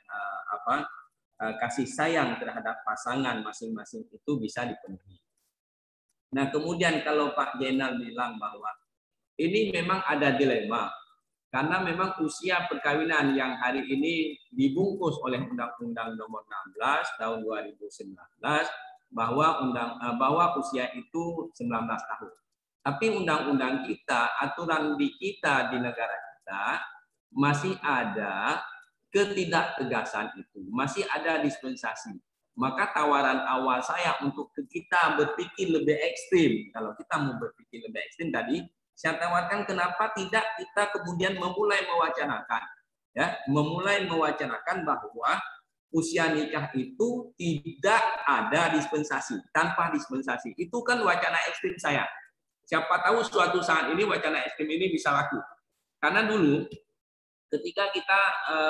kasih sayang terhadap pasangan masing-masing itu bisa dipenuhi. Nah, kemudian kalau Pak Zainal bilang bahwa ini memang ada dilema, karena memang usia perkawinan yang hari ini dibungkus oleh Undang-Undang Nomor 16 tahun 2019 bahwa usia itu 19 tahun. Tapi undang-undang kita, aturan di kita di negara kita masih ada ketidaktegasan itu, masih ada dispensasi. Maka tawaran awal saya untuk kita berpikir lebih ekstrim, kalau kita mau berpikir lebih ekstrim tadi, saya tawarkan kenapa tidak kita kemudian memulai mewacanakan bahwa usia nikah itu tidak ada dispensasi, tanpa dispensasi. Itu kan wacana ekstrim saya. Siapa tahu suatu saat ini wacana ekstrim ini bisa laku. Karena dulu ketika kita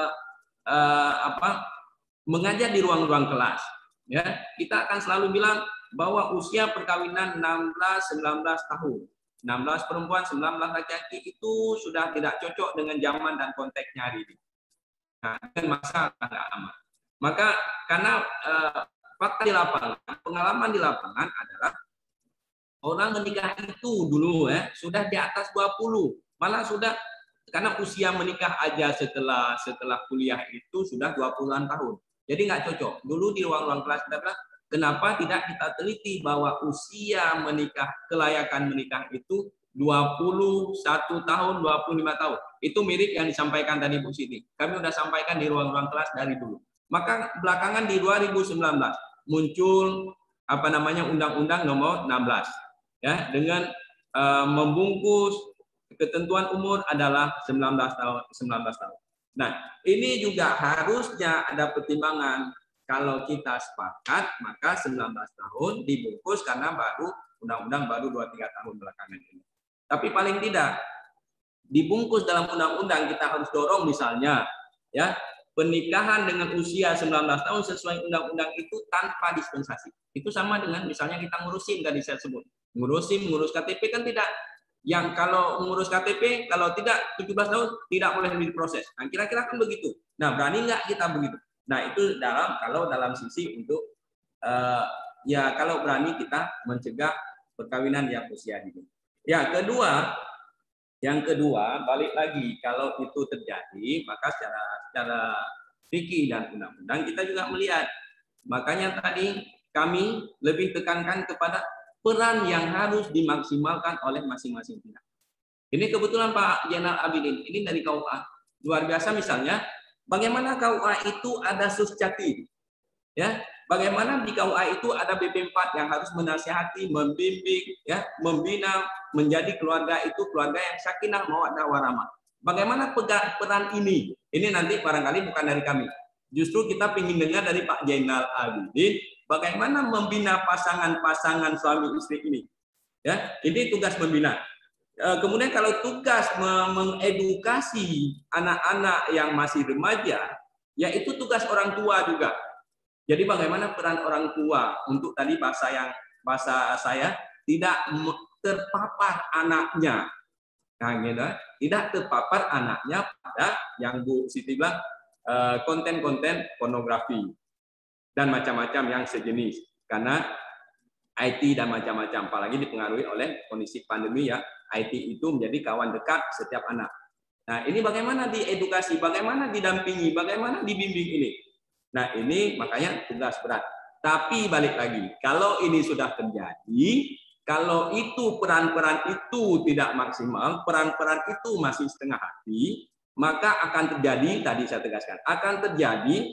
mengajar di ruang-ruang kelas, ya, kita akan selalu bilang bahwa usia perkawinan 16-19 tahun. 16 perempuan, 19 laki-laki itu sudah tidak cocok dengan zaman dan konteksnya hari ini. Nah, dengan masa agak aman. Maka karena fakta di lapangan, pengalaman di lapangan adalah orang menikah itu dulu sudah di atas 20, malah sudah karena usia menikah aja setelah kuliah itu sudah 20-an tahun. Jadi nggak cocok. Dulu di ruang-ruang kelas kita bilang, kenapa tidak kita teliti bahwa usia menikah, kelayakan menikah itu 21 tahun, 25 tahun. Itu mirip yang disampaikan tadi Bu Siti. Kami sudah sampaikan di ruang-ruang kelas dari dulu. Maka belakangan di 2019 muncul Undang-Undang Nomor 16 ya, dengan membungkus ketentuan umur adalah 19 tahun. Nah, ini juga harusnya ada pertimbangan. Kalau kita sepakat, maka 19 tahun dibungkus karena undang-undang baru 2-3 tahun belakangan ini. Tapi paling tidak dibungkus dalam undang-undang, kita harus dorong misalnya ya, pernikahan dengan usia 19 tahun sesuai undang-undang itu tanpa dispensasi. Itu sama dengan misalnya kita ngurusin tadi saya sebut. Ngurus KTP kan tidak. Yang kalau mengurus KTP, kalau tidak 17 tahun tidak boleh diproses. Nah, kira-kira kan begitu. Nah, berani nggak kita begitu? Nah, itu kalau dalam sisi untuk ya kalau berani kita mencegah perkawinan yang usia dini. Ya, yang kedua balik lagi, kalau itu terjadi maka secara fikih dan undang-undang kita juga melihat. Makanya tadi kami lebih tekankan kepada peran yang harus dimaksimalkan oleh masing-masing pihak. Ini kebetulan Pak Zainal Abidin, ini dari KUA. Luar biasa misalnya, bagaimana KUA itu ada susjati. Ya, bagaimana di KUA itu ada BP4 yang harus menasihati, membimbing, ya, membina menjadi keluarga itu keluarga yang sakinah mawaddah warahmah. Bagaimana peran ini? Ini nanti barangkali bukan dari kami. Justru kita ingin dengar dari Pak Zainal Abidin bagaimana membina pasangan-pasangan suami istri ini. Ya, ini tugas membina. Kemudian kalau tugas mengedukasi anak-anak yang masih remaja, ya itu tugas orang tua juga. Jadi bagaimana peran orang tua untuk tadi bahasa saya tidak terpapar anaknya. Nah, gitu, tidak terpapar anaknya pada yang Bu Siti bilang konten-konten pornografi dan macam-macam yang sejenis, karena IT dan macam-macam, apalagi dipengaruhi oleh kondisi pandemi ya, IT itu menjadi kawan dekat setiap anak. Nah, ini bagaimana diedukasi, bagaimana didampingi, bagaimana dibimbing ini. Nah, ini makanya tugas berat. Tapi balik lagi, kalau ini sudah terjadi, kalau itu peran-peran itu tidak maksimal, peran-peran itu masih setengah hati, maka akan terjadi, tadi saya tegaskan, akan terjadi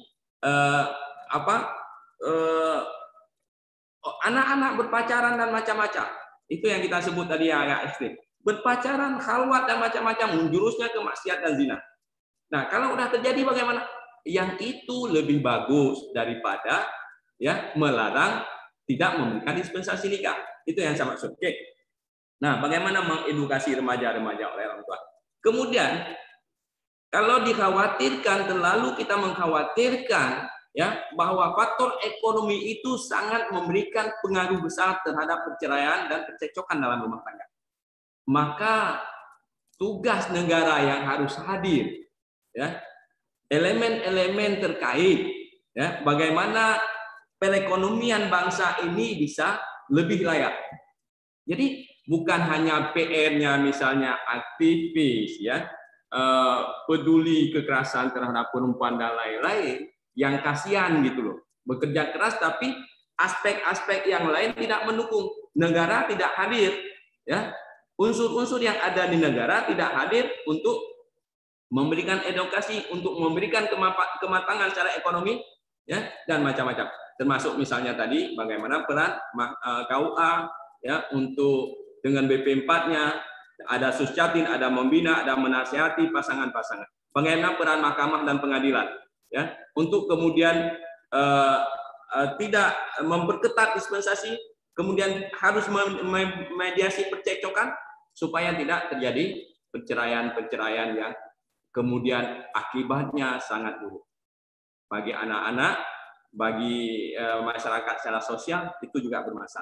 anak-anak berpacaran dan macam-macam. Itu yang kita sebut tadi agak ekstrim. Berpacaran, khalwat dan macam-macam, menjurusnya ke maksiat dan zina. Nah, kalau udah terjadi bagaimana? Yang itu lebih bagus daripada ya melarang tidak memberikan dispensasi nikah. Itu yang saya maksud. Oke. Nah, bagaimana mengedukasi remaja-remaja oleh orang tua? Kemudian kalau dikhawatirkan, terlalu kita mengkhawatirkan ya bahwa faktor ekonomi itu sangat memberikan pengaruh besar terhadap perceraian dan percecokan dalam rumah tangga. Maka tugas negara yang harus hadir, ya, elemen-elemen terkait, ya, bagaimana perekonomian bangsa ini bisa lebih layak. Jadi bukan hanya PR-nya misalnya aktivis, ya, peduli kekerasan terhadap perempuan dan lain-lain, yang kasihan gitu loh, bekerja keras tapi aspek-aspek yang lain tidak mendukung, negara tidak hadir, ya, unsur-unsur yang ada di negara tidak hadir untuk memberikan edukasi, untuk memberikan kematangan secara ekonomi, ya, dan macam-macam, termasuk misalnya tadi bagaimana peran KUA, ya, untuk dengan BP4-nya ada suscatin, ada membina, ada menasihati pasangan-pasangan, bagaimana peran mahkamah dan pengadilan, ya, untuk kemudian tidak memperketat dispensasi, kemudian harus memediasi percecokan supaya tidak terjadi perceraian-perceraian yang kemudian akibatnya sangat buruk bagi anak-anak, bagi masyarakat secara sosial, itu juga bermasalah.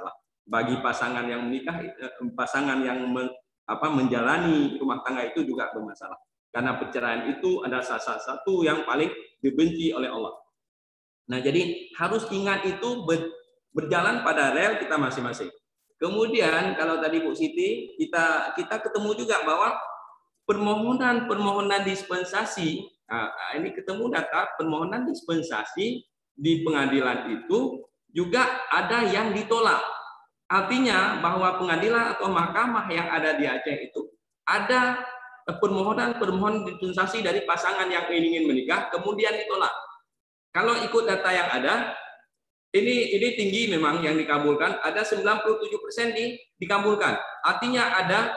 bagi pasangan yang menikah, pasangan yang menjalani rumah tangga itu juga bermasalah. Karena perceraian itu adalah salah satu yang paling dibenci oleh Allah. Nah, jadi harus ingat itu berjalan pada rel kita masing-masing. Kemudian kalau tadi Bu Siti, kita ketemu juga bahwa permohonan dispensasi, ini ketemu data permohonan dispensasi di pengadilan itu juga ada yang ditolak. Artinya bahwa pengadilan atau mahkamah yang ada di Aceh itu ada permohonan dispensasi dari pasangan yang ingin menikah kemudian ditolak. Kalau ikut data yang ada, ini tinggi memang yang dikabulkan, ada 97% dikabulkan. Artinya ada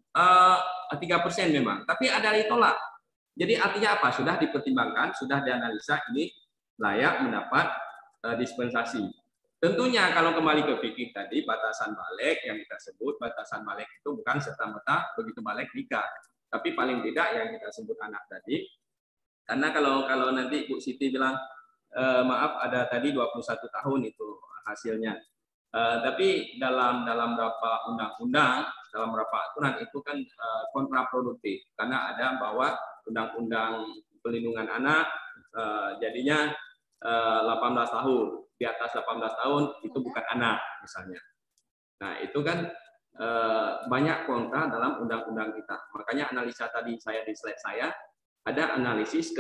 3% memang, tapi ada ditolak. Jadi artinya apa? Sudah dipertimbangkan, sudah dianalisa ini layak mendapat dispensasi. Tentunya kalau kembali ke fikih tadi, batasan balik yang kita sebut, batasan balik itu bukan serta-merta begitu balik nikah. Tapi paling tidak yang kita sebut anak tadi, karena kalau nanti Bu Siti bilang, maaf ada tadi 21 tahun itu hasilnya. Tapi dalam beberapa undang-undang, dalam beberapa aturan itu kan kontraproduktif. Karena ada bahwa undang-undang pelindungan anak jadinya 18 tahun. Di atas 18 tahun itu bukan anak misalnya. Nah itu kan banyak kontra dalam undang-undang kita. Makanya analisa tadi saya di slide saya, ada analisis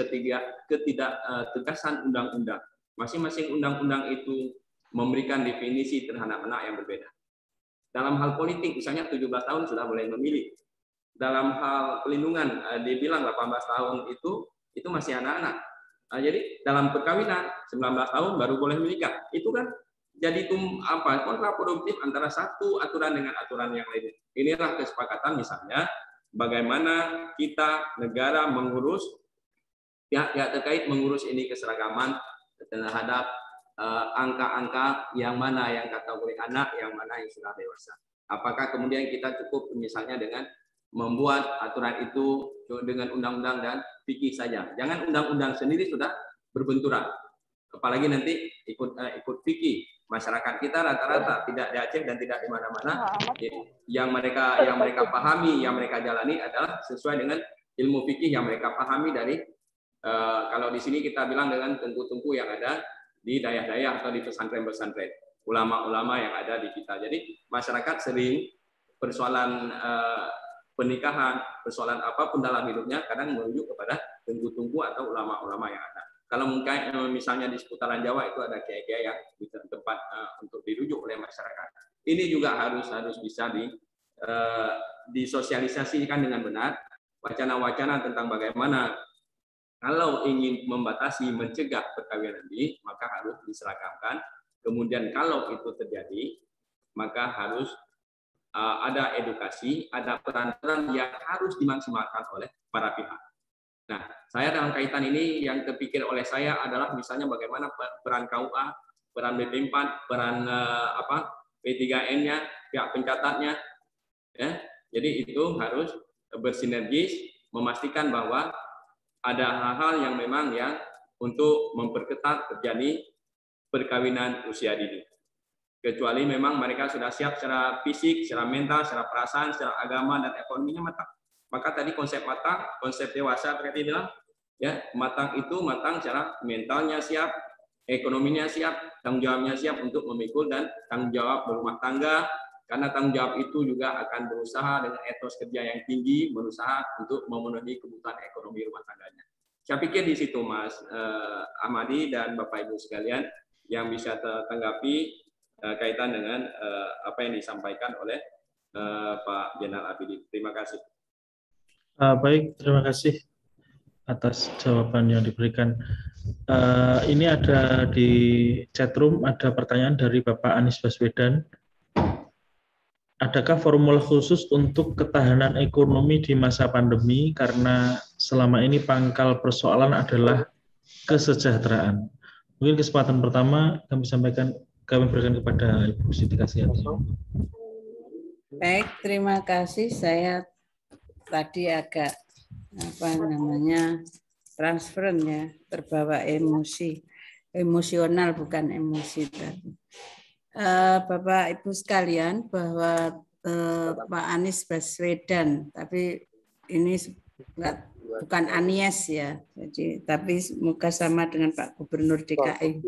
ketidaktegasan undang-undang. Masing-masing undang-undang itu memberikan definisi terhadap anak yang berbeda. Dalam hal politik, misalnya 17 tahun sudah boleh memilih. Dalam hal pelindungan, dibilang 18 tahun itu masih anak-anak. Jadi dalam perkawinan 19 tahun baru boleh menikah. Itu kan jadi kontraproduktif antara satu aturan dengan aturan yang lain. Inilah kesepakatan misalnya bagaimana kita negara mengurus pihak-pihak terkait mengurus ini keseragaman terhadap angka-angka yang mana yang kategori anak, yang mana yang sudah dewasa. Apakah kemudian kita cukup misalnya dengan membuat aturan itu dengan undang-undang dan fikih saja. Jangan undang-undang sendiri sudah berbenturan. Apalagi nanti ikut fikih. Masyarakat kita rata-rata tidak di Aceh dan tidak di mana-mana. Yang mereka pahami, yang mereka jalani adalah sesuai dengan ilmu fikih yang mereka pahami dari kalau di sini kita bilang dengan tengku-tengku yang ada di daerah-daerah atau di pesantren-pesantren, ulama-ulama yang ada di kita. Jadi masyarakat sering persoalan pernikahan, persoalan apapun dalam hidupnya kadang merujuk kepada tengku-tengku atau ulama-ulama yang ada. Kalau mungkin misalnya di seputaran Jawa itu ada kiai-kiai yang di tempat untuk dirujuk oleh masyarakat. Ini juga harus bisa disosialisasikan dengan benar wacana-wacana tentang bagaimana kalau ingin membatasi, mencegah perkawinan ini, maka harus diseragamkan. Kemudian kalau itu terjadi, maka harus ada edukasi, ada peran-peran yang harus dimaksimalkan oleh para pihak. Nah, saya dalam kaitan ini yang terpikir oleh saya adalah misalnya bagaimana peran KUA, peran BP4, peran P3N-nya, pihak pencatatnya, ya. Jadi itu harus bersinergis memastikan bahwa ada hal-hal yang memang yang untuk memperketat terjadi perkawinan usia dini. Kecuali memang mereka sudah siap secara fisik, secara mental, secara perasaan, secara agama dan ekonominya matang. Maka tadi konsep matang, konsep dewasa berarti bilang, ya matang itu matang secara mentalnya siap, ekonominya siap, tanggung jawabnya siap untuk memikul dan tanggung jawab berumah tangga. Karena tanggung jawab itu juga akan berusaha dengan etos kerja yang tinggi, berusaha untuk memenuhi kebutuhan ekonomi rumah tangganya. Saya pikir di situ Mas Ahmadi dan Bapak Ibu sekalian yang bisa tanggapi kaitan dengan apa yang disampaikan oleh Pak Zainal Abidin. Terima kasih. Baik, terima kasih atas jawaban yang diberikan. Ini ada di chatroom ada pertanyaan dari Bapak Anies Baswedan. Adakah formula khusus untuk ketahanan ekonomi di masa pandemi karena selama ini pangkal persoalan adalah kesejahteraan? Mungkin kesempatan pertama kami berikan kepada Ibu Siti Kasiati. Baik, terima kasih. Saya tadi agak transferen ya, terbawa emosional bukan emosi tadi. Bapak Ibu sekalian bahwa Pak Anies Baswedan, tapi ini bukan Anies ya, jadi tapi semoga sama dengan Pak Gubernur DKI.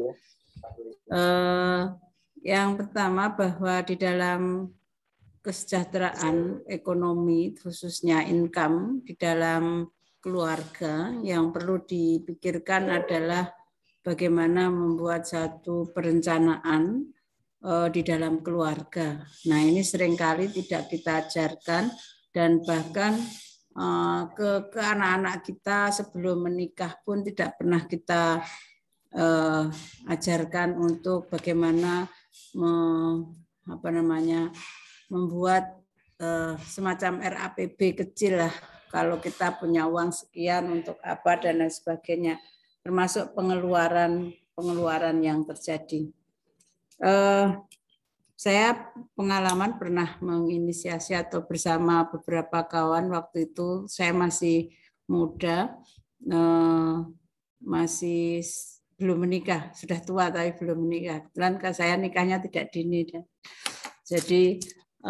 Yang pertama bahwa di dalam kesejahteraan ekonomi khususnya income di dalam keluarga yang perlu dipikirkan adalah bagaimana membuat satu perencanaan di dalam keluarga. Nah, ini seringkali tidak kita ajarkan dan bahkan ke anak-anak kita sebelum menikah pun tidak pernah kita ajarkan untuk bagaimana membuat semacam RAPB kecil lah. Kalau kita punya uang sekian untuk apa dan lain sebagainya, termasuk pengeluaran yang terjadi. Saya pengalaman pernah menginisiasi atau bersama beberapa kawan waktu itu saya masih muda, masih belum menikah, sudah tua tapi belum menikah. Kebetulan saya nikahnya tidak dini. Jadi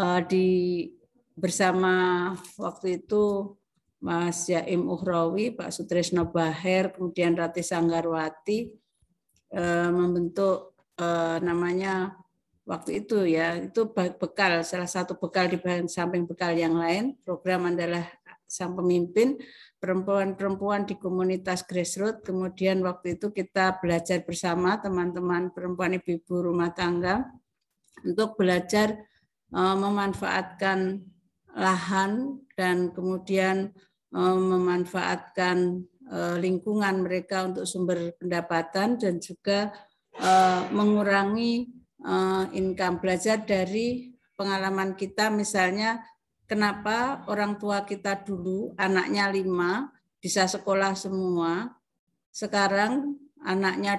bersama waktu itu Mas Jaim Uhrawi, Pak Sutrisno Baher, kemudian Rati Sanggarwati membentuk namanya waktu itu ya, itu bekal, salah satu bekal di samping bekal yang lain. Program adalah Sang Pemimpin perempuan-perempuan di komunitas grassroots. Kemudian waktu itu kita belajar bersama teman-teman perempuan ibu-ibu rumah tangga untuk belajar memanfaatkan lahan dan kemudian memanfaatkan lingkungan mereka untuk sumber pendapatan dan juga mengurangi income. Belajar dari pengalaman kita, misalnya kenapa orang tua kita dulu anaknya 5 bisa sekolah semua, sekarang anaknya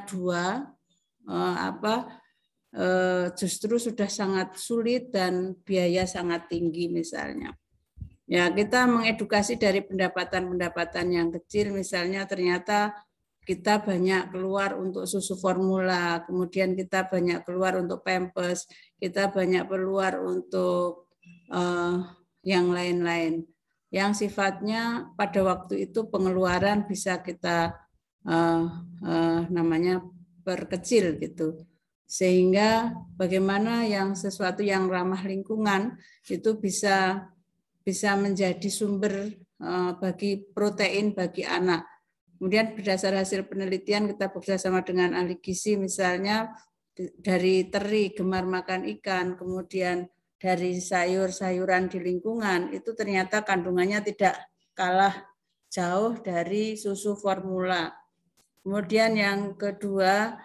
2 justru sudah sangat sulit dan biaya sangat tinggi misalnya. Ya, kita mengedukasi dari pendapatan-pendapatan yang kecil, misalnya ternyata kita banyak keluar untuk susu formula, kemudian kita banyak keluar untuk pampers, kita banyak keluar untuk yang lain-lain. Yang sifatnya pada waktu itu pengeluaran bisa kita perkecil gitu. Sehingga bagaimana yang sesuatu yang ramah lingkungan itu bisa menjadi sumber bagi protein bagi anak. Kemudian berdasar hasil penelitian kita bekerjasama dengan ahli gizi, misalnya dari teri gemar makan ikan, kemudian dari sayur-sayuran di lingkungan, itu ternyata kandungannya tidak kalah jauh dari susu formula. Kemudian yang kedua,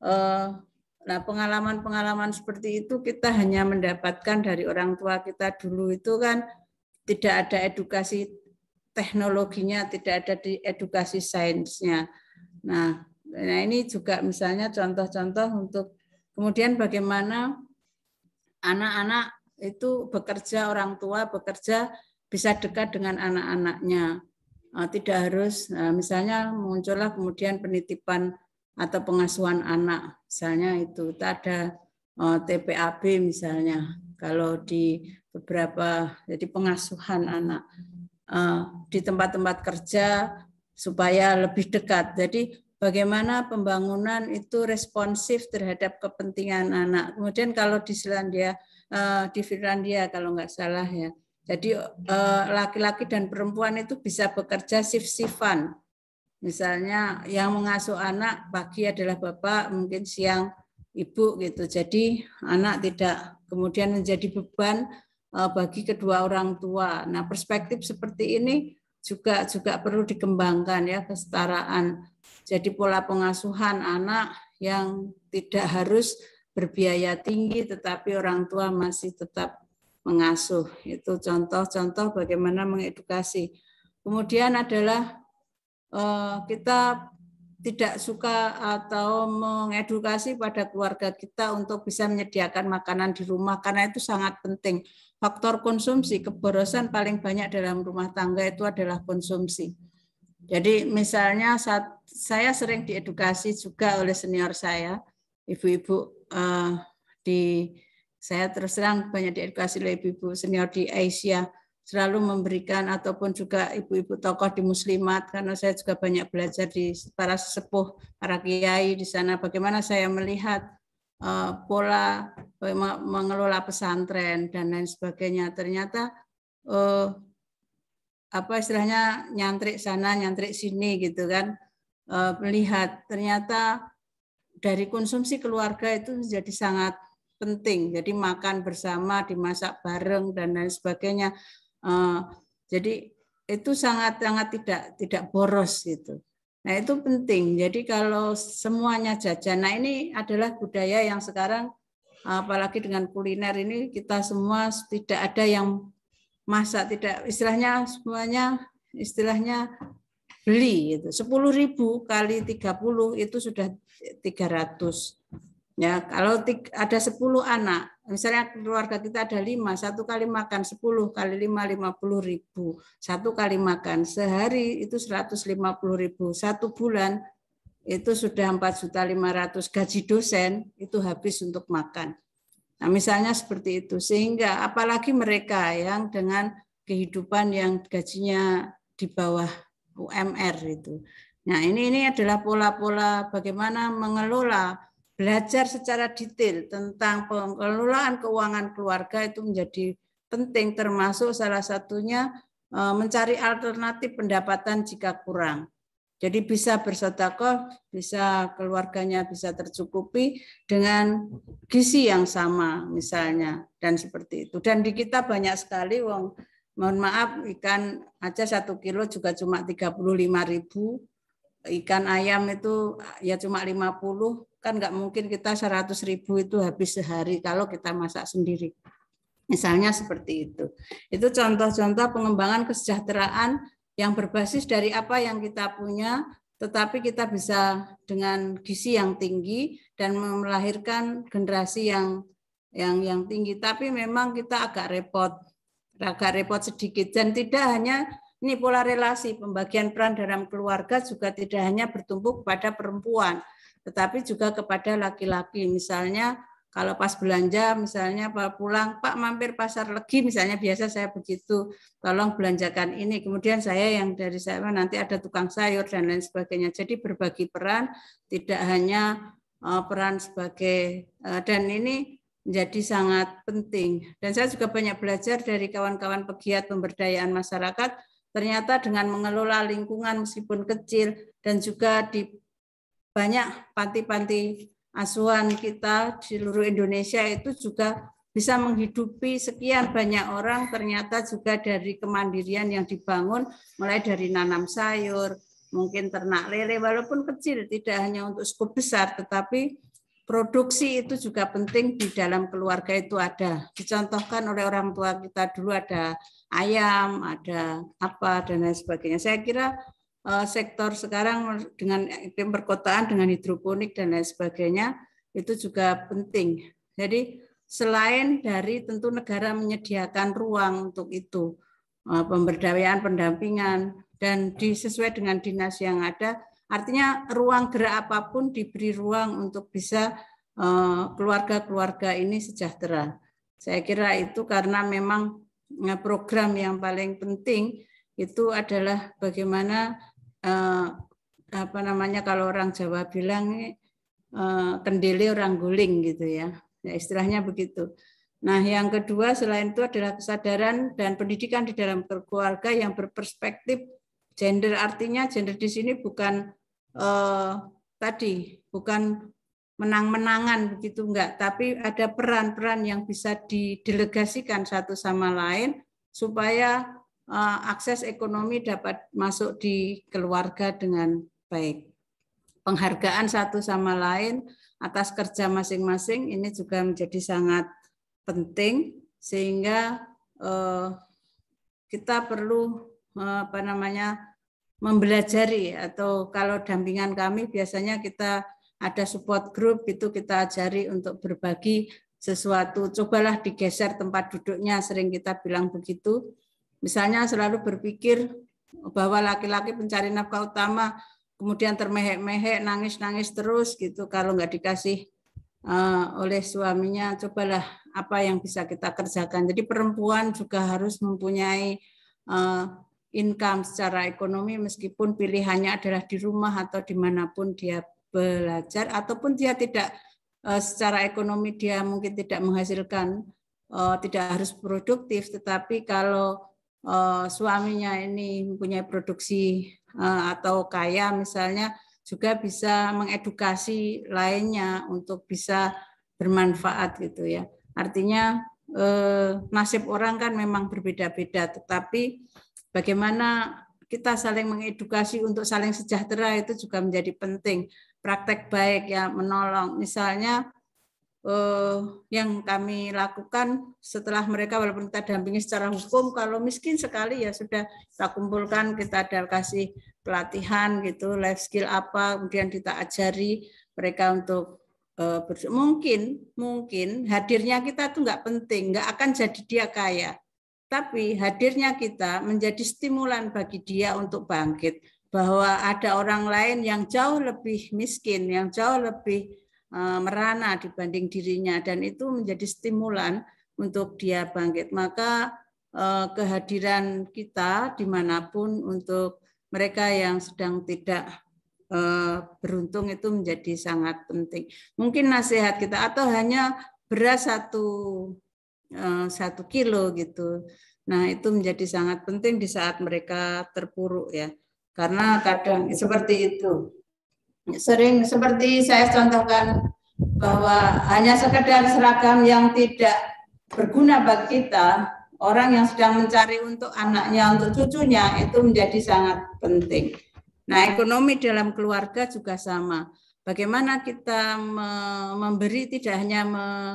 pengalaman-pengalaman seperti itu kita hanya mendapatkan dari orang tua kita dulu, itu kan tidak ada edukasi teknologinya, tidak ada di edukasi sainsnya. Nah, ini juga misalnya contoh-contoh untuk kemudian bagaimana anak-anak itu bekerja, orang tua bekerja bisa dekat dengan anak-anaknya. Tidak harus, misalnya muncullah kemudian penitipan atau pengasuhan anak, misalnya itu ada TPAB misalnya, kalau di beberapa, jadi pengasuhan anak di tempat-tempat kerja supaya lebih dekat. Jadi bagaimana pembangunan itu responsif terhadap kepentingan anak. Kemudian kalau di Finlandia kalau nggak salah ya, jadi laki-laki dan perempuan itu bisa bekerja shift-shiftan. Misalnya yang mengasuh anak pagi adalah bapak, mungkin siang ibu gitu. Jadi anak tidak kemudian menjadi beban bagi kedua orang tua. Nah, perspektif seperti ini juga perlu dikembangkan ya, kesetaraan. Jadi pola pengasuhan anak yang tidak harus berbiaya tinggi tetapi orang tua masih tetap mengasuh. Itu contoh-contoh bagaimana mengedukasi. Kemudian adalah kita tidak suka atau mengedukasi pada keluarga kita untuk bisa menyediakan makanan di rumah, karena itu sangat penting. Faktor konsumsi, keborosan paling banyak dalam rumah tangga itu adalah konsumsi. Jadi misalnya saya sering diedukasi juga oleh senior saya, ibu-ibu saya terus terang banyak diedukasi oleh ibu-ibu senior di Asia, selalu memberikan ataupun juga ibu-ibu tokoh di Muslimat, karena saya juga banyak belajar di para sesepuh, para kiai di sana, bagaimana saya melihat pola mengelola pesantren dan lain sebagainya. Ternyata apa istilahnya nyantrik sana, nyantrik sini gitu kan, melihat ternyata dari konsumsi keluarga itu menjadi sangat penting. Jadi makan bersama, dimasak bareng dan lain sebagainya. Jadi itu sangat tidak boros gitu. Nah itu penting. Jadi kalau semuanya jajan, nah ini adalah budaya yang sekarang apalagi dengan kuliner ini kita semua tidak ada yang masak, tidak istilahnya semuanya istilahnya beli gitu. 10.000 kali 30 itu sudah 300. Ya, kalau ada 10 anak, misalnya keluarga kita ada 5, satu kali makan 10 kali 5 50.000. Satu kali makan sehari itu 150.000. Satu bulan itu sudah 4.500.000. Gaji dosen itu habis untuk makan. Nah, misalnya seperti itu. Sehingga apalagi mereka yang dengan kehidupan yang gajinya di bawah UMR itu. Nah, ini adalah pola-pola bagaimana mengelola, belajar secara detail tentang pengelolaan keuangan keluarga itu menjadi penting, termasuk salah satunya mencari alternatif pendapatan jika kurang. Jadi bisa bersedekah, bisa keluarganya bisa tercukupi dengan gizi yang sama misalnya, dan seperti itu. Dan di kita banyak sekali mohon maaf, ikan aja 1 kilo juga cuma 35.000. Ikan ayam itu ya cuma 50, kan nggak mungkin kita 100.000 itu habis sehari kalau kita masak sendiri. Misalnya seperti itu. Itu contoh-contoh pengembangan kesejahteraan yang berbasis dari apa yang kita punya, tetapi kita bisa dengan gizi yang tinggi dan melahirkan generasi yang tinggi. Tapi memang kita agak repot sedikit, dan tidak hanya ini pola relasi pembagian peran dalam keluarga juga tidak hanya bertumbuh kepada perempuan, tetapi juga kepada laki-laki. Misalnya kalau pas belanja, misalnya pulang, Pak mampir pasar Legi, misalnya biasa saya begitu, tolong belanjakan ini. Kemudian saya yang dari saya nanti ada tukang sayur dan lain sebagainya. Jadi berbagi peran, tidak hanya peran sebagai, dan ini menjadi sangat penting. Dan saya juga banyak belajar dari kawan-kawan pegiat pemberdayaan masyarakat. Ternyata dengan mengelola lingkungan meskipun kecil dan juga di banyak panti-panti asuhan kita di seluruh Indonesia itu juga bisa menghidupi sekian banyak orang, ternyata juga dari kemandirian yang dibangun mulai dari nanam sayur, mungkin ternak lele walaupun kecil, tidak hanya untuk skop besar, tetapi produksi itu juga penting di dalam keluarga itu ada. Dicontohkan oleh orang tua kita dulu ada ayam, ada apa dan lain sebagainya. Saya kira sektor sekarang dengan iklim perkotaan, dengan hidroponik dan lain sebagainya itu juga penting. Jadi selain dari tentu negara menyediakan ruang untuk itu, pemberdayaan, pendampingan, dan sesuai dengan dinas yang ada, artinya ruang gerak apapun diberi ruang untuk bisa keluarga-keluarga ini sejahtera. Saya kira itu karena memang program yang paling penting itu adalah bagaimana apa namanya kalau orang Jawa bilang kendele orang guling gitu ya. Ya istilahnya begitu. Nah, yang kedua selain itu adalah kesadaran dan pendidikan di dalam keluarga yang berperspektif gender. Artinya gender di sini bukan bukan menang-menangan begitu enggak, tapi ada peran-peran yang bisa didelegasikan satu sama lain supaya akses ekonomi dapat masuk di keluarga dengan baik. Penghargaan satu sama lain atas kerja masing-masing ini juga menjadi sangat penting, sehingga kita perlu apa namanya membelajari, atau kalau dampingan kami biasanya kita ada support group itu kita ajari untuk berbagi sesuatu. Cobalah digeser tempat duduknya, sering kita bilang begitu. Misalnya selalu berpikir bahwa laki-laki pencari nafkah utama, kemudian termehek-mehek, nangis-nangis terus gitu kalau nggak dikasih oleh suaminya, cobalah apa yang bisa kita kerjakan. Jadi perempuan juga harus mempunyai income secara ekonomi meskipun pilihannya adalah di rumah atau dimanapun dia belajar, ataupun dia tidak secara ekonomi dia mungkin tidak menghasilkan, tidak harus produktif, tetapi kalau suaminya ini mempunyai produksi atau kaya misalnya, juga bisa mengedukasi lainnya untuk bisa bermanfaat gitu ya. Artinya nasib orang kan memang berbeda-beda, tetapi bagaimana kita saling mengedukasi untuk saling sejahtera itu juga menjadi penting. Praktek baik ya, menolong. Misalnya yang kami lakukan setelah mereka, walaupun kita dampingi secara hukum, kalau miskin sekali ya sudah kita kumpulkan, kita ada kasih pelatihan gitu, life skill apa, kemudian kita ajari mereka untuk mungkin hadirnya kita tuh nggak penting, nggak akan jadi dia kaya, tapi hadirnya kita menjadi stimulan bagi dia untuk bangkit, bahwa ada orang lain yang jauh lebih miskin, yang jauh lebih merana dibanding dirinya, dan itu menjadi stimulan untuk dia bangkit. Maka kehadiran kita dimanapun untuk mereka yang sedang tidak beruntung itu menjadi sangat penting. Mungkin nasihat kita, atau hanya beras 1 kilo gitu. Nah itu menjadi sangat penting di saat mereka terpuruk ya. Karena kadang seperti itu. Sering seperti saya contohkan bahwa hanya sekedar seragam yang tidak berguna bagi kita, orang yang sedang mencari untuk anaknya, untuk cucunya, itu menjadi sangat penting. Nah, ekonomi dalam keluarga juga sama. Bagaimana kita memberi, tidak hanya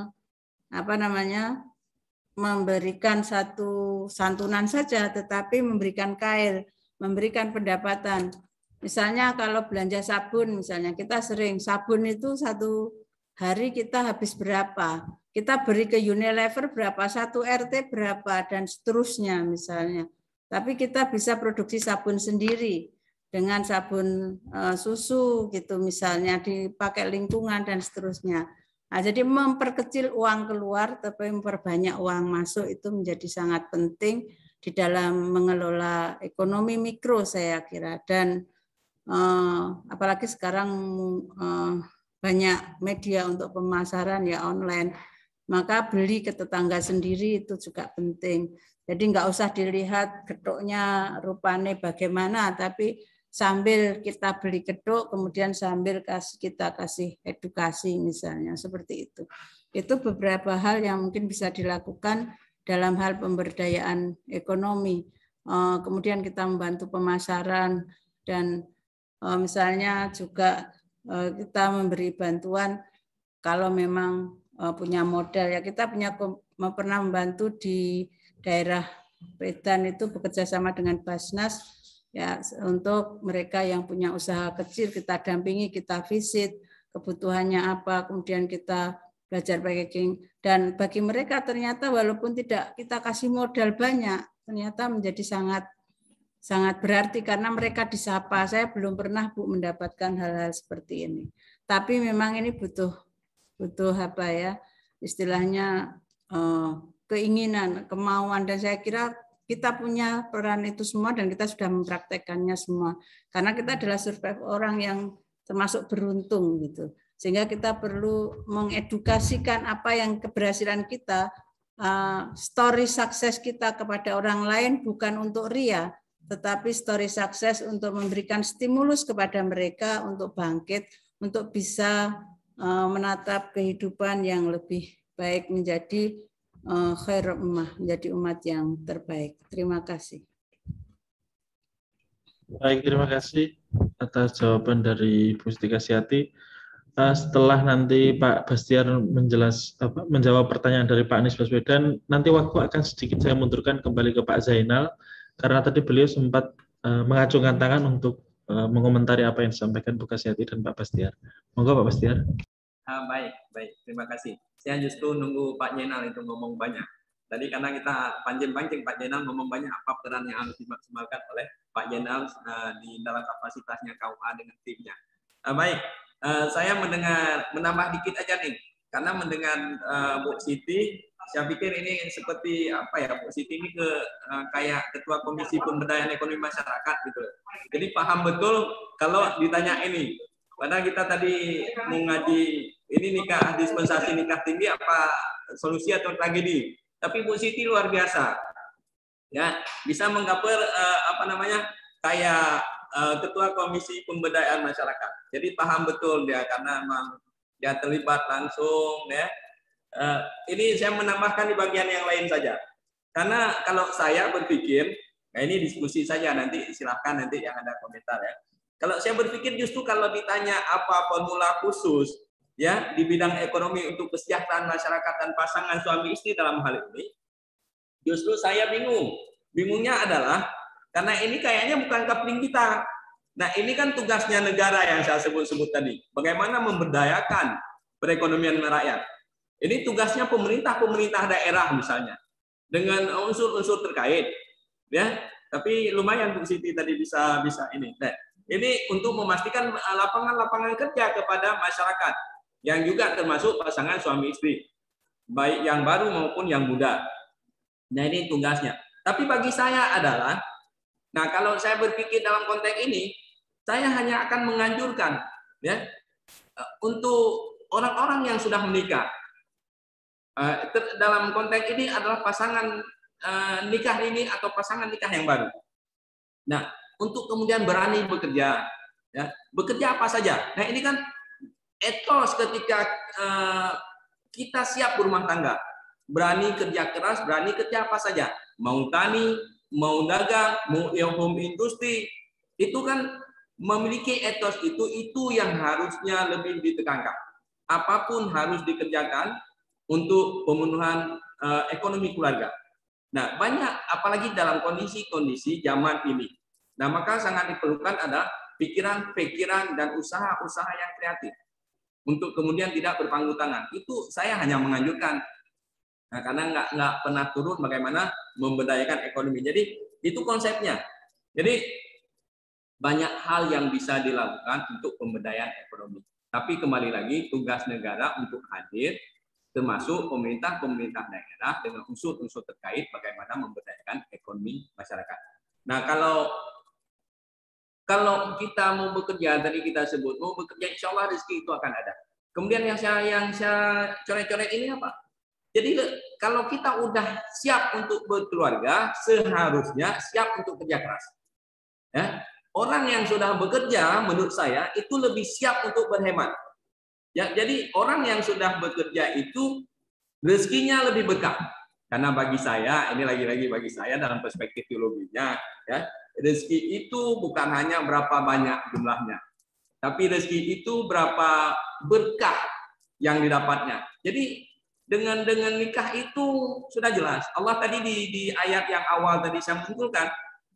memberikan satu santunan saja, tetapi memberikan kail, memberikan pendapatan. Misalnya kalau belanja sabun, misalnya kita sering sabun itu 1 hari kita habis berapa, kita beri ke Unilever berapa, 1 RT berapa, dan seterusnya misalnya. Tapi kita bisa produksi sabun sendiri dengan sabun susu gitu misalnya, dipakai lingkungan dan seterusnya. Nah, jadi memperkecil uang keluar tapi memperbanyak uang masuk itu menjadi sangat penting di dalam mengelola ekonomi mikro saya kira. Dan apalagi sekarang banyak media untuk pemasaran ya online, maka beli ke tetangga sendiri itu juga penting. Jadi nggak usah dilihat gedoknya rupanya bagaimana, tapi sambil kita beli gedok, kemudian sambil kita kasih edukasi misalnya, seperti itu. Itu beberapa hal yang mungkin bisa dilakukan dalam hal pemberdayaan ekonomi. Kemudian kita membantu pemasaran, dan misalnya juga kita memberi bantuan kalau memang punya modal ya. Kita pernah membantu di daerah Medan itu bekerja sama dengan Basnas ya, untuk mereka yang punya usaha kecil kita dampingi, kita visit kebutuhannya apa, kemudian kita belajar packaging, dan bagi mereka ternyata walaupun tidak kita kasih modal banyak, ternyata menjadi sangat berarti karena mereka disapa. Saya belum pernah Bu mendapatkan hal-hal seperti ini. Tapi memang ini butuh apa ya, istilahnya keinginan, kemauan, dan saya kira kita punya peran itu semua dan kita sudah mempraktekannya semua. Karena kita adalah survivor orang yang termasuk beruntung gitu. Sehingga kita perlu mengedukasikan apa yang keberhasilan kita, story sukses kita kepada orang lain, bukan untuk ria, tetapi story sukses untuk memberikan stimulus kepada mereka untuk bangkit, untuk bisa menatap kehidupan yang lebih baik, menjadi khairul ummah, menjadi umat yang terbaik. Terima kasih. Baik, terima kasih atas jawaban dari Bu Siti Kasyati. Setelah nanti Pak Bastiar menjawab pertanyaan dari Pak Anies Baswedan, nanti waktu akan sedikit saya mundurkan kembali ke Pak Zainal, karena tadi beliau sempat mengacungkan tangan untuk mengomentari apa yang disampaikan Bu Kasyati dan Pak Bastiar. Monggo Pak Bastiar. Baik, terima kasih. Saya justru nunggu Pak Zainal itu ngomong banyak. Tadi karena kita pancing-pancing Pak Zainal ngomong banyak apa peran yang harus dimaksimalkan oleh Pak Zainal di dalam kapasitasnya KUA dengan timnya. Baik, saya menambah dikit aja nih. karena mendengar Bu Siti, saya pikir ini seperti apa ya, Bu Siti ini kayak Ketua Komisi Pemberdayaan Ekonomi Masyarakat gitu. Jadi paham betul kalau ditanya ini. Padahal kita tadi mau ngaji ini nikah dispensasi nikah tinggi apa solusi atau tragedi. Tapi Bu Siti luar biasa. Ya, bisa menggambar kayak Ketua Komisi Pemberdayaan Masyarakat. Jadi paham betul dia karena memang dia terlibat langsung ya. Ini saya menambahkan di bagian yang lain saja. Karena kalau saya berpikir, nah ini diskusi saja nanti silahkan nanti yang ada komentar ya. Kalau saya berpikir justru kalau ditanya apa formula khusus ya di bidang ekonomi untuk kesejahteraan masyarakat dan pasangan suami istri dalam hal ini, justru saya bingung. Bingungnya adalah karena ini kayaknya bukan kapling kita. Nah, ini kan tugasnya negara yang saya sebut-sebut tadi. Bagaimana memberdayakan perekonomian rakyat. Ini tugasnya pemerintah daerah misalnya. Dengan unsur-unsur terkait. Ya, tapi lumayan Bu Siti tadi bisa ini. Nah, ini untuk memastikan lapangan-lapangan kerja kepada masyarakat yang juga termasuk pasangan suami istri. Baik yang baru maupun yang muda. Nah, ini tugasnya. Tapi bagi saya adalah, nah kalau saya berpikir dalam konteks ini, saya hanya akan menganjurkan ya untuk orang-orang yang sudah menikah. Dalam konteks ini adalah pasangan nikah ini atau pasangan nikah yang baru. Nah, untuk kemudian berani bekerja, ya bekerja apa saja. Nah ini kan etos ketika kita siap berumah tangga, berani kerja keras, berani kerja apa saja. Mau tani, mau dagang, mau home industri, itu kan memiliki etos itu yang harusnya lebih ditekankan. Apapun harus dikerjakan untuk pemenuhan ekonomi keluarga. Nah, banyak apalagi dalam kondisi-kondisi zaman ini. Nah, maka sangat diperlukan ada pikiran-pikiran dan usaha-usaha yang kreatif untuk kemudian tidak berpangku tangan. Itu saya hanya menganjurkan. Nah, karena nggak pernah turun bagaimana memberdayakan ekonomi. Jadi itu konsepnya. Jadi banyak hal yang bisa dilakukan untuk pemberdayaan ekonomi. Tapi kembali lagi tugas negara untuk hadir, termasuk pemerintah daerah dengan unsur-unsur terkait bagaimana memberdayakan ekonomi masyarakat. Nah, kalau kita mau bekerja, tadi kita sebut mau bekerja, insya Allah rezeki itu akan ada. Kemudian yang saya coret-coret ini apa? Jadi kalau kita udah siap untuk berkeluarga, seharusnya siap untuk kerja keras. Ya, orang yang sudah bekerja, menurut saya itu lebih siap untuk berhemat. Ya, jadi orang yang sudah bekerja itu rezekinya lebih berkah. Karena bagi saya, ini lagi-lagi bagi saya dalam perspektif teologinya, ya, rezeki itu bukan hanya berapa banyak jumlahnya, tapi rezeki itu berapa berkah yang didapatnya. Jadi dengan nikah itu sudah jelas. Allah tadi di ayat yang awal tadi saya munculkan,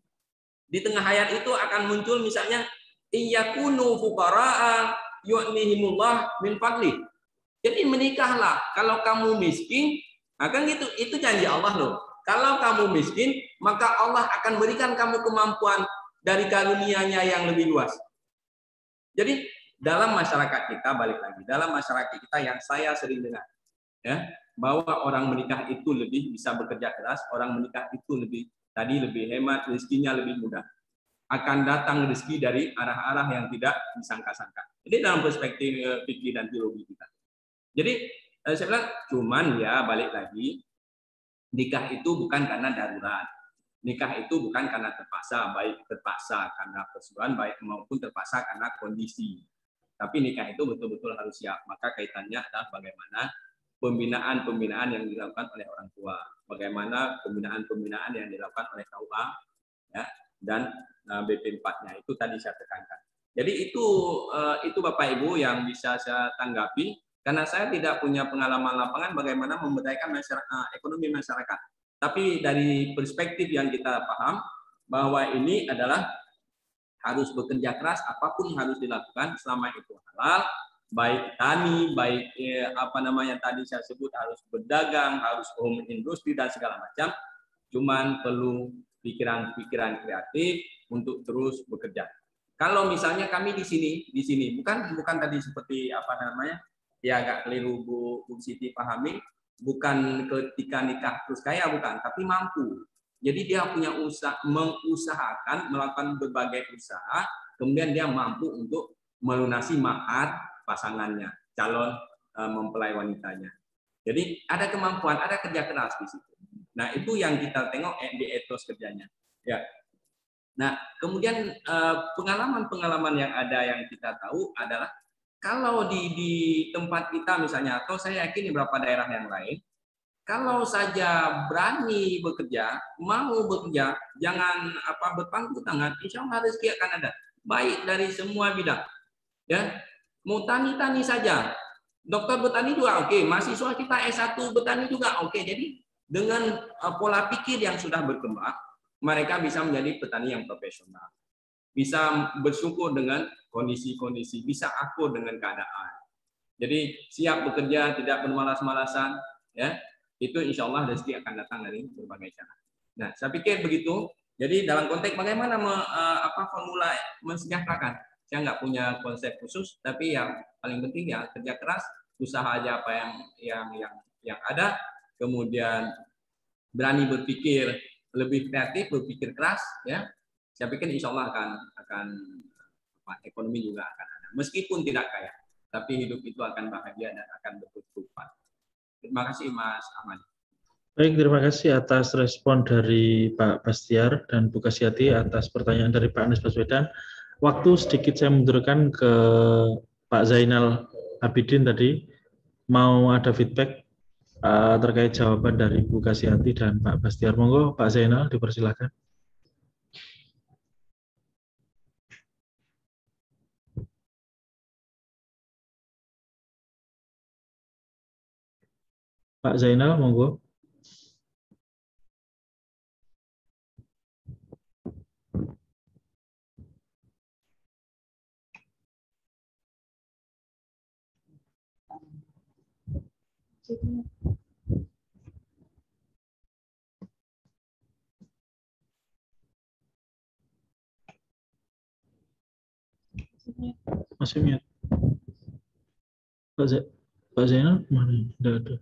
di tengah ayat itu akan muncul misalnya iyakunu fuqara'a yu'nihimullah min fadli. Jadi menikahlah kalau kamu miskin, akan gitu, itu janji Allah loh. Kalau kamu miskin, maka Allah akan berikan kamu kemampuan dari karunia-Nya yang lebih luas. Jadi dalam masyarakat kita, balik lagi, dalam masyarakat kita yang saya sering dengar, ya, bahwa orang menikah itu lebih bisa bekerja keras, orang menikah itu lebih hemat, rezekinya lebih mudah. Akan datang rezeki dari arah-arah yang tidak disangka-sangka. Jadi dalam perspektif fikih dan teologi kita. Jadi saya bilang cuman ya balik lagi, nikah itu bukan karena darurat. Nikah itu bukan karena terpaksa, baik terpaksa karena persoalan baik maupun terpaksa karena kondisi. Tapi nikah itu betul-betul harus siap. Maka kaitannya adalah bagaimana pembinaan yang dilakukan oleh orang tua, bagaimana pembinaan yang dilakukan oleh KUA, ya, dan BP4-nya itu tadi saya tekankan. Jadi itu Bapak Ibu yang bisa saya tanggapi, karena saya tidak punya pengalaman lapangan bagaimana memberdayakan ekonomi masyarakat. Tapi dari perspektif yang kita paham bahwa ini adalah harus bekerja keras, apapun yang harus dilakukan selama itu halal. Baik tani, baik tadi saya sebut harus berdagang, harus home industri dan segala macam. Cuman perlu pikiran-pikiran kreatif untuk terus bekerja. Kalau misalnya kami di sini bukan tadi seperti ya agak keliru Bu Siti pahami, bukan ketika nikah terus kaya, bukan, tapi mampu. Jadi dia punya usaha, mengusahakan, melakukan berbagai usaha, kemudian dia mampu untuk melunasi mahar pasangannya, calon mempelai wanitanya. Jadi ada kemampuan, ada kerja keras di situ. Nah, itu yang kita tengok di etos kerjanya. Ya. Nah, kemudian pengalaman-pengalaman yang ada yang kita tahu adalah kalau di tempat kita misalnya, atau saya yakin di beberapa daerah yang lain, kalau saja berani bekerja, mau bekerja, jangan berpangku tangan, insya Allah rezeki akan ada. Baik dari semua bidang. Ya, mau tani-tani saja. Dokter bertani juga oke, mahasiswa kita S1 bertani juga oke. Jadi dengan pola pikir yang sudah berkembang, mereka bisa menjadi petani yang profesional. Bisa bersyukur dengan kondisi-kondisi, bisa akur dengan keadaan. Jadi siap bekerja, tidak bermalas-malasan, ya. Itu insya Allah rezeki akan datang dari berbagai cara. Nah, saya pikir begitu. Jadi dalam konteks bagaimana formula mensejahterakan, saya nggak punya konsep khusus, tapi yang paling penting ya kerja keras, usaha aja apa yang ada, kemudian berani berpikir lebih kreatif, berpikir keras, ya. Saya pikir insya Allah akan ekonomi juga akan ada, meskipun tidak kaya, tapi hidup itu akan bahagia dan akan berkecukupan. Terima kasih Mas Ahmad. Baik, terima kasih atas respon dari Pak Bastiar dan Bu Kasiati atas pertanyaan dari Pak Anies Baswedan. Waktu sedikit saya mundurkan ke Pak Zainal Abidin tadi. Mau ada feedback terkait jawaban dari Bu Kasiati dan Pak Bastiar. Monggo Pak Zainal dipersilakan. Pak Zainal, monggo. Masih mute. Pak Zainal mana? Tidak ada.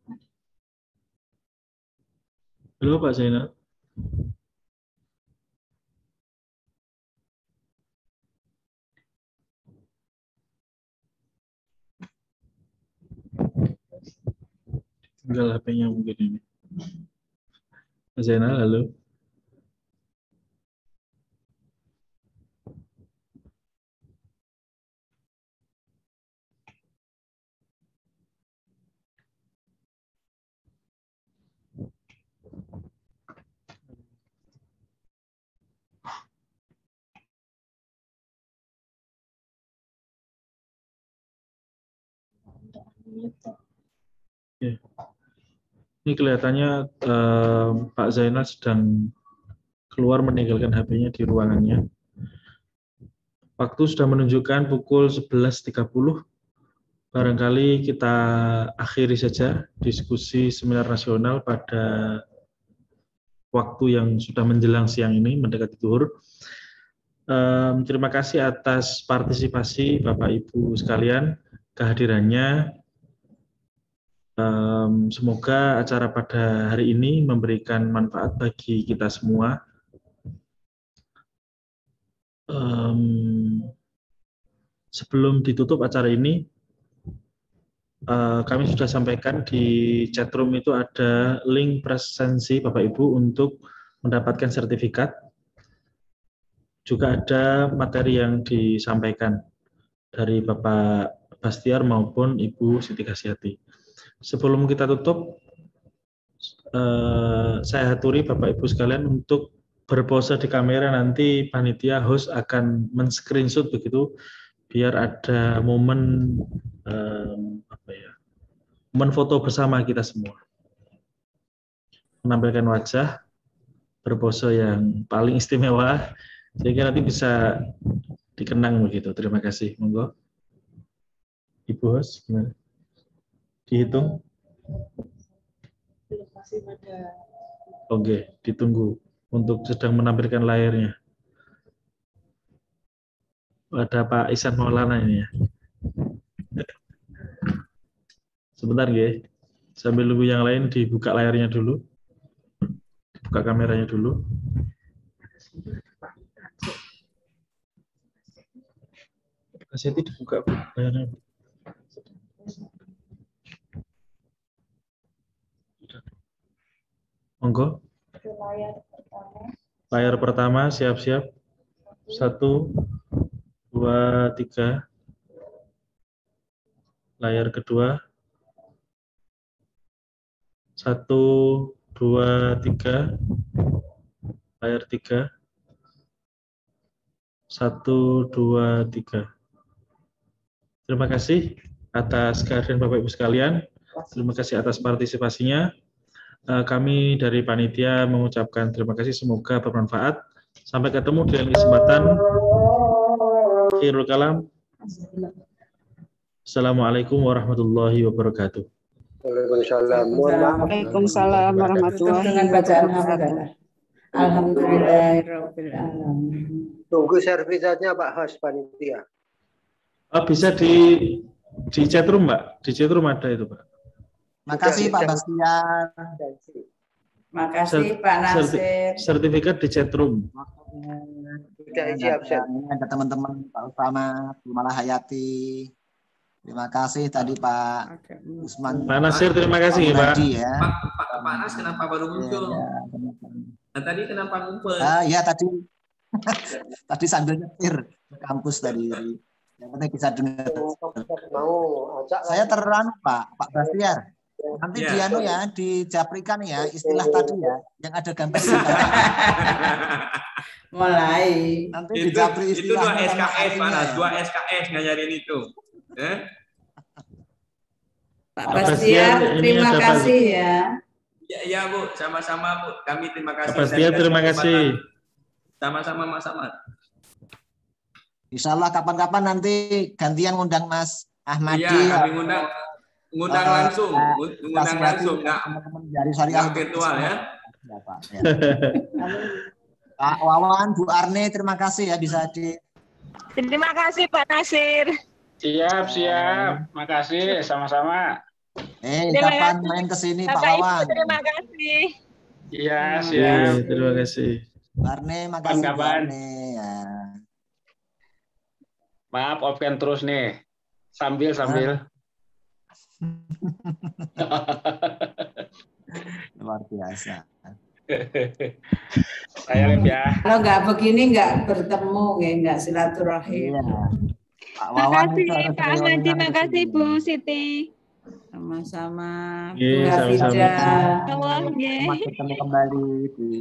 Halo Pak Zainal. Tinggal HP-nya mungkin ini. Pak Zainal, halo. Ya. Ini kelihatannya Pak Zainal sedang keluar meninggalkan HP-nya di ruangannya. Waktu sudah menunjukkan pukul 11.30. Barangkali kita akhiri saja diskusi seminar nasional pada waktu yang sudah menjelang siang ini, mendekati zuhur. Terima kasih atas partisipasi Bapak Ibu sekalian, kehadirannya. Semoga acara pada hari ini memberikan manfaat bagi kita semua. Sebelum ditutup acara ini, kami sudah sampaikan di chatroom itu ada link presensi Bapak Ibu untuk mendapatkan sertifikat. Juga ada materi yang disampaikan dari Bapak Bastiar maupun Ibu Siti Kasiati. Sebelum kita tutup, saya haturi Bapak Ibu sekalian untuk berpose di kamera, nanti panitia host akan men-screenshot begitu, biar ada momen momen foto bersama kita semua. Menampilkan wajah, berpose yang paling istimewa, sehingga nanti bisa dikenang begitu. Terima kasih. Monggo. Ibu host, gimana? Dihitung? Oke, ditunggu untuk sedang menampilkan layarnya. Ada Pak Ihsan Maulana ini ya. Sebentar ya. Sambil nunggu yang lain dibuka layarnya dulu. Buka kameranya dulu. Kasih dibuka layarnya. Monggo. Layar pertama siap-siap. 1, 2, 3. Layar kedua. 1, 2, 3. Layar 3. 1, 2, 3. Terima kasih atas kehadiran Bapak Ibu sekalian. Terima kasih atas partisipasinya. Kami dari panitia mengucapkan terima kasih, semoga bermanfaat. Sampai ketemu di lain kesempatan. Akhirul kalam. Assalamualaikum warahmatullahi wabarakatuh. Waalaikumsalam. Mohon maaf. Waalaikumsalam warahmatullahi Dengan bacaan wabarakatuh. Alhamdulillahirabbil alamin. Tunggu servisatnya Pak Host panitia. Bisa di chatroom, Mbak. Di chatroom ada itu, Pak. Makasih Pak Bastian. Makasih Pak Nasir. Sertifikat di chatroom. Sudah siap. Ini ada teman-teman Pak Utama, Bu Malahayati. Terima kasih tadi Pak Usman. Pak Nasir, terima kasih Pak. Ya. Pak Nas kenapa baru muncul? Nah, tadi kenapa ngumpul? Ya tadi tadi sambil nyetir ke kampus tadi. Yang penting bisa dengar. Saya teranu Pak Bastian. Nanti ya. Dijaprikan ya istilah tadi ya, yang ada gambar. Mulai. Nanti itu 2 SKS Pak, 2 SKS ngajarin itu. Pak Bastian, terima kasih ya. Ya Bu, sama-sama Bu. Kami terima kasih. Pak Bastian, terima kasih. Sama-sama Mas Ahmad. Insya Allah kapan-kapan nanti gantian ngundang Mas Ahmadi. Iya, kami ngundang langsung, nggak dari syariah virtual ya. Pak Wawan, Bu Arne, terima kasih ya bisa di. Terima kasih Pak Nasir. Siap. Makasih, sama-sama. Kapan main ke sini Pak Wawan? Terima kasih. Iya, siap. Terima kasih. Bu Arne, makasih Bu Arne ya. Maaf, open terus nih. Sambil. Luar biasa. Saya ya. Kalau nggak begini nggak bertemu, nggak silaturahim. Iya. Pak Wawan, Pak Ahmad, terima kasih Bu Siti. Sama-sama. Bu Hafidah. Selamat ketemu kembali di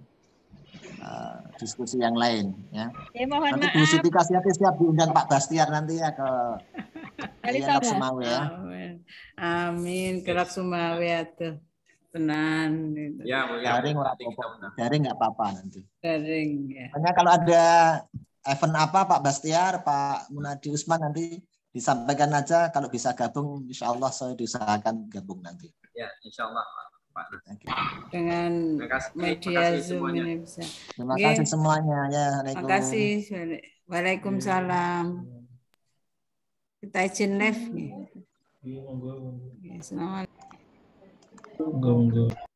diskusi yang lain ya. Mohon nanti maaf. Bu Siti Kasihati siap diundang Pak Bastian nanti ya ke Kelak Sumawe ya. Amin. Kelak Sumawe tuh. Tenan. Gitu. Ya, daring nggak apa-apa nanti. Daring ya. Makanya kalau ada event apa Pak Bastiar, Pak Munadi Usman nanti disampaikan aja, kalau bisa gabung insya Allah saya diusahakan gabung nanti. Ya, insya Allah Pak. Dengan media Zoom ini bisa. Terima kasih semuanya ya. Terima kasih. Waalaikumsalam. Kita izin live nih. Assalamualaikum. Monggo.